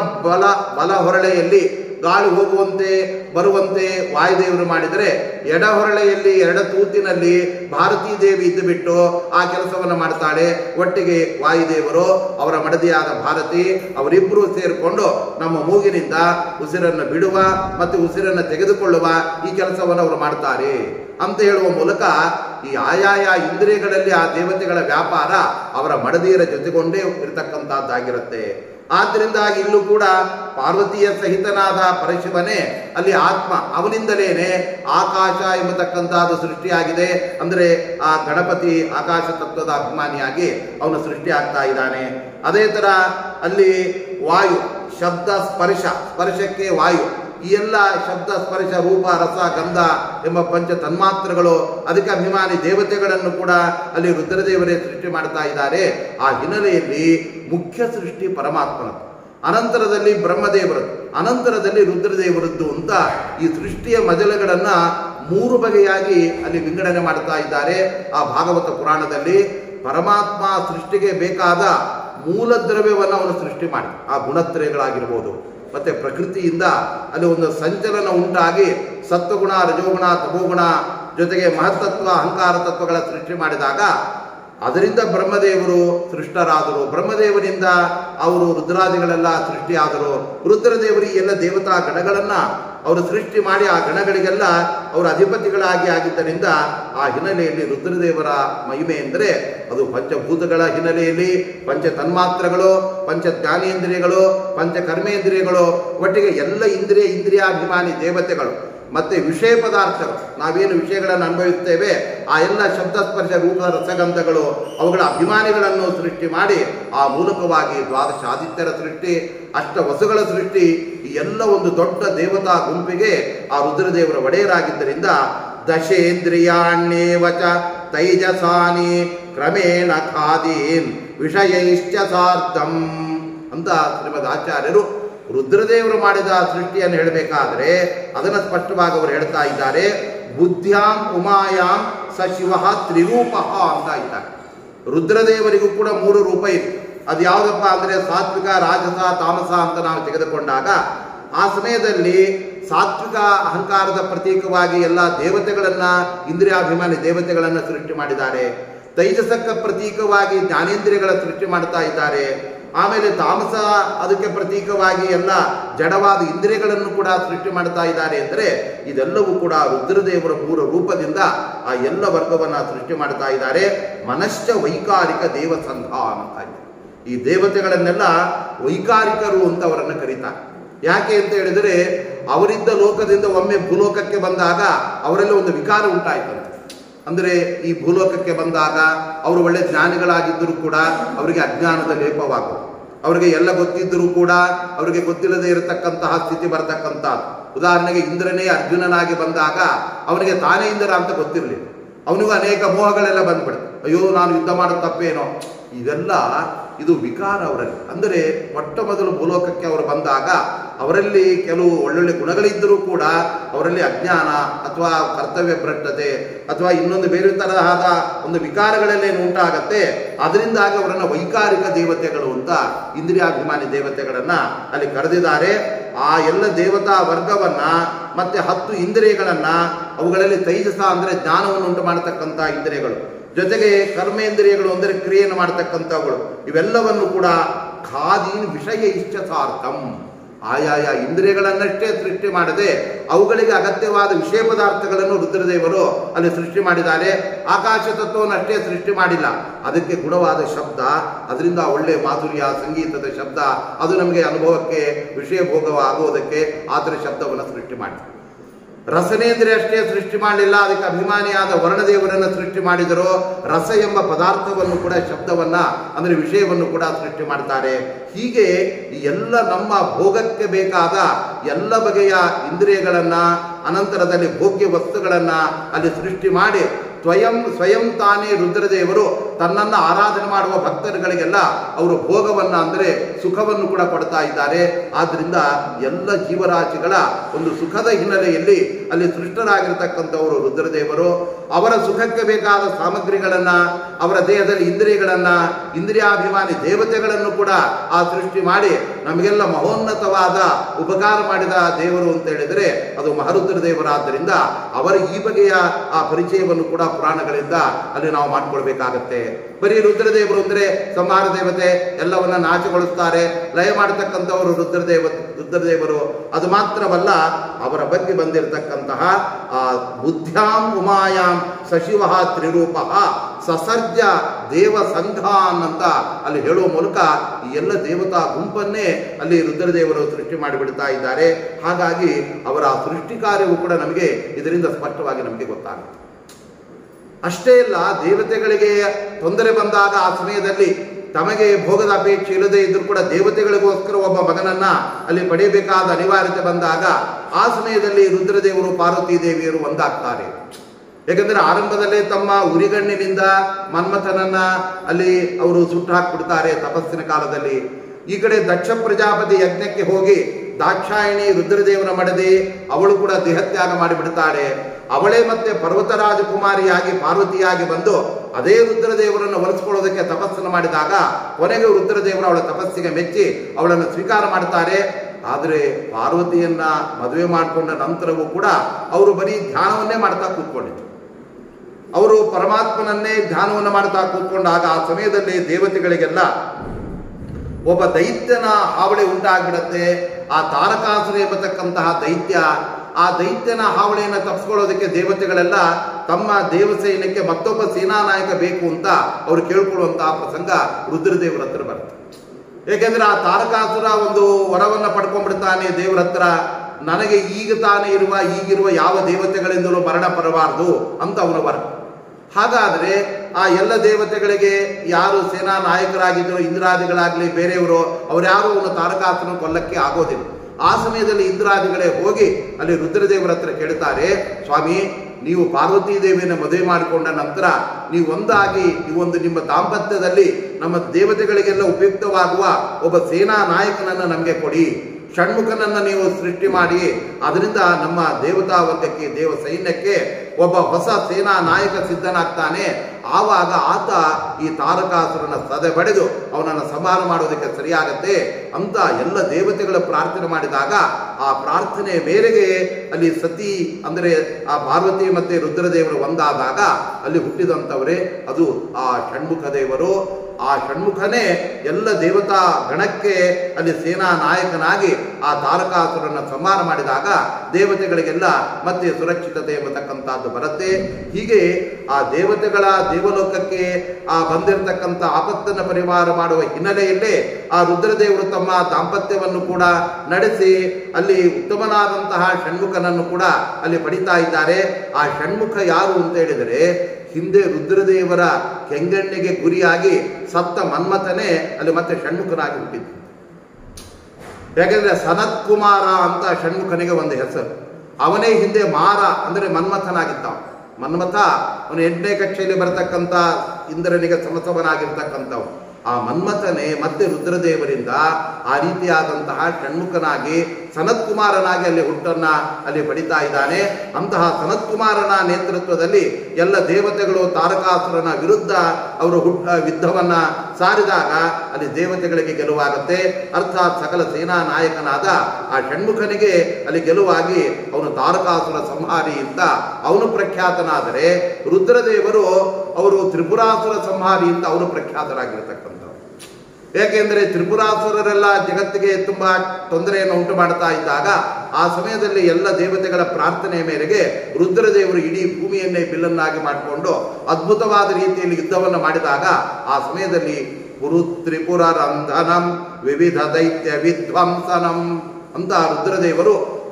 ಬಲ ಹೊರಳೆಯಲ್ಲಿ ಗಾಳಿ ಹೋಗುವಂತೆ ಬರುವಂತೆ ವಾಯುದೇವರು ಮಾಡಿದರೆ ಎಡ ಹೊರಳೆಯಲ್ಲಿ ಎಡ ತೂತಿನಲ್ಲಿ ಭಾರತೀ ದೇವಿ ಇದ್ದು ಬಿಟ್ಟು ಆ ಕೆಲಸವನ್ನು ಮಾಡ್ತಾಳೆ. ಒಟ್ಟಿಗೆ ವಾಯುದೇವರು ಅವರ ಮಡದಿಯಾದ ಭಾರತಿ ಅವರಿಬ್ಬರು ಸೇರಿಕೊಂಡು ನಮ್ಮ ಮೂಗಿನಿಂದ ಉಸಿರನ್ನು ಬಿಡುವ ಮತ್ತು ಉಸಿರನ್ನು ತೆಗೆದುಕೊಳ್ಳುವ ಈ ಕೆಲಸವನ್ನು ಅವರು ಮಾಡ್ತಾರೆ ಅಂತ ಹೇಳುವ ಮೂಲಕ ಈ ಆಯಾಯ ಇಂದ್ರಿಯಗಳಲ್ಲಿ ಆ ದೇವತೆಗಳ ವ್ಯಾಪಾರ ಅವರ ಮಡದಿಯರ ಜೊತೆಗೊಂಡೇ ಇರತಕ್ಕಂಥದ್ದಾಗಿರುತ್ತೆ. ಆದ್ದರಿಂದಾಗಿ ಇಲ್ಲೂ ಕೂಡ ಪಾರ್ವತಿಯ ಸಹಿತನಾದ ಪರಶಿವನೇ ಅಲ್ಲಿ ಆತ್ಮ, ಅವನಿಂದಲೇನೆ ಆಕಾಶ ಎಂಬತಕ್ಕಂಥದ್ದು ಸೃಷ್ಟಿಯಾಗಿದೆ. ಅಂದರೆ ಆ ಗಣಪತಿ ಆಕಾಶ ತತ್ವದ ಅಭಿಮಾನಿಯಾಗಿ ಅವನು ಸೃಷ್ಟಿ ಆಗ್ತಾ ಇದ್ದಾನೆ. ಅದೇ ತರ ಅಲ್ಲಿ ವಾಯು, ಶಬ್ದ ಸ್ಪರ್ಶಕ್ಕೆ ವಾಯು, ಈ ಎಲ್ಲ ಶಬ್ದ ಸ್ಪರ್ಶ ರೂಪ ರಸ ಗಂಧ ಎಂಬ ಪಂಚ ತನ್ಮಾತ್ರಗಳು ಅದಕ್ಕೆ ಅಭಿಮಾನಿ ದೇವತೆಗಳನ್ನು ಕೂಡ ಅಲ್ಲಿ ರುದ್ರದೇವರೇ ಸೃಷ್ಟಿ ಮಾಡ್ತಾ ಇದ್ದಾರೆ. ಆ ಹಿನ್ನೆಲೆಯಲ್ಲಿ ಮುಖ್ಯ ಸೃಷ್ಟಿ ಪರಮಾತ್ಮನದ್ದು, ಅನಂತರದಲ್ಲಿ ಬ್ರಹ್ಮದೇವರದ್ದು, ಅನಂತರದಲ್ಲಿ ರುದ್ರದೇವರದ್ದು ಅಂತ ಈ ಸೃಷ್ಟಿಯ ಮಜಲುಗಳನ್ನ 3 ಬಗೆಯಾಗಿ ಅಲ್ಲಿ ವಿಂಗಡಣೆ ಮಾಡ್ತಾ ಇದ್ದಾರೆ. ಆ ಭಾಗವತ ಪುರಾಣದಲ್ಲಿ ಪರಮಾತ್ಮ ಸೃಷ್ಟಿಗೆ ಬೇಕಾದ ಮೂಲ ದ್ರವ್ಯವನ್ನು ಅವನು ಸೃಷ್ಟಿ ಮಾಡಿ, ಆ ಗುಣತ್ರಯಗಳಾಗಿರ್ಬೋದು, ಮತ್ತೆ ಪ್ರಕೃತಿಯಿಂದ ಅಲ್ಲಿ ಒಂದು ಸಂಚಲನ ಉಂಟಾಗಿ ಸತ್ವಗುಣ ರಜೋಗುಣ ತಮೋಗುಣ ಜೊತೆಗೆ ಮಹತ್ತತ್ವ ಅಹಂಕಾರ ತತ್ವಗಳ ಸೃಷ್ಟಿ ಮಾಡಿದಾಗ ಅದರಿಂದ ಬ್ರಹ್ಮದೇವರು ಸೃಷ್ಟರಾದರು. ಬ್ರಹ್ಮದೇವರಿಂದ ಅವರು ರುದ್ರಾದಿಗಳೆಲ್ಲ ಸೃಷ್ಟಿಯಾದರು. ರುದ್ರದೇವರು ಈ ಎಲ್ಲ ದೇವತಾ ಗಣಗಳನ್ನ ಅವರು ಸೃಷ್ಟಿ ಮಾಡಿ ಆ ಗಣಗಳಿಗೆಲ್ಲ ಅವರು ಅಧಿಪತಿಗಳಾಗಿ ಆಗಿದ್ದರಿಂದ ಆ ಹಿನ್ನೆಲೆಯಲ್ಲಿ ರುದ್ರದೇವರ ಮಹಿಮೆ ಎಂದರೆ ಅದು ಪಂಚಭೂತಗಳ ಹಿನ್ನೆಲೆಯಲ್ಲಿ ಪಂಚ ತನ್ಮಾತ್ರಗಳು, ಪಂಚ ಜ್ಞಾನೇಂದ್ರಿಯಗಳು, ಪಂಚ ಕರ್ಮೇಂದ್ರಿಯಗಳು, ಒಟ್ಟಿಗೆ ಎಲ್ಲ ಇಂದ್ರಿಯಾಭಿಮಾನಿ ದೇವತೆಗಳು ಮತ್ತೆ ವಿಷಯ ಪದಾರ್ಥಗಳು, ನಾವೇನು ವಿಷಯಗಳನ್ನು ಅನುಭವಿಸ್ತೇವೆ ಆ ಎಲ್ಲ ಶಬ್ದ ಸ್ಪರ್ಶ ರೂಪ ರಸಗಂಧಗಳು ಅವುಗಳ ಅಭಿಮಾನಿಗಳನ್ನು ಸೃಷ್ಟಿ ಮಾಡಿ ಆ ಮೂಲಕವಾಗಿ ದ್ವಾದಶ ಆದಿತ್ಯರ ಸೃಷ್ಟಿ, ಅಷ್ಟ ವಸುಗಳ ಸೃಷ್ಟಿ, ಈ ಎಲ್ಲ ಒಂದು ದೊಡ್ಡ ದೇವತಾ ಗುಂಪಿಗೆ ಆ ರುದ್ರದೇವರ ಒಡೆಯರಾಗಿದ್ದರಿಂದ ದಶೇಂದ್ರಿಯಾಣ್ಯೇವಚ ತೈಜಸಾನಿ ಕ್ರಮೇಣ ಖಾದೀನ್ ವಿಷಯೈಶ್ಚ ಸಾರ್ಥಂ ಅಂತ ಶ್ರೀಮದ್ ಆಚಾರ್ಯರು ರುದ್ರದೇವರು ಮಾಡಿದ ಸೃಷ್ಟಿಯನ್ನು ಹೇಳಬೇಕಾದ್ರೆ ಅದನ್ನು ಸ್ಪಷ್ಟವಾಗಿ ಅವರು ಹೇಳ್ತಾ ಇದ್ದಾರೆ. ಬುದ್ಧ್ಯಾಂ ಉಮಾಯಾಂ ಸ ಶಿವ ತ್ರಿರೂಪ ಅಂತ ಇದ್ದಾರೆ. ರುದ್ರದೇವರಿಗೂ ಕೂಡ 3 ರೂಪ ಇದೆ. ಅದು ಯಾವುದಪ್ಪ ಅಂದರೆ ಸಾತ್ವಿಕ, ರಾಜಸ, ತಾಮಸ ಅಂತ ನಾವು ತೆಗೆದುಕೊಂಡಾಗ ಆ ಸಮಯದಲ್ಲಿ ಸಾತ್ವಿಕ ಅಹಂಕಾರದ ಪ್ರತೀಕವಾಗಿ ಎಲ್ಲ ದೇವತೆಗಳನ್ನ, ಇಂದ್ರಿಯಾಭಿಮಾನಿ ದೇವತೆಗಳನ್ನ ಸೃಷ್ಟಿ ಮಾಡಿದ್ದಾರೆ. ತೈಜಸಕ್ಕ ಪ್ರತೀಕವಾಗಿ ಜ್ಞಾನೇಂದ್ರಿಯಗಳ ಸೃಷ್ಟಿ ಮಾಡ್ತಾ ಇದ್ದಾರೆ. ಆಮೇಲೆ ತಾಮಸ ಅದಕ್ಕೆ ಪ್ರತೀಕವಾಗಿ ಎಲ್ಲ ಜಡವಾದ ಇಂದ್ರಿಯಗಳನ್ನು ಕೂಡ ಸೃಷ್ಟಿ ಮಾಡ್ತಾ ಇದ್ದಾರೆ. ಅಂದರೆ ಇದೆಲ್ಲವೂ ಕೂಡ ರುದ್ರದೇವರ 3 ರೂಪದಿಂದ ಆ ಎಲ್ಲ ವರ್ಗವನ್ನ ಸೃಷ್ಟಿ ಮಾಡ್ತಾ ಇದ್ದಾರೆ. ಮನಶ್ಚ ವೈಕಾರಿಕ ದೇವಸಂಘ ಅಂತ ಇದೆ. ಈ ದೇವತೆಗಳನ್ನೆಲ್ಲ ವೈಕಾರಿಕರು ಅಂತ ಅವರನ್ನು ಕರೀತಾರೆ. ಯಾಕೆ ಅಂತ ಹೇಳಿದರೆ ಅವರಿದ್ದ ಲೋಕದಿಂದ ಒಮ್ಮೆ ಭೂಲೋಕಕ್ಕೆ ಬಂದಾಗ ಅವರಲ್ಲಿ ಒಂದು ವಿಕಾರ ಉಂಟಾಯ್ತಂತೆ. ಅಂದರೆ ಈ ಭೂಲೋಕಕ್ಕೆ ಬಂದಾಗ ಅವರು ಒಳ್ಳೆ ಜ್ಞಾನಿಗಳಾಗಿದ್ದರೂ ಕೂಡ ಅವರಿಗೆ ಅಜ್ಞಾನದ ಲೇಪವಾಗುವುದು, ಅವರಿಗೆ ಎಲ್ಲ ಗೊತ್ತಿದ್ದರೂ ಕೂಡ ಅವರಿಗೆ ಗೊತ್ತಿಲ್ಲದೆ ಇರತಕ್ಕಂತಹ ಸ್ಥಿತಿ ಬರತಕ್ಕಂಥದ್ದು. ಉದಾಹರಣೆಗೆ ಇಂದ್ರನೇ ಅರ್ಜುನನಾಗಿ ಬಂದಾಗ ಅವನಿಗೆ ತಾನೇ ಇಂದ್ರ ಅಂತ ಗೊತ್ತಿರಲಿಲ್ಲ, ಅವನಿಗೂ ಅನೇಕ ಮೋಹಗಳೆಲ್ಲ ಬಂದ್ಬಿಡುತ್ತೆ. ಅಯ್ಯೋ ನಾನು ಯುದ್ಧ ಮಾಡೋದು ತಪ್ಪೇನೋ, ಇದೆಲ್ಲ ಇದು ವಿಕಾರ ಅವರಲ್ಲಿ. ಅಂದರೆ ಮೊಟ್ಟ ಮೊದಲು ಭೂಲೋಕಕ್ಕೆ ಅವರು ಬಂದಾಗ ಅವರಲ್ಲಿ ಕೆಲವು ಒಳ್ಳೊಳ್ಳೆ ಗುಣಗಳಿದ್ದರೂ ಕೂಡ ಅವರಲ್ಲಿ ಅಜ್ಞಾನ ಅಥವಾ ಕರ್ತವ್ಯ ಭ್ರಷ್ಟತೆ ಅಥವಾ ಇನ್ನೊಂದು ಬೇರೆ ತರಹದ ಒಂದು ವಿಕಾರಗಳಲ್ಲೇನು ಉಂಟಾಗತ್ತೆ. ಅದರಿಂದಾಗಿ ಅವರನ್ನು ವೈಕಾರಿಕ ದೇವತೆಗಳು ಅಂತ ಇಂದ್ರಿಯಾಭಿಮಾನಿ ದೇವತೆಗಳನ್ನ ಅಲ್ಲಿ ಕರೆದಿದ್ದಾರೆ. ಆ ಎಲ್ಲ ದೇವತಾ ವರ್ಗವನ್ನ ಮತ್ತೆ 10 ಇಂದ್ರಿಯಗಳನ್ನ, ಅವುಗಳಲ್ಲಿ ತೈಜಸ ಅಂದರೆ ಜ್ಞಾನವನ್ನು ಉಂಟು ಮಾಡತಕ್ಕಂಥ ಇಂದ್ರಿಯಗಳು, ಜೊತೆಗೆ ಕರ್ಮೇಂದ್ರಿಯಗಳು ಅಂದರೆ ಕ್ರಿಯೆಯನ್ನು ಮಾಡತಕ್ಕಂಥವುಗಳು, ಇವೆಲ್ಲವನ್ನು ಕೂಡ ಖಾದೀನ್ ವಿಷಯ ಇಚ್ಛಾರ್ಥಂ, ಆಯಾಯ ಇಂದ್ರಿಯಗಳನ್ನಷ್ಟೇ ಸೃಷ್ಟಿ ಮಾಡದೆ ಅವುಗಳಿಗೆ ಅಗತ್ಯವಾದ ವಿಷಯ ಪದಾರ್ಥಗಳನ್ನು ರುದ್ರದೇವರು ಅಲ್ಲಿ ಸೃಷ್ಟಿ ಮಾಡಿದ್ದಾರೆ. ಆಕಾಶ ತತ್ವವನ್ನಷ್ಟೇ ಸೃಷ್ಟಿ ಮಾಡಿಲ್ಲ, ಅದಕ್ಕೆ ಗುಣವಾದ ಶಬ್ದ, ಅದರಿಂದ ಒಳ್ಳೆ ಮಾಧುರ್ಯ ಸಂಗೀತದ ಶಬ್ದ, ಅದು ನಮಗೆ ಅನುಭವಕ್ಕೆ ವಿಷಯ ಭೋಗವಾಗುವುದಕ್ಕೆ ಆ ಥರ ಶಬ್ದವನ್ನು ಸೃಷ್ಟಿ ಮಾಡಿ. ರಸನೇಂದ್ರಿಯ ಅಷ್ಟೇ ಸೃಷ್ಟಿ ಮಾಡಲಿಲ್ಲ, ಅದಕ್ಕೆ ಅಭಿಮಾನಿಯಾದ ವರ್ಣದೇವರನ್ನು ಸೃಷ್ಟಿ ಮಾಡಿದರು. ರಸ ಎಂಬ ಪದಾರ್ಥವನ್ನು ಕೂಡ, ಶಬ್ದವನ್ನ ಅಂದರೆ ವಿಷಯವನ್ನು ಕೂಡ ಸೃಷ್ಟಿ ಮಾಡ್ತಾರೆ. ಹೀಗೆ ಎಲ್ಲ ನಮ್ಮ ಭೋಗಕ್ಕೆ ಬೇಕಾದ ಎಲ್ಲ ಬಗೆಯ ಇಂದ್ರಿಯಗಳನ್ನ, ಅನಂತರದಲ್ಲಿ ಭೋಗ್ಯ ವಸ್ತುಗಳನ್ನ ಅಲ್ಲಿ ಸೃಷ್ಟಿ ಮಾಡಿ ಸ್ವಯಂ ತಾನೇ ರುದ್ರದೇವರು ತನ್ನನ್ನು ಆರಾಧನೆ ಮಾಡುವ ಭಕ್ತರುಗಳಿಗೆಲ್ಲ ಅವರು ಭೋಗವನ್ನ ಅಂದರೆ ಸುಖವನ್ನು ಕೂಡ ಕೊಡ್ತಾ ಇದ್ದಾರೆ. ಆದ್ರಿಂದ ಎಲ್ಲ ಜೀವರಾಶಿಗಳ ಒಂದು ಸುಖದ ಹಿನ್ನೆಲೆಯಲ್ಲಿ ಅಲ್ಲಿ ಸೃಷ್ಟರಾಗಿರ್ತಕ್ಕಂಥವರು ರುದ್ರದೇವರು. ಅವರ ಸುಖಕ್ಕೆ ಬೇಕಾದ ಸಾಮಗ್ರಿಗಳನ್ನ, ಅವರ ದೇಹದಲ್ಲಿ ಇಂದ್ರಿಯಗಳನ್ನ, ಇಂದ್ರಿಯಾಭಿಮಾನಿ ದೇವತೆಗಳನ್ನು ಕೂಡ ಆ ಸೃಷ್ಟಿ ಮಾಡಿ ನಮಗೆಲ್ಲ ಮಹೋನ್ನತವಾದ ಉಪಕಾರ ಮಾಡಿದ ದೇವರು ಅಂತ ಹೇಳಿದರೆ ಅದು ಮಹಾರುದ್ರದೇವರಾದ್ದರಿಂದ ಅವರ ಈ ಬಗೆಯ ಆ ಪರಿಚಯವನ್ನು ಕೂಡ ಪುರಾಣಗಳಿಂದ ಅಲ್ಲಿ ನಾವು ಮಾಡಿಕೊಳ್ಬೇಕಾಗತ್ತೆ. ಬರೀ ರುದ್ರದೇವರು ಅಂದ್ರೆ ಸಂಹಾರ ದೇವತೆ, ಎಲ್ಲವನ್ನ ನಾಶಗೊಳಿಸ್ತಾರೆ, ಲಯ ಮಾಡತಕ್ಕಂಥವರು ರುದ್ರದೇವರು. ಅದು ಮಾತ್ರವಲ್ಲ, ಅವರ ಬಗ್ಗೆ ಬಂದಿರತಕ್ಕಂತಹ ಬುದ್ಧ್ಯಾಂ ಉಮಾಯಾಂ ಸಶಿವ ತ್ರಿರೂಪ ಸಸರ್ಜ ದೇವ ಸಂಘಾನ್ ಅಂತ ಅಲ್ಲಿ ಹೇಳುವ ಮೂಲಕ ಈ ಎಲ್ಲ ದೇವತಾ ಗುಂಪನ್ನೇ ಅಲ್ಲಿ ರುದ್ರದೇವರು ಸೃಷ್ಟಿ ಮಾಡಿಬಿಡ್ತಾ ಇದ್ದಾರೆ. ಹಾಗಾಗಿ ಅವರ ಸೃಷ್ಟಿ ಕಾರ್ಯವು ಕೂಡ ನಮಗೆ ಇದರಿಂದ ಸ್ಪಷ್ಟವಾಗಿ ನಮಗೆ ಗೊತ್ತಾಗುತ್ತೆ. ಅಷ್ಟೇ ಅಲ್ಲ, ದೇವತೆಗಳಿಗೆ ತೊಂದರೆ ಬಂದಾಗ ಆ ಸಮಯದಲ್ಲಿ ತಮಗೆ ಭೋಗದ ಅಪೇಕ್ಷೆ ಇಲ್ಲದೆ ಇದ್ರೂ ಕೂಡ ದೇವತೆಗಳಿಗೋಸ್ಕರ ಒಬ್ಬ ಮಗನನ್ನ ಅಲ್ಲಿ ಪಡೆಯಬೇಕಾದ ಅನಿವಾರ್ಯತೆ ಬಂದಾಗ ಆ ಸಮಯದಲ್ಲಿ ರುದ್ರದೇವರು ಪಾರ್ವತೀ ದೇವಿಯರು ಒಂದಾಗ್ತಾರೆ. ಯಾಕಂದ್ರೆ ಆರಂಭದಲ್ಲೇ ತಮ್ಮ ಉರಿಗಣ್ಣಿನಿಂದ ಮನ್ಮಥನನ್ನ ಅಲ್ಲಿ ಅವರು ಸುಟ್ಟು ಹಾಕ್ಬಿಡ್ತಾರೆ ತಪಸ್ಸಿನ ಕಾಲದಲ್ಲಿ. ಈ ಕಡೆ ದಕ್ಷ ಪ್ರಜಾಪತಿ ಯಜ್ಞಕ್ಕೆ ಹೋಗಿ ದಾಕ್ಷಾಯಿಣಿ ರುದ್ರದೇವನ ಮಡದಿ ಅವಳು ಕೂಡ ದೇಹತ್ಯಾಗ ಮಾಡಿಬಿಡ್ತಾಳೆ. ಅವಳೇ ಮತ್ತೆ ಪರ್ವತರಾಜಕುಮಾರಿಯಾಗಿ ಪಾರ್ವತಿಯಾಗಿ ಬಂದು ಅದೇ ರುದ್ರದೇವರನ್ನು ಒಲಿಸ್ಕೊಳ್ಳೋದಕ್ಕೆ ತಪಸ್ಸನ್ನು ಮಾಡಿದಾಗ ಕೊನೆಗೆ ರುದ್ರದೇವರು ಅವಳ ತಪಸ್ಸಿಗೆ ಮೆಚ್ಚಿ ಅವಳನ್ನು ಸ್ವೀಕಾರ ಮಾಡ್ತಾರೆ. ಆದರೆ ಪಾರ್ವತಿಯನ್ನ ಮದುವೆ ಮಾಡಿಕೊಂಡ ನಂತರವೂ ಕೂಡ ಅವರು ಬರೀ ಧ್ಯಾನವನ್ನೇ ಮಾಡ್ತಾ ಕೂತ್ಕೊಂಡಿದ್ರು. ಅವರು ಪರಮಾತ್ಮನನ್ನೇ ಧ್ಯಾನವನ್ನು ಮಾಡ್ತಾ ಕೂತ್ಕೊಂಡಾಗ ಆ ಸಮಯದಲ್ಲಿ ದೇವತೆಗಳಿಗೆಲ್ಲ ಒಬ್ಬ ದೈತ್ಯನ ಹಾವಳಿ ಉಂಟಾಗ್ಬಿಡತ್ತೆ. ಆ ತಾರಕಾಸುರ ಎಂಬತಕ್ಕಂತಹ ದೈತ್ಯ, ಆ ದೈತ್ಯನ ಹಾವಳಿಯನ್ನು ತಪ್ಪಿಸ್ಕೊಳ್ಳೋದಕ್ಕೆ ದೇವತೆಗಳೆಲ್ಲ ತಮ್ಮ ದೇವಸೈನ್ಯಕ್ಕೆ ಮತ್ತೊಬ್ಬ ಸೇನಾ ನಾಯಕ ಬೇಕು ಅಂತ ಅವರು ಕೇಳ್ಕೊಳ್ಳುವಂತಹ ಪ್ರಸಂಗ ರುದ್ರದೇವರ ಹತ್ರ ಬರುತ್ತೆ. ಏಕೆಂದ್ರೆ ಆ ತಾರಕಾಸುರ ಒಂದು ವರವನ್ನ ಪಡ್ಕೊಂಡ್ಬಿಡ್ತಾನೆ ದೇವರ ಹತ್ರ, ನನಗೆ ಈಗಿರುವ ಯಾವ ದೇವತೆಗಳಿಂದಲೂ ಮರಣ ಬರಬಾರದು ಅಂತ ಅವನ ವರ. ಹಾಗಾದ್ರೆ ಆ ಎಲ್ಲ ದೇವತೆಗಳಿಗೆ ಯಾರು ಸೇನಾ ನಾಯಕರಾಗಿದ್ರು, ಇಂದ್ರಾದಿಗಳಾಗ್ಲಿ ಬೇರೆಯವರು, ಅವರ್ಯಾರು ಅವನು ತಾರಕಾಸುರನ ಕೊಲ್ಲಕ್ಕೆ ಆಗೋದಿಲ್ಲ. ಆ ಸಮಯದಲ್ಲಿ ಇಂದ್ರಾದಿಗಳೇ ಹೋಗಿ ಅಲ್ಲಿ ರುದ್ರದೇವರ ಹತ್ರ ಕೇಳ್ತಾರೆ, ಸ್ವಾಮಿ ನೀವು ಪಾರ್ವತೀ ದೇವಿಯನ್ನು ಮದುವೆ ಮಾಡಿಕೊಂಡ ನಂತರ ನೀವು ಒಂದಾಗಿ ನಿಮ್ಮ ದಾಂಪತ್ಯದಲ್ಲಿ ನಮ್ಮ ದೇವತೆಗಳಿಗೆಲ್ಲ ಉಪಯುಕ್ತವಾಗುವ ಒಬ್ಬ ಸೇನಾ ನಾಯಕನನ್ನು ನಮಗೆ ಕೊಡಿ, ಷಣ್ಮುಖನನ್ನು ನೀವು ಸೃಷ್ಟಿ ಮಾಡಿ ಅದರಿಂದ ನಮ್ಮ ದೇವತಾ ವರ್ಗಕ್ಕೆ, ದೇವ ಸೈನ್ಯಕ್ಕೆ ಒಬ್ಬ ಹೊಸ ಸೇನಾ ನಾಯಕ ಸಿದ್ಧನಾಗ್ತಾನೆ. ಆವಾಗ ಆತ ಈ ತಾರಕಾಸುರನ ಸದೆ ಬಡಿದು ಅವನನ್ನು ಸಂಹಾರ ಮಾಡೋದಕ್ಕೆ ಸರಿಯಾಗತ್ತೆ ಅಂತ ಎಲ್ಲ ದೇವತೆಗಳ ಪ್ರಾರ್ಥನೆ ಮಾಡಿದಾಗ ಆ ಪ್ರಾರ್ಥನೆ ಮೇರೆಗೆ ಅಲ್ಲಿ ಸತಿ ಅಂದರೆ ಆ ಪಾರ್ವತಿ ಮತ್ತೆ ರುದ್ರದೇವರು ಒಂದಾದಾಗ ಅಲ್ಲಿ ಹುಟ್ಟಿದಂಥವರೇ ಅದು ಆ ಷಣ್ಮುಖ ದೇವರು. ಆ ಷಣ್ಮುಖನೇ ಎಲ್ಲ ದೇವತಾ ಗಣಕ್ಕೆ ಅಲ್ಲಿ ಸೇನಾ ನಾಯಕನಾಗಿ ಆ ತಾರಕಾಸುರನ ಸಂಹಾರ ಮಾಡಿದಾಗ ದೇವತೆಗಳಿಗೆಲ್ಲ ಮತ್ತೆ ಸುರಕ್ಷಿತತೆ ಎಂಬತಕ್ಕಂಥದ್ದು ಬರುತ್ತೆ. ಹೀಗೆ ಆ ದೇವತೆಗಳ ದೇವಲೋಕಕ್ಕೆ ಆ ಬಂದಿರತಕ್ಕಂಥ ಆಪತ್ತನ್ನು ಪರಿಹಾರ ಮಾಡುವ ಹಿನ್ನೆಲೆಯಲ್ಲೇ ಆ ರುದ್ರದೇವರು ತಮ್ಮ ದಾಂಪತ್ಯವನ್ನು ಕೂಡ ನಡೆಸಿ ಅಲ್ಲಿ ಉತ್ತಮನಾದಂತಹ ಷಣ್ಮುಖನನ್ನು ಕೂಡ ಅಲ್ಲಿ ಪಡಿತಾ ಇದ್ದಾರೆ. ಆ ಷಣ್ಮುಖ ಯಾರು ಅಂತ ಹೇಳಿದರೆ ಹಿಂದೆ ರುದ್ರದೇವರ ಕೆಂಗಣ್ಣಿಗೆ ಗುರಿಯಾಗಿ ಸತ್ತ ಮನ್ಮಥನೇ ಅಲ್ಲಿ ಮತ್ತೆ ಷಣ್ಮುಖನಾಗಿ ಹುಟ್ಟಿದ್ದು. ಯಾಕೆಂದ್ರೆ ಸನತ್ ಕುಮಾರ ಅಂತ ಷಣ್ಮುಖನಿಗೆ ಒಂದು ಹೆಸರು. ಅವನೇ ಹಿಂದೆ ಮಾರ ಅಂದರೆ ಮನ್ಮಥನಾಗಿದ್ದ. ಮನ್ಮಥ ಅವನು 8ನೇ ಕಕ್ಷೆಯಲ್ಲಿ ಬರತಕ್ಕಂಥ ಇಂದ್ರನಿಗೆ ಸಮಸವನಾಗಿರ್ತಕ್ಕಂಥವು. ಆ ಮನ್ಮಥನೇ ಮತ್ತೆ ರುದ್ರದೇವರಿಂದ ಆ ರೀತಿಯಾದಂತಹ ಷಣ್ಮುಖನಾಗಿ ಸನತ್ಕುಮಾರನಾಗಿ ಅಲ್ಲಿ ಹುಟ್ಟನ್ನ ಅಲ್ಲಿ ಪಡಿತಾ ಇದ್ದಾನೆ. ಅಂತಹ ಸನತ್ಕುಮಾರನ ನೇತೃತ್ವದಲ್ಲಿ ಎಲ್ಲ ದೇವತೆಗಳು ತಾರಕಾಸುರನ ವಿರುದ್ಧ ಅವರು ಯುದ್ಧವನ್ನ ಸಾರಿದಾಗ ಅಲ್ಲಿ ದೇವತೆಗಳಿಗೆ ಗೆಲುವಾಗುತ್ತೆ. ಅರ್ಥಾತ್ ಸಕಲ ಸೇನಾ ನಾಯಕನಾದ ಆ ಷಣ್ಮುಖನಿಗೆ ಅಲ್ಲಿ ಗೆಲುವಾಗಿ ಅವನು ತಾರಕಾಸುರ ಸಂಹಾರಿ ಅಂತ ಅವನು ಪ್ರಖ್ಯಾತನಾದರೆ, ರುದ್ರದೇವರು ಅವರು ತ್ರಿಪುರಾಸುರ ಸಂಹಾರಿ ಅಂತ ಅವರು ಪ್ರಖ್ಯಾತರಾಗಿರ್ತಕ್ಕಂಥ. ಯಾಕೆಂದ್ರೆ ತ್ರಿಪುರಾಸುರರೆಲ್ಲ ಜಗತ್ತಿಗೆ ತುಂಬಾ ತೊಂದರೆಯನ್ನು ಉಂಟು ಮಾಡ್ತಾ ಇದ್ದಾಗ ಆ ಸಮಯದಲ್ಲಿ ಎಲ್ಲ ದೇವತೆಗಳ ಪ್ರಾರ್ಥನೆಯ ಮೇರೆಗೆ ರುದ್ರದೇವರು ಇಡೀ ಭೂಮಿಯನ್ನೇ ಬಿಲ್ಲನ್ನಾಗಿ ಮಾಡಿಕೊಂಡು ಅದ್ಭುತವಾದ ರೀತಿಯಲ್ಲಿ ಯುದ್ಧವನ್ನು ಮಾಡಿದಾಗ ಆ ಸಮಯದಲ್ಲಿ ಕುರು ತ್ರಿಪುರ ರಂಧನಂ ವಿವಿಧ ದೈತ್ಯ ವಿಧ್ವಂಸನಂ ಅಂತ ರುದ್ರದೇವರು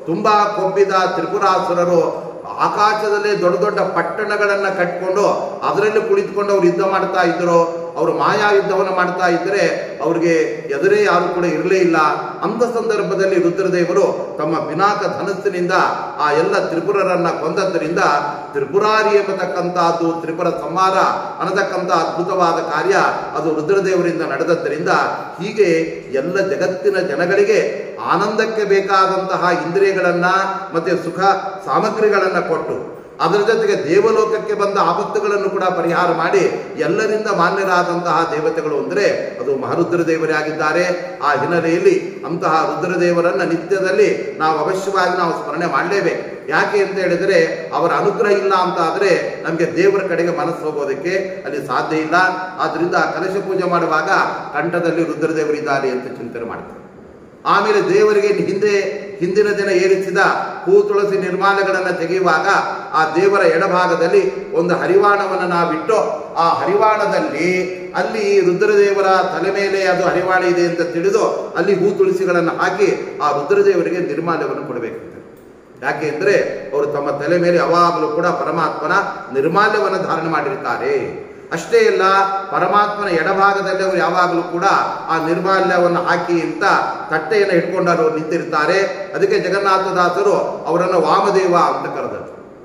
ತುಂಬಾ ಕೊಬ್ಬಿದ ತ್ರಿಪುರಾಸುರರು ಆಕಾಶದಲ್ಲೇ ದೊಡ್ಡ ದೊಡ್ಡ ಪಟ್ಟಣಗಳನ್ನ ಕಟ್ಕೊಂಡು ಅದರಲ್ಲಿ ಕುಳಿತುಕೊಂಡು ಅವ್ರು ಯುದ್ಧ ಮಾಡ್ತಾ ಇದ್ರು. ಅವರು ಮಾಯಾ ಯುದ್ಧವನ್ನು ಮಾಡ್ತಾ ಇದ್ರೆ ಅವ್ರಿಗೆ ಎದುರೇ ಯಾರು ಕೂಡ ಇರಲೇ ಇಲ್ಲ. ಅಂತ ಸಂದರ್ಭದಲ್ಲಿ ರುದ್ರದೇವರು ತಮ್ಮ ಪಿನಾಕ ಧನಸ್ಸಿನಿಂದ ಆ ಎಲ್ಲ ತ್ರಿಪುರರನ್ನ ಕೊಂದದ್ದರಿಂದ ತ್ರಿಪುರಾರಿ ಎಂಬತಕ್ಕಂತಹದ್ದು ತ್ರಿಪುರ ಸಂಹಾರ ಅನ್ನತಕ್ಕಂಥ ಅದ್ಭುತವಾದ ಕಾರ್ಯ ಅದು ರುದ್ರದೇವರಿಂದ ನಡೆದದ್ದರಿಂದ ಹೀಗೆ ಎಲ್ಲ ಜಗತ್ತಿನ ಜನಗಳಿಗೆ ಆನಂದಕ್ಕೆ ಬೇಕಾದಂತಹ ಇಂದ್ರಿಯಗಳನ್ನ ಮತ್ತೆ ಸುಖ ಸಾಮಗ್ರಿಗಳನ್ನ ಕೊಟ್ಟು ಅದರ ಜೊತೆಗೆ ದೇವಲೋಕಕ್ಕೆ ಬಂದ ಆಪತ್ತುಗಳನ್ನು ಕೂಡ ಪರಿಹಾರ ಮಾಡಿ ಎಲ್ಲರಿಂದ ಮಾನ್ಯರಾದಂತಹ ದೇವತೆಗಳು ಅಂದರೆ ಅದು ಮಹಾರುದ್ರದೇವರೇ ಆಗಿದ್ದಾರೆ. ಆ ಹಿನ್ನೆಲೆಯಲ್ಲಿ ಅಂತಹ ರುದ್ರದೇವರನ್ನ ನಿತ್ಯದಲ್ಲಿ ನಾವು ಅವಶ್ಯವಾಗಿ ನಾವು ಸ್ಮರಣೆ ಮಾಡಲೇಬೇಕು. ಯಾಕೆ ಅಂತ ಹೇಳಿದ್ರೆ ಅವರ ಅನುಗ್ರಹ ಇಲ್ಲ ಅಂತ ಆದ್ರೆ ನಮಗೆ ದೇವರ ಕಡೆಗೆ ಮನಸ್ಸು ಹೋಗೋದಕ್ಕೆ ಅಲ್ಲಿ ಸಾಧ್ಯ ಇಲ್ಲ. ಆದ್ರಿಂದ ಕಲಶ ಪೂಜೆ ಮಾಡುವಾಗ ಕಂಠದಲ್ಲಿ ರುದ್ರದೇವರಿದ್ದಾರೆ ಅಂತ ಚಿಂತನೆ ಮಾಡ್ತಾರೆ. ಆಮೇಲೆ ದೇವರಿಗೆ ಹಿಂದಿನ ದಿನ ಏರಿಸಿದ ಹೂ ತುಳಸಿ ನಿರ್ಮಾಲೆಗಳನ್ನು ತೆಗೆಯುವಾಗ ಆ ದೇವರ ಎಡಭಾಗದಲ್ಲಿ ಒಂದು ಹರಿವಾಣವನ್ನು ನಾವಿಟ್ಟು ಆ ಹರಿವಾಣದಲ್ಲಿ ಅಲ್ಲಿ ರುದ್ರದೇವರ ತಲೆ ಮೇಲೆ ಅದು ಹರಿವಾಣ ಇದೆ ಅಂತ ತಿಳಿದು ಅಲ್ಲಿ ಹೂ ತುಳಸಿಗಳನ್ನು ಹಾಕಿ ಆ ರುದ್ರದೇವರಿಗೆ ನಿರ್ಮಾಲ್ಯವನ್ನು ಕೊಡಬೇಕಂತೆ. ಯಾಕೆ ಅಂದ್ರೆ ಅವರು ತಮ್ಮ ತಲೆ ಮೇಲೆ ಯಾವಾಗಲೂ ಕೂಡ ಪರಮಾತ್ಮನ ನಿರ್ಮಾಲ್ಯವನ್ನು ಧಾರಣೆ ಮಾಡಿರ್ತಾರೆ. ಅಷ್ಟೇ ಅಲ್ಲ, ಪರಮಾತ್ಮನ ಎಡಭಾಗದಲ್ಲಿ ಅವರು ಯಾವಾಗಲೂ ಕೂಡ ಆ ನಿರ್ಮಾಲ್ಯವನ್ನು ಹಾಕಿ ಅಂತ ತಟ್ಟೆಯನ್ನು ಹಿಡ್ಕೊಂಡು ಅವರು ನಿಂತಿರ್ತಾರೆ. ಅದಕ್ಕೆ ಜಗನ್ನಾಥದಾಸರು ಅವರನ್ನು ವಾಮದೇವ ಅಂತ ಕರೆದರು.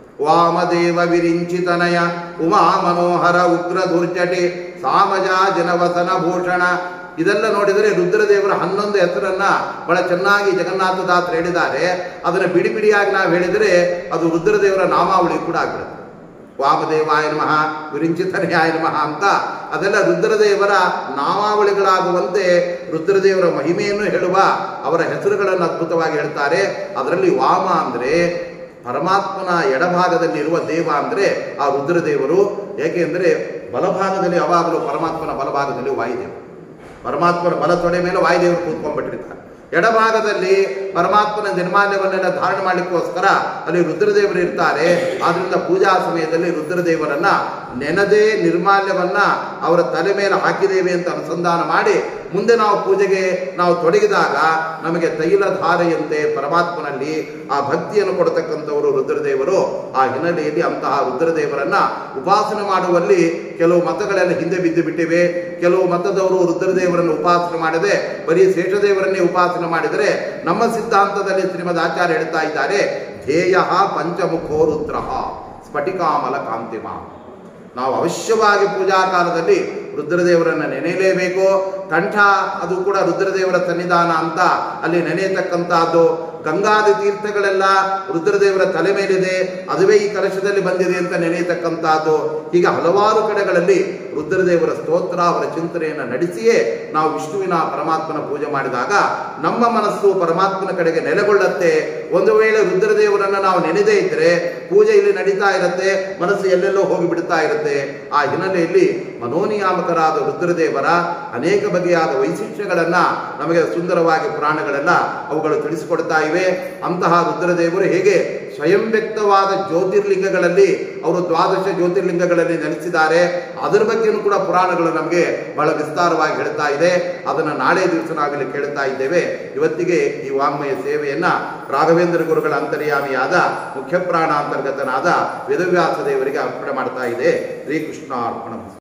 ವಾಮದೇವ ವಿರಿಂಚಿತನಯ ಉಮಾ ಮನೋಹರ ಉಗ್ರ ದುರ್ಜಟಿ ಸಾಮಜ ಜನವಸನ ಭೂಷಣ. ಇದೆಲ್ಲ ನೋಡಿದರೆ ರುದ್ರದೇವರ 11 ಹೆಸರನ್ನ ಬಹಳ ಚೆನ್ನಾಗಿ ಜಗನ್ನಾಥದಾಸರು ಹೇಳಿದ್ದಾರೆ. ಅದನ್ನು ಬಿಡಿ ಬಿಡಿಯಾಗಿ ನಾವು ಹೇಳಿದರೆ ಅದು ರುದ್ರದೇವರ ನಾಮಾವಳಿ ಕೂಡ ಆಗಿರುತ್ತೆ. ವಾಮದೇವಾಯ ನಮಃ, ವಿರಿಂಚಿತನಯಾಯ ನಮಃ ಅಂತ ಅದೆಲ್ಲ ರುದ್ರದೇವರ ನಾಮಾವಳಿಗಳಾಗುವಂತೆ ರುದ್ರದೇವರ ಮಹಿಮೆಯನ್ನು ಹೇಳುವ ಅವರ ಹೆಸರುಗಳನ್ನು ಅದ್ಭುತವಾಗಿ ಹೇಳ್ತಾರೆ. ಅದರಲ್ಲಿ ವಾಮ ಅಂದ್ರೆ ಪರಮಾತ್ಮನ ಎಡಭಾಗದಲ್ಲಿ ಇರುವ ದೇವ ಅಂದ್ರೆ ಆ ರುದ್ರದೇವರು. ಏಕೆಂದರೆ ಬಲಭಾಗದಲ್ಲಿ ಯಾವಾಗಲೂ ಪರಮಾತ್ಮನ ಬಲಭಾಗದಲ್ಲಿ ವಾಯುದೇವರು, ಪರಮಾತ್ಮನ ಬಲ ತೊಡೆ ಮೇಲೆ ವಾಯುದೇವರು ಕೂತ್ಕೊಂಡ್ಬಿಟ್ಟಿರ್ತಾರೆ. ಎಡಭಾಗದಲ್ಲಿ ಪರಮಾತ್ಮನ ನಿರ್ಮಾಲ್ಯವನ್ನೆಲ್ಲ ಧಾರಣೆ ಮಾಡಲಿಕ್ಕೋಸ್ಕರ ಅಲ್ಲಿ ರುದ್ರದೇವರು ಇರ್ತಾರೆ. ಆದ್ರಿಂದ ಪೂಜಾ ಸಮಯದಲ್ಲಿ ರುದ್ರದೇವರನ್ನ ನೆನದೇ ನಿರ್ಮಾಲ್ಯವನ್ನ ಅವರ ತಲೆ ಮೇಲೆ ಹಾಕಿದ್ದೇವೆ ಅಂತ ಅನುಸಂಧಾನ ಮಾಡಿ ಮುಂದೆ ನಾವು ಪೂಜೆಗೆ ನಾವು ತೊಡಗಿದಾಗ ನಮಗೆ ತೈಲಧಾರೆಯಂತೆ ಪರಮಾತ್ಮನಲ್ಲಿ ಆ ಭಕ್ತಿಯನ್ನು ಕೊಡತಕ್ಕಂಥವರು ರುದ್ರದೇವರು. ಆ ಹಿನ್ನೆಲೆಯಲ್ಲಿ ಅಂತಹ ರುದ್ರದೇವರನ್ನ ಉಪಾಸನೆ ಮಾಡುವಲ್ಲಿ ಕೆಲವು ಮತಗಳೆಲ್ಲ ಹಿಂದೆ ಬಿದ್ದು ಬಿಟ್ಟಿವೆ. ಕೆಲವು ಮತದವರು ರುದ್ರದೇವರನ್ನು ಉಪಾಸನೆ ಮಾಡದೆ ಬರೀ ಶೇಷದೇವರನ್ನೇ ಉಪಾಸನೆ ಮಾಡಿದರೆ ನಮ್ಮ ಸಿದ್ಧಾಂತದಲ್ಲಿ ಶ್ರೀಮದ್ ಆಚಾರ್ಯ ಹೇಳ್ತಾ ಇದ್ದಾರೆ, ಧ್ಯೇಯ ಪಂಚಮುಖೋ ರುದ್ರ ಸ್ಫಟಿಕಾಮಲ ಕಾಂತಿಮ. ನಾವು ಅವಶ್ಯವಾಗಿ ಪೂಜಾ ಕಾಲದಲ್ಲಿ ರುದ್ರದೇವರನ್ನು ನೆನೆಯಲೇಬೇಕು. ಕಂಠ ಅದು ಕೂಡ ರುದ್ರದೇವರ ಸನ್ನಿಧಾನ ಅಂತ ಅಲ್ಲಿ ನೆನೆಯತಕ್ಕಂತಹದ್ದು. ಗಂಗಾದಿ ತೀರ್ಥಗಳೆಲ್ಲ ರುದ್ರದೇವರ ತಲೆ ಮೇಲಿದೆ, ಅದುವೇ ಈ ಕಲಶದಲ್ಲಿ ಬಂದಿದೆ ಅಂತ ನೆನೆಯತಕ್ಕಂತಹದ್ದು. ಹೀಗೆ ಹಲವಾರು ಕಡೆಗಳಲ್ಲಿ ರುದ್ರದೇವರ ಸ್ತೋತ್ರ ಅವರ ಚಿಂತನೆಯನ್ನು ನಡೆಸಿಯೇ ನಾವು ವಿಷ್ಣುವಿನ ಪರಮಾತ್ಮನ ಪೂಜೆ ಮಾಡಿದಾಗ ನಮ್ಮ ಮನಸ್ಸು ಪರಮಾತ್ಮನ ಕಡೆಗೆ ನೆಲೆಗೊಳ್ಳುತ್ತೆ. ಒಂದು ವೇಳೆ ರುದ್ರದೇವರನ್ನು ನಾವು ನೆನೆದೇ ಇದ್ರೆ ಪೂಜೆ ಇಲ್ಲಿ ನಡೀತಾ ಇರುತ್ತೆ, ಮನಸ್ಸು ಎಲ್ಲೆಲ್ಲೋ ಹೋಗಿ ಬಿಡ್ತಾ ಇರುತ್ತೆ. ಆ ಹಿನ್ನೆಲೆಯಲ್ಲಿ ಮನೋನಿಯಾಮಕರಾದ ರುದ್ರದೇವರ ಅನೇಕ ಬಗೆಯಾದ ವೈಶಿಷ್ಟ್ಯಗಳನ್ನ ನಮಗೆ ಸುಂದರವಾಗಿ ಪುರಾಣಗಳೆಲ್ಲ ಅವುಗಳು ತಿಳಿಸಿಕೊಡ್ತಾ ಇವೆ. ಅಂತಹ ರುದ್ರದೇವರು ಹೇಗೆ ಸ್ವಯಂ ವ್ಯಕ್ತವಾದ ಜ್ಯೋತಿರ್ಲಿಂಗಗಳಲ್ಲಿ ಅವರು 12 ಜ್ಯೋತಿರ್ಲಿಂಗಗಳಲ್ಲಿ ನೆಲೆಸಿದ್ದಾರೆ, ಅದರ ಬಗ್ಗೆಯೂ ಕೂಡ ಪುರಾಣಗಳು ನಮಗೆ ಬಹಳ ವಿಸ್ತಾರವಾಗಿ ಹೇಳ್ತಾ ಇದೆ. ಅದನ್ನು ನಾಳೆ ದಿವಸ ನಾವಿಲ್ಲಿ ಕೇಳ್ತಾ ಇದ್ದೇವೆ. ಇವತ್ತಿಗೆ ಈ ವಾಂಗ್ಮಯ ಸೇವೆಯನ್ನ ರಾಘವೇಂದ್ರ ಗುರುಗಳ ಅಂತರ್ಯಾಮಿಯಾದ ಮುಖ್ಯ ಪ್ರಾಣ ಅಂತರ್ಗತನಾದ ವೇದವ್ಯಾಸ ದೇವರಿಗೆ ಅರ್ಪಣೆ ಮಾಡ್ತಾ ಇದೆ. ಶ್ರೀಕೃಷ್ಣ ಅರ್ಪಣ.